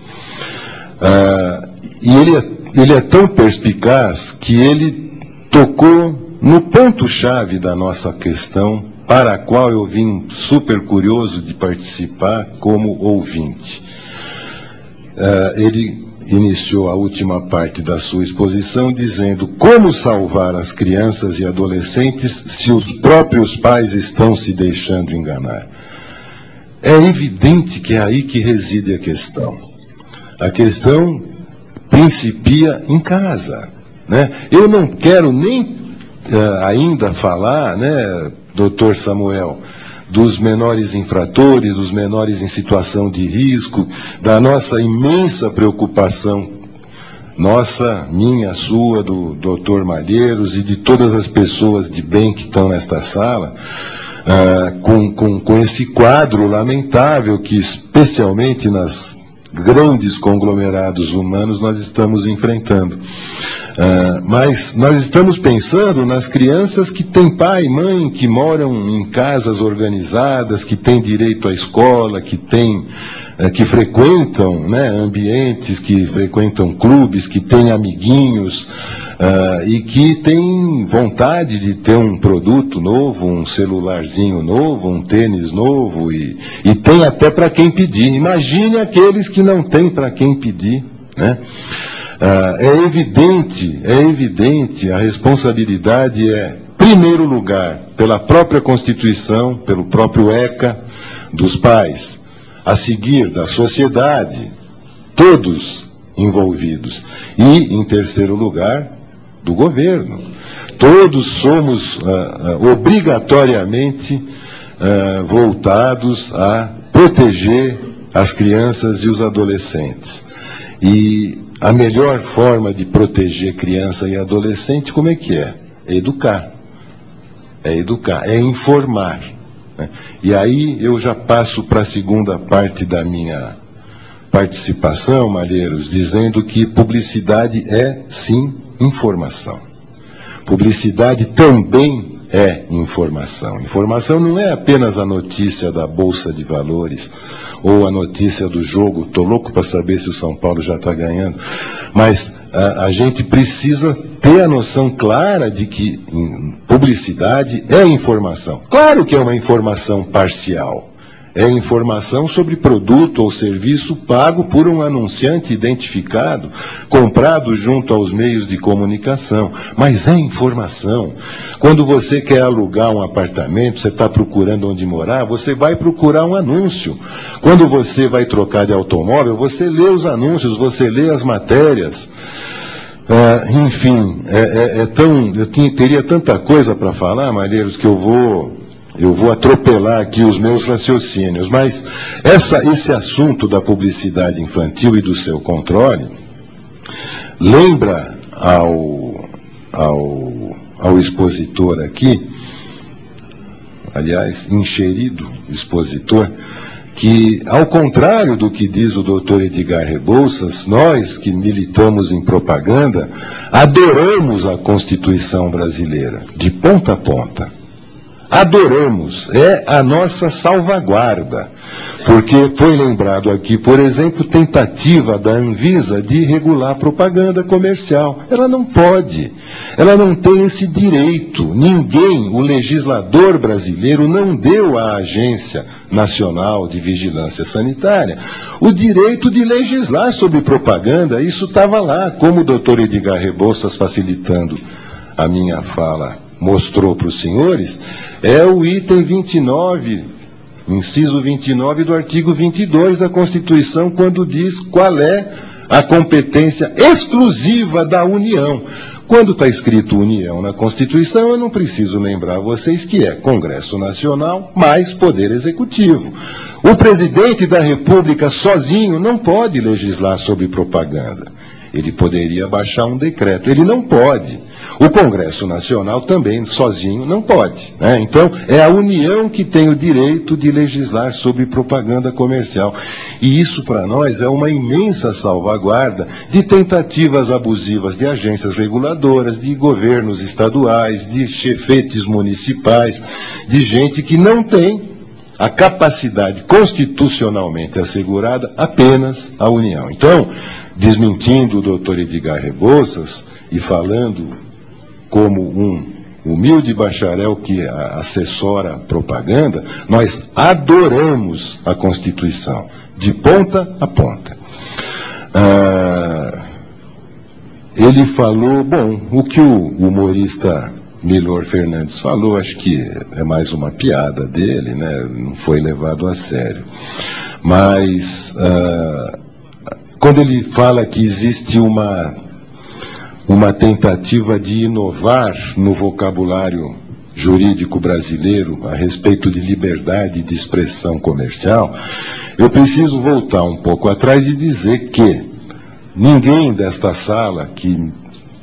E ele é tão perspicaz que ele tocou no ponto-chave da nossa questão, para a qual eu vim super curioso de participar como ouvinte. Ele iniciou a última parte da sua exposição dizendo como salvar as crianças e adolescentes se os próprios pais estão se deixando enganar. É evidente que é aí que reside a questão. A questão principia em casa, né? Eu não quero nem ainda falar, né, doutor Samuel, dos menores infratores, dos menores em situação de risco, da nossa imensa preocupação, nossa, minha, sua, do doutor Malheiros e de todas as pessoas de bem que estão nesta sala, com esse quadro lamentável que, especialmente nas grandes conglomerados humanos, nós estamos enfrentando. Mas nós estamos pensando nas crianças que têm pai e mãe, que moram em casas organizadas, que têm direito à escola, que frequentam, né, ambientes, que frequentam clubes, que têm amiguinhos, e que têm vontade de ter um produto novo, um celularzinho novo, um tênis novo, e tem até para quem pedir. Imagine aqueles que não têm para quem pedir, né? É evidente, a responsabilidade é, em primeiro lugar, pela própria Constituição, pelo próprio ECA, dos pais, a seguir da sociedade, todos envolvidos, e, em terceiro lugar, do governo. Todos somos obrigatoriamente voltados a proteger as crianças e os adolescentes. E a melhor forma de proteger criança e adolescente, como é que é? É educar. É educar, é informar, né? E aí eu já passo para a segunda parte da minha participação, Malheiros, dizendo que publicidade é, sim, informação. Publicidade também é informação. Informação não é apenas a notícia da Bolsa de Valores ou a notícia do jogo. Estou louco para saber se o São Paulo já está ganhando. Mas a gente precisa ter a noção clara de que publicidade é informação. Claro que é uma informação parcial. É informação sobre produto ou serviço pago por um anunciante identificado, comprado junto aos meios de comunicação. Mas é informação. Quando você quer alugar um apartamento, você está procurando onde morar, você vai procurar um anúncio. Quando você vai trocar de automóvel, você lê os anúncios, você lê as matérias. Enfim, teria tanta coisa para falar, Malheiros, que eu vou atropelar aqui os meus raciocínios, mas esse assunto da publicidade infantil e do seu controle lembra ao expositor aqui, aliás, encherido expositor, que, ao contrário do que diz o doutor Edgar Rebouças, nós que militamos em propaganda, adoramos a Constituição brasileira, de ponta a ponta. Adoramos, é a nossa salvaguarda, porque foi lembrado aqui, por exemplo, tentativa da Anvisa de regular propaganda comercial. Ela não pode, ela não tem esse direito. Ninguém, o legislador brasileiro, não deu à Agência Nacional de Vigilância Sanitária o direito de legislar sobre propaganda. Isso estava lá, como o doutor Edgar Rebouças, facilitando a minha fala, mostrou para os senhores, é o item 29, inciso 29 do artigo 22 da Constituição, quando diz qual é a competência exclusiva da União. Quando está escrito União na Constituição, eu não preciso lembrar a vocês que é Congresso Nacional mais Poder Executivo. O presidente da República sozinho não pode legislar sobre propaganda. Ele poderia baixar um decreto, ele não pode. O Congresso Nacional também, sozinho, não pode, né? Então, é a União que tem o direito de legislar sobre propaganda comercial. E isso, para nós, é uma imensa salvaguarda de tentativas abusivas de agências reguladoras, de governos estaduais, de chefetes municipais, de gente que não tem a capacidade constitucionalmente assegurada, apenas a União. Então, desmentindo o doutor Edgar Rebouças e falando como um humilde bacharel que assessora a propaganda, nós adoramos a Constituição, de ponta a ponta. Ele falou, bom, o que o humorista Milor Fernandes falou, acho que é mais uma piada dele, né? Não foi levado a sério. Mas, quando ele fala que existe uma tentativa de inovar no vocabulário jurídico brasileiro a respeito de liberdade de expressão comercial, eu preciso voltar um pouco atrás e dizer que ninguém desta sala que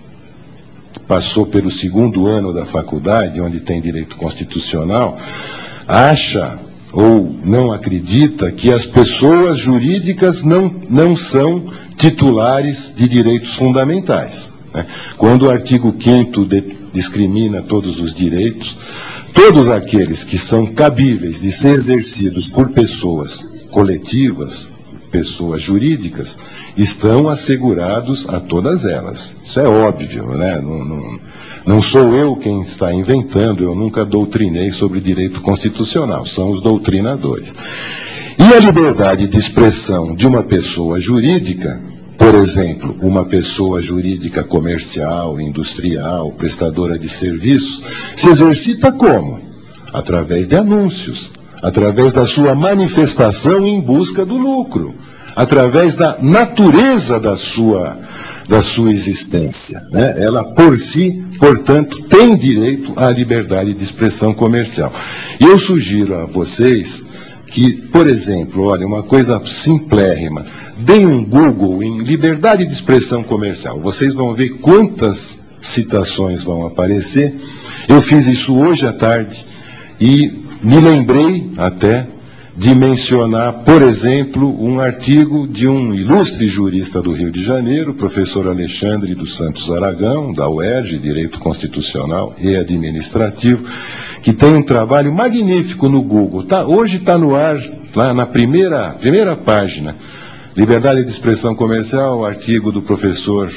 passou pelo 2º ano da faculdade, onde tem direito constitucional, acha ou não acredita que as pessoas jurídicas não são titulares de direitos fundamentais. Quando o artigo 5º discrimina todos os direitos, todos aqueles que são cabíveis de ser exercidos por pessoas coletivas, pessoas jurídicas, estão assegurados a todas elas. Isso é óbvio, né? Não sou eu quem está inventando, eu nunca doutrinei sobre direito constitucional, são os doutrinadores. E a liberdade de expressão de uma pessoa jurídica, por exemplo, uma pessoa jurídica comercial, industrial, prestadora de serviços, se exercita como? Através de anúncios, através da sua manifestação em busca do lucro, através da natureza da sua existência, né? Ela, por si, portanto, tem direito à liberdade de expressão comercial. E eu sugiro a vocês que, por exemplo, olha, uma coisa simplérrima, deem um Google em liberdade de expressão comercial. Vocês vão ver quantas citações vão aparecer. Eu fiz isso hoje à tarde e me lembrei até de mencionar, por exemplo, um artigo de um ilustre jurista do Rio de Janeiro, professor Alexandre dos Santos Aragão, da UERJ, Direito Constitucional e Administrativo, que tem um trabalho magnífico no Google. Hoje está no ar, lá na primeira página, Liberdade de Expressão Comercial, artigo do professor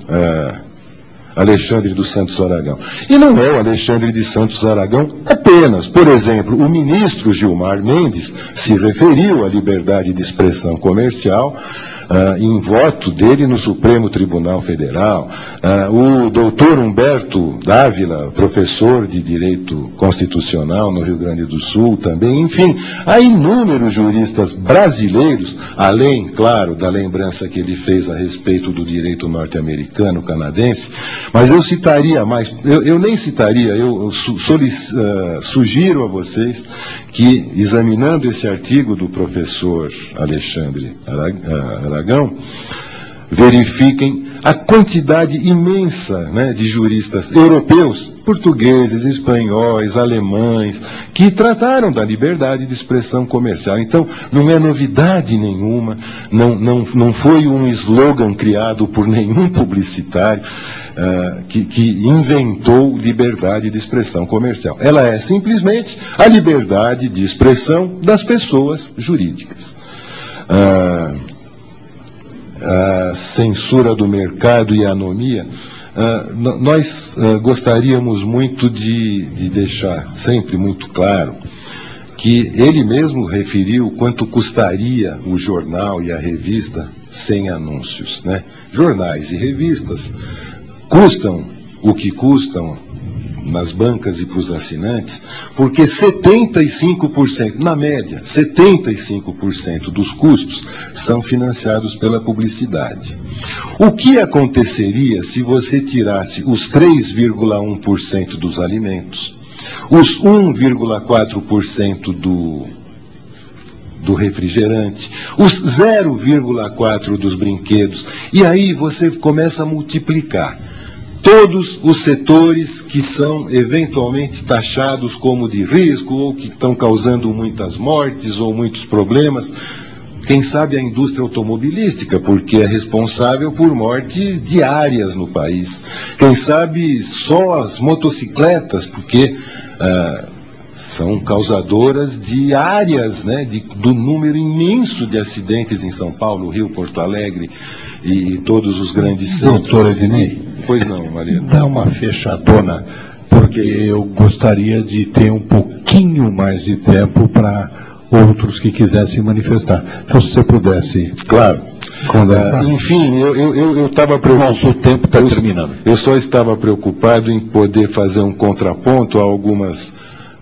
Alexandre dos Santos Aragão. E não é o Alexandre de Santos Aragão apenas. Por exemplo, o ministro Gilmar Mendes se referiu à liberdade de expressão comercial em voto dele no Supremo Tribunal Federal. O doutor Humberto Dávila, professor de Direito Constitucional no Rio Grande do Sul também. Enfim, há inúmeros juristas brasileiros, além, claro, da lembrança que ele fez a respeito do direito norte-americano, canadense. Mas eu citaria mais, eu nem citaria, eu sugiro a vocês que, examinando esse artigo do professor Alexandre Aragão, verifiquem a quantidade imensa, né, de juristas europeus, portugueses, espanhóis, alemães, que trataram da liberdade de expressão comercial. Então, não é novidade nenhuma, não foi um slogan criado por nenhum publicitário que inventou liberdade de expressão comercial. Ela é simplesmente a liberdade de expressão das pessoas jurídicas. A censura do mercado e a anomia, nós gostaríamos muito de deixar sempre muito claro que ele mesmo referiu quanto custaria o jornal e a revista sem anúncios, né? Jornais e revistas custam o que custam nas bancas e para os assinantes, porque 75%, na média, 75% dos custos são financiados pela publicidade. O que aconteceria se você tirasse os 3,1% dos alimentos, os 1,4% do refrigerante, os 0,4% dos brinquedos, e aí você começa a multiplicar todos os setores que são eventualmente taxados como de risco ou que estão causando muitas mortes ou muitos problemas. Quem sabe a indústria automobilística, porque é responsável por mortes diárias no país. Quem sabe só as motocicletas, porque são causadoras diárias, né, do número imenso de acidentes em São Paulo, Rio, Porto Alegre e todos os grandes centros. Doutor Ednei, pois não, Maria. Dá uma fechadona porque eu gostaria de ter um pouquinho mais de tempo para outros que quisessem manifestar. Então, se você pudesse, claro, condensar. Enfim, eu estava preocupado. Nosso tempo está terminando. Eu só estava preocupado em poder fazer um contraponto a algumas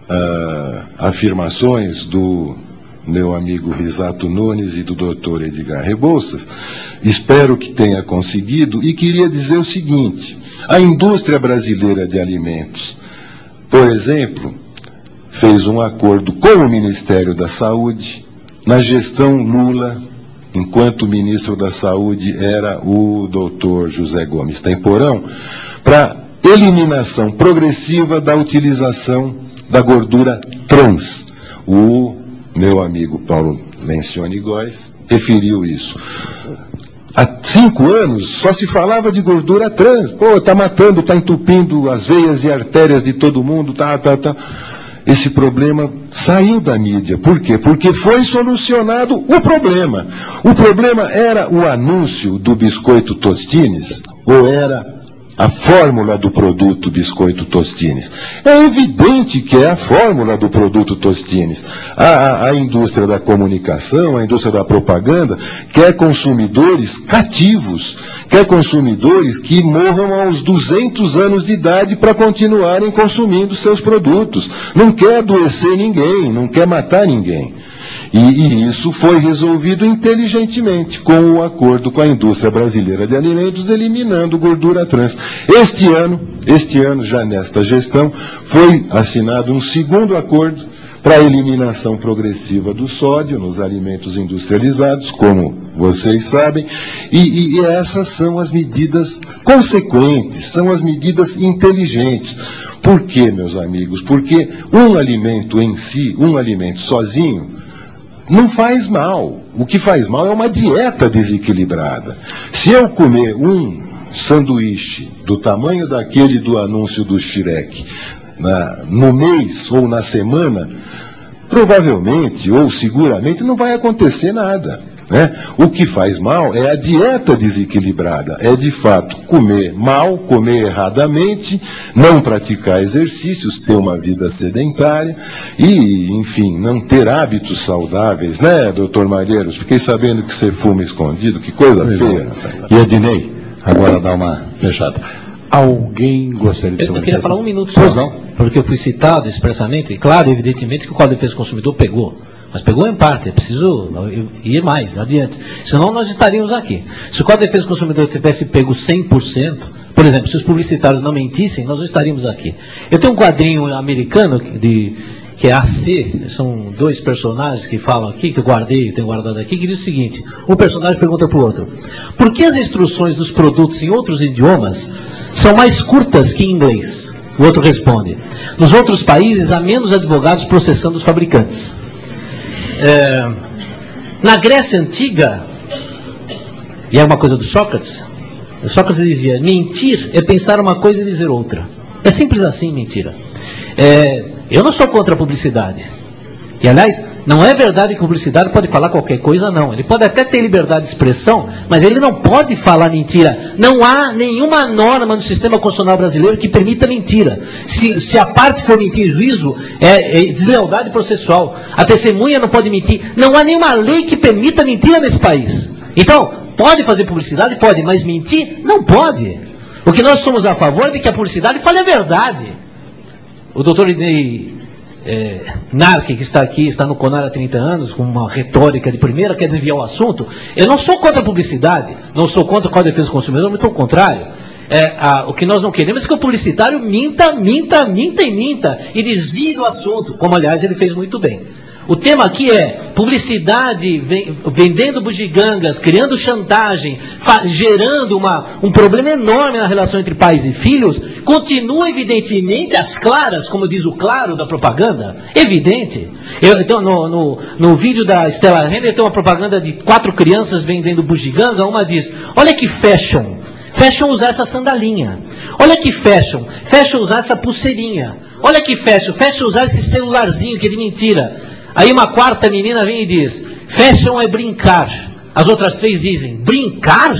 afirmações do meu amigo Risato Nunes e do Dr. Edgar Rebouças. Espero que tenha conseguido, e queria dizer o seguinte: a indústria brasileira de alimentos, por exemplo, fez um acordo com o Ministério da Saúde, na gestão Lula, enquanto o ministro da Saúde era o Dr. José Gomes Temporão, para eliminação progressiva da utilização da gordura trans. O meu amigo Paulo Lencioni Góes referiu isso. Há 5 anos só se falava de gordura trans. Pô, está matando, está entupindo as veias e artérias de todo mundo, tá. Esse problema saiu da mídia. Por quê? Porque foi solucionado o problema. O problema era o anúncio do biscoito Tostines ou era a fórmula do produto biscoito Tostines? É evidente que é a fórmula do produto Tostines. A indústria da comunicação, a indústria da propaganda, quer consumidores cativos, quer consumidores que morram aos 200 anos de idade para continuarem consumindo seus produtos. Não quer adoecer ninguém, não quer matar ninguém. E isso foi resolvido inteligentemente com o acordo com a indústria brasileira de alimentos, eliminando gordura trans. Este ano, já nesta gestão, foi assinado um segundo acordo para a eliminação progressiva do sódio nos alimentos industrializados, como vocês sabem, e essas são as medidas consequentes, são as medidas inteligentes. Por quê, meus amigos? Porque um alimento em si, um alimento sozinho, não faz mal. O que faz mal é uma dieta desequilibrada. Se eu comer um sanduíche do tamanho daquele do anúncio do Shrek no mês ou na semana, provavelmente ou seguramente não vai acontecer nada, né? O que faz mal é a dieta desequilibrada, é de fato comer mal, comer erradamente, não praticar exercícios, ter uma vida sedentária e, enfim, não ter hábitos saudáveis, né, doutor Malheiros? Fiquei sabendo que você fuma escondido, que coisa feia. E Ednei, agora dá uma fechada. Alguém gostaria de se manifestar? Eu queria falar um minuto só, porque eu fui citado expressamente, e claro, evidentemente que o Código de Defesa do Consumidor pegou. Mas pegou em parte, é preciso ir mais adiante. Senão nós estaríamos aqui. Se o Código de Defesa do Consumidor tivesse pego 100%, por exemplo, se os publicitários não mentissem, nós não estaríamos aqui. Eu tenho um quadrinho americano que é AC, são 2 personagens que falam aqui, que eu guardei, tenho guardado aqui, que diz o seguinte: um personagem pergunta para o outro: por que as instruções dos produtos em outros idiomas são mais curtas que em inglês? O outro responde: nos outros países há menos advogados processando os fabricantes. Na Grécia Antiga, e é uma coisa do Sócrates, o Sócrates dizia: mentir é pensar uma coisa e dizer outra. É simples assim, mentira. Eu não sou contra a publicidade. E, aliás, não é verdade que a publicidade pode falar qualquer coisa, não. Ele pode até ter liberdade de expressão, mas ele não pode falar mentira. Não há nenhuma norma no sistema constitucional brasileiro que permita mentira. Se a parte for mentir em juízo, é deslealdade processual. A testemunha não pode mentir. Não há nenhuma lei que permita mentira nesse país. Então, pode fazer publicidade? Pode, mas mentir? Não pode. O que nós somos a favor é de que a publicidade fale a verdade. O doutor Idnei Narque, que está aqui, está no CONAR há 30 anos, com uma retórica de primeira, quer desviar o assunto. Eu não sou contra a publicidade, não sou contra o Código de Defesa do Consumidor, muito pelo contrário. O que nós não queremos é que o publicitário minta e desvie do assunto, como aliás ele fez muito bem. O tema aqui é publicidade, vendendo bugigangas, criando chantagem, gerando um problema enorme na relação entre pais e filhos. Continua evidentemente às claras, como diz o claro da propaganda, evidente. Então, no vídeo da Stella Renner tem uma propaganda de 4 crianças vendendo bugiganga. Uma diz: olha que fashion usar essa sandalinha. Olha que fashion usar essa pulseirinha. Olha que fashion usar esse celularzinho que é de mentira. Aí uma quarta menina vem e diz: fashion é brincar. As outras 3 dizem: brincar?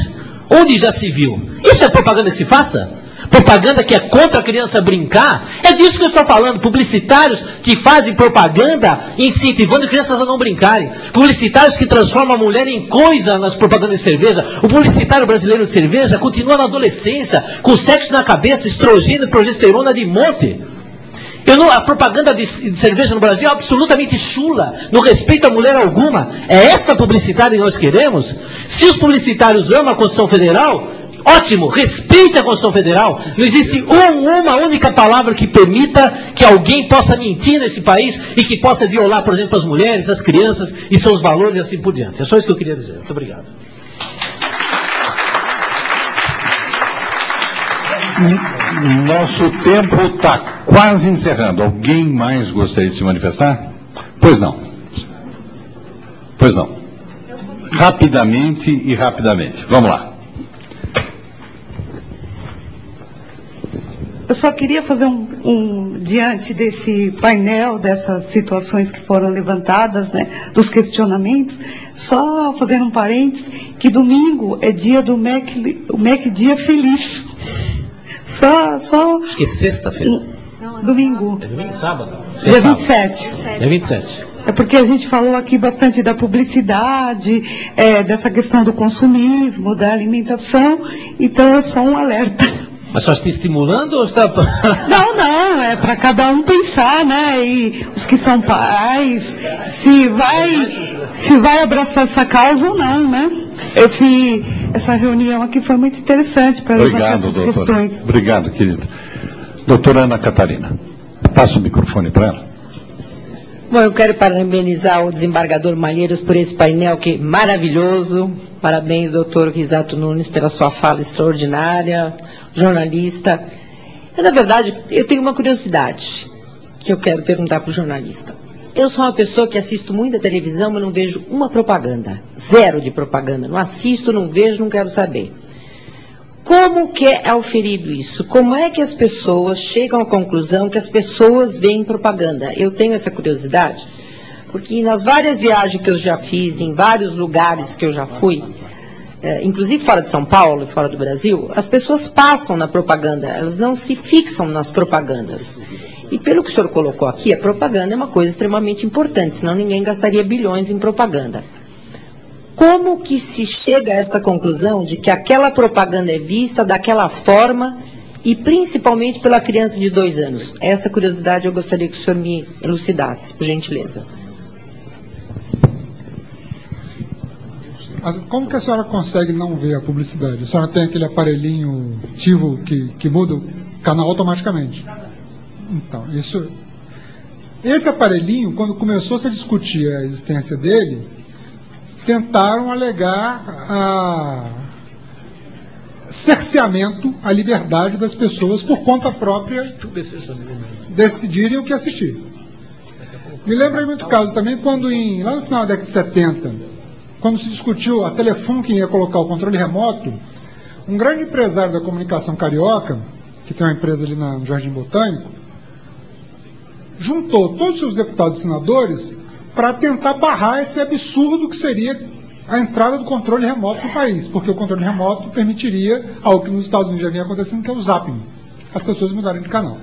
Onde já se viu? Isso é propaganda que se faça? Propaganda que é contra a criança brincar? É disso que eu estou falando. Publicitários que fazem propaganda incentivando as crianças a não brincarem. Publicitários que transformam a mulher em coisa nas propagandas de cerveja. O publicitário brasileiro de cerveja continua na adolescência, com sexo na cabeça, estrogênio e progesterona de monte. A propaganda de cerveja no Brasil é absolutamente chula, não respeita a mulher alguma. É essa publicidade que nós queremos? Se os publicitários amam a Constituição Federal, ótimo, respeite a Constituição Federal. Não existe uma única palavra que permita que alguém possa mentir nesse país e que possa violar, por exemplo, as mulheres, as crianças e seus valores e assim por diante. É só isso que eu queria dizer. Muito obrigado. Nosso tempo está quase encerrando. Alguém mais gostaria de se manifestar? Pois não. Pois não. Rapidamente e rapidamente. Vamos lá. Eu só queria fazer diante desse painel, dessas situações que foram levantadas, né, dos questionamentos, só fazer um parênteses, que domingo é dia do Mac Dia Feliz. Acho que é sexta-feira. Domingo. É domingo? Sábado? Dia 27. É 27. É porque a gente falou aqui bastante da publicidade, dessa questão do consumismo, da alimentação, então é só um alerta. Mas só está estimulando ou está... Não, é para cada um pensar, né? E os que são pais, se vai abraçar essa causa ou não, né? Essa reunião aqui foi muito interessante para levantar essas questões. Obrigado, querido. Doutora Ana Catarina, passa o microfone para ela. Bom, eu quero parabenizar o desembargador Malheiros por esse painel que é maravilhoso. Parabéns, doutor Risato Nunes, pela sua fala extraordinária, jornalista. Na verdade, eu tenho uma curiosidade que eu quero perguntar para o jornalista. Eu sou uma pessoa que assisto muita televisão, mas não vejo uma propaganda. Zero de propaganda. Não assisto, não vejo, não quero saber. Como que é auferido isso? Como é que as pessoas chegam à conclusão que as pessoas veem propaganda? Eu tenho essa curiosidade, porque nas várias viagens que eu já fiz, em vários lugares que eu já fui, inclusive fora de São Paulo e fora do Brasil, as pessoas passam na propaganda, elas não se fixam nas propagandas. E pelo que o senhor colocou aqui, a propaganda é uma coisa extremamente importante, senão ninguém gastaria bilhões em propaganda. Como que se chega a esta conclusão de que aquela propaganda é vista daquela forma e principalmente pela criança de 2 anos? Essa curiosidade eu gostaria que o senhor me elucidasse, por gentileza. Como que a senhora consegue não ver a publicidade? A senhora tem aquele aparelhinho ativo que muda o canal automaticamente? Então, esse aparelhinho, quando começou -se a discutir a existência dele, tentaram alegar cerceamento à liberdade das pessoas por conta própria decidirem o que assistir. Me lembra muito caso também quando lá no final da década de 70, quando se discutiu a Telefon quem ia colocar o controle remoto, um grande empresário da comunicação carioca, que tem uma empresa ali no Jardim Botânico, juntou todos os seus deputados e senadores para tentar barrar esse absurdo que seria a entrada do controle remoto no país, porque o controle remoto permitiria algo que nos Estados Unidos já vinha acontecendo, que é o zapping, as pessoas mudarem de canal.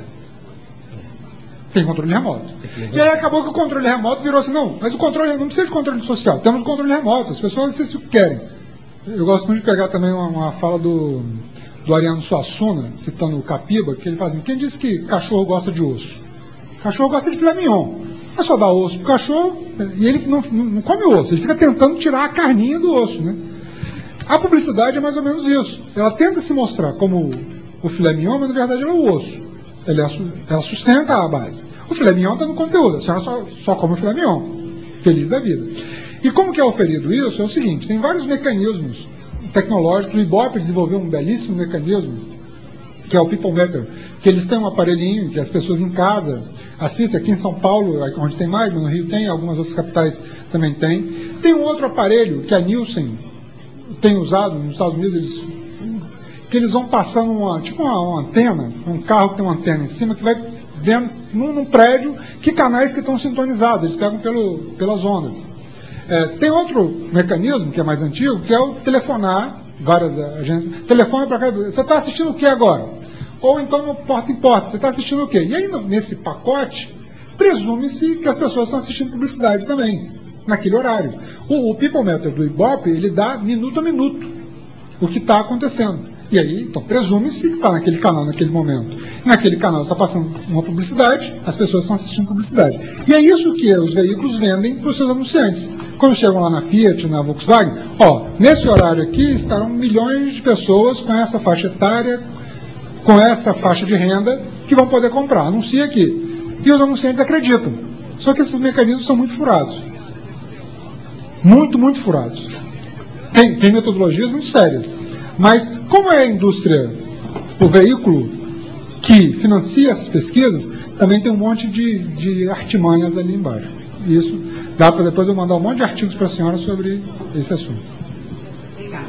Tem controle remoto. E aí acabou que o controle remoto virou assim, não, mas o controle não precisa de controle social, temos o controle remoto, as pessoas assistem o que querem. Eu gosto muito de pegar também uma fala do Ariano Suassuna, citando o Capiba, que ele fala assim, quem disse que cachorro gosta de osso? Cachorro gosta de filé mignon. É só dar osso pro cachorro e ele não come osso, ele fica tentando tirar a carninha do osso, né? A publicidade é mais ou menos isso. Ela tenta se mostrar como o filé mignon, mas na verdade ela é o osso. Ela sustenta a base. O filé mignon está no conteúdo, a senhora só come o filé mignon. Feliz da vida. E como que é oferido isso? É o seguinte, tem vários mecanismos tecnológicos. O Ibope desenvolveu um belíssimo mecanismo, que é o People Meter, que eles têm um aparelhinho que as pessoas em casa assistem, aqui em São Paulo, onde tem mais, mas no Rio tem, algumas outras capitais também tem. Tem um outro aparelho que a Nielsen tem usado nos Estados Unidos, que eles vão passando uma antena, um carro que tem uma antena em cima, que vai vendo num prédio que canais que estão sintonizados, eles pegam pelas ondas. Tem outro mecanismo, que é mais antigo, que é o telefonar várias agências, telefone para cada... Você está assistindo o que agora? Ou então no porta em porta, você está assistindo o quê? E aí, nesse pacote, presume-se que as pessoas estão assistindo publicidade também, naquele horário. O People Meter do Ibope, ele dá minuto a minuto o que está acontecendo. E aí, então, presume-se que está naquele canal naquele momento. Naquele canal está passando uma publicidade, as pessoas estão assistindo publicidade. E é isso que os veículos vendem para os seus anunciantes. Quando chegam lá na Fiat, na Volkswagen, nesse horário aqui estarão milhões de pessoas com essa faixa etária, com essa faixa de renda, que vão poder comprar. Anuncia aqui. E os anunciantes acreditam. Só que esses mecanismos são muito furados. Muito, muito furados. Tem metodologias muito sérias. Mas, como é a indústria, o veículo que financia essas pesquisas, também tem um monte de artimanhas ali embaixo. E isso dá para depois eu mandar um monte de artigos para a senhora sobre esse assunto. Obrigada.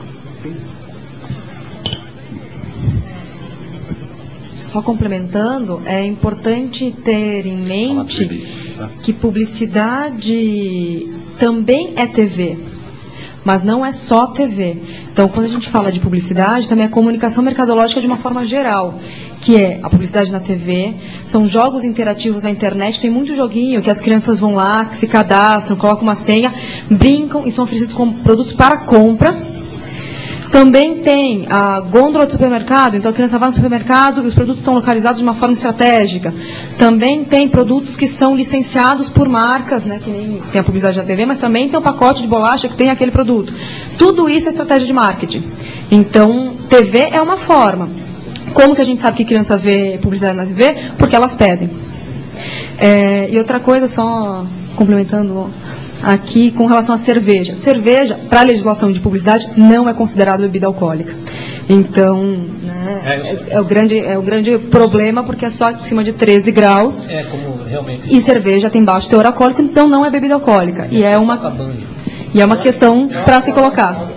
Só complementando, é importante ter em mente que publicidade também é TV. Mas não é só TV. Então, quando a gente fala de publicidade, também é comunicação mercadológica de uma forma geral, que é a publicidade na TV, são jogos interativos na internet, tem muito joguinho que as crianças vão lá, que se cadastram, colocam uma senha, brincam e são oferecidos como produtos para compra. Também tem a gôndola do supermercado, então a criança vai no supermercado e os produtos estão localizados de uma forma estratégica. Também tem produtos que são licenciados por marcas, né, que nem tem a publicidade na TV, mas também tem um pacote de bolacha que tem aquele produto. Tudo isso é estratégia de marketing. Então, TV é uma forma. Como que a gente sabe que criança vê publicidade na TV? Porque elas pedem. E outra coisa, só complementando aqui com relação à cerveja. Cerveja, para a legislação de publicidade, não é considerada bebida alcoólica. Então, né, é o grande problema, porque é só acima de 13 graus. Como realmente. E cerveja tem baixo teor alcoólico, então não é bebida alcoólica. E é uma questão para se colocar.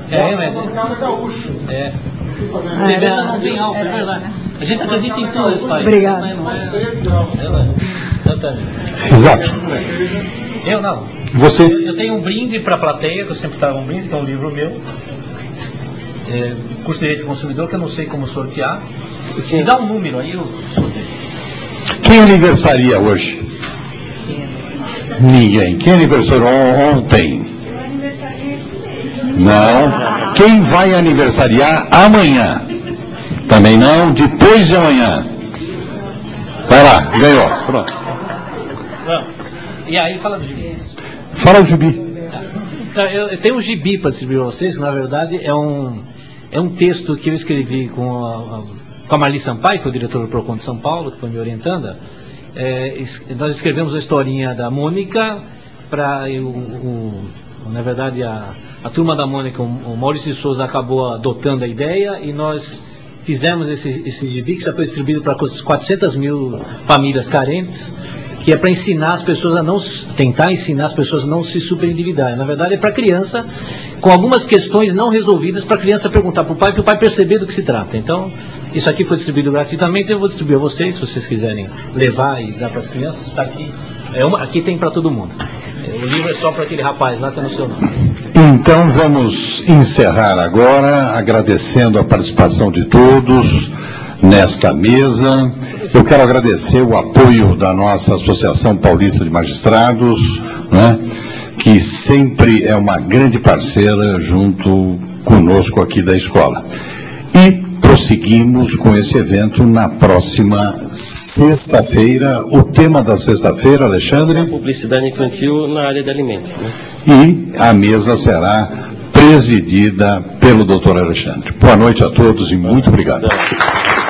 Cerveja não tem álcool, é verdade. A gente acredita em tudo nesse país. Obrigada. Exato. Eu não. Você? Eu tenho um brinde para a plateia, que eu sempre trago um brinde, que é um livro meu. Curso de Direito do Consumidor, que eu não sei como sortear. Me dá um número aí, eu sorteio. Quem aniversaria hoje? Ninguém. Quem aniversariou ontem? Não. Quem vai aniversariar amanhã? Também não. Depois de amanhã. Vai lá, ganhou. Pronto. E aí, fala do gibi. Fala do gibi. Eu tenho um gibi para distribuir para vocês, que na verdade é um texto que eu escrevi com a Marli Sampaio, que é o diretor do Procon de São Paulo, que foi me orientando. Nós escrevemos a historinha da Mônica, na verdade a turma da Mônica, o Maurício de Souza acabou adotando a ideia e nós fizemos esse gibi que já foi distribuído para 400 mil famílias carentes, que é para ensinar as pessoas tentar ensinar as pessoas a não se superendividarem. Na verdade é para a criança, com algumas questões não resolvidas, para a criança perguntar para o pai perceber do que se trata. Então, isso aqui foi distribuído gratuitamente, eu vou distribuir a vocês, se vocês quiserem levar e dar para as crianças, está aqui. Aqui tem para todo mundo. O livro é só para aquele rapaz lá que é no seu nome. Então vamos encerrar agora, agradecendo a participação de todos nesta mesa. Eu quero agradecer o apoio da nossa Associação Paulista de Magistrados, né, que sempre é uma grande parceira junto conosco aqui da escola. E prosseguimos com esse evento na próxima sexta-feira. O tema da sexta-feira, Alexandre? Publicidade infantil na área de alimentos. Né? E a mesa será presidida pelo Dr. Alexandre. Boa noite a todos e muito obrigado.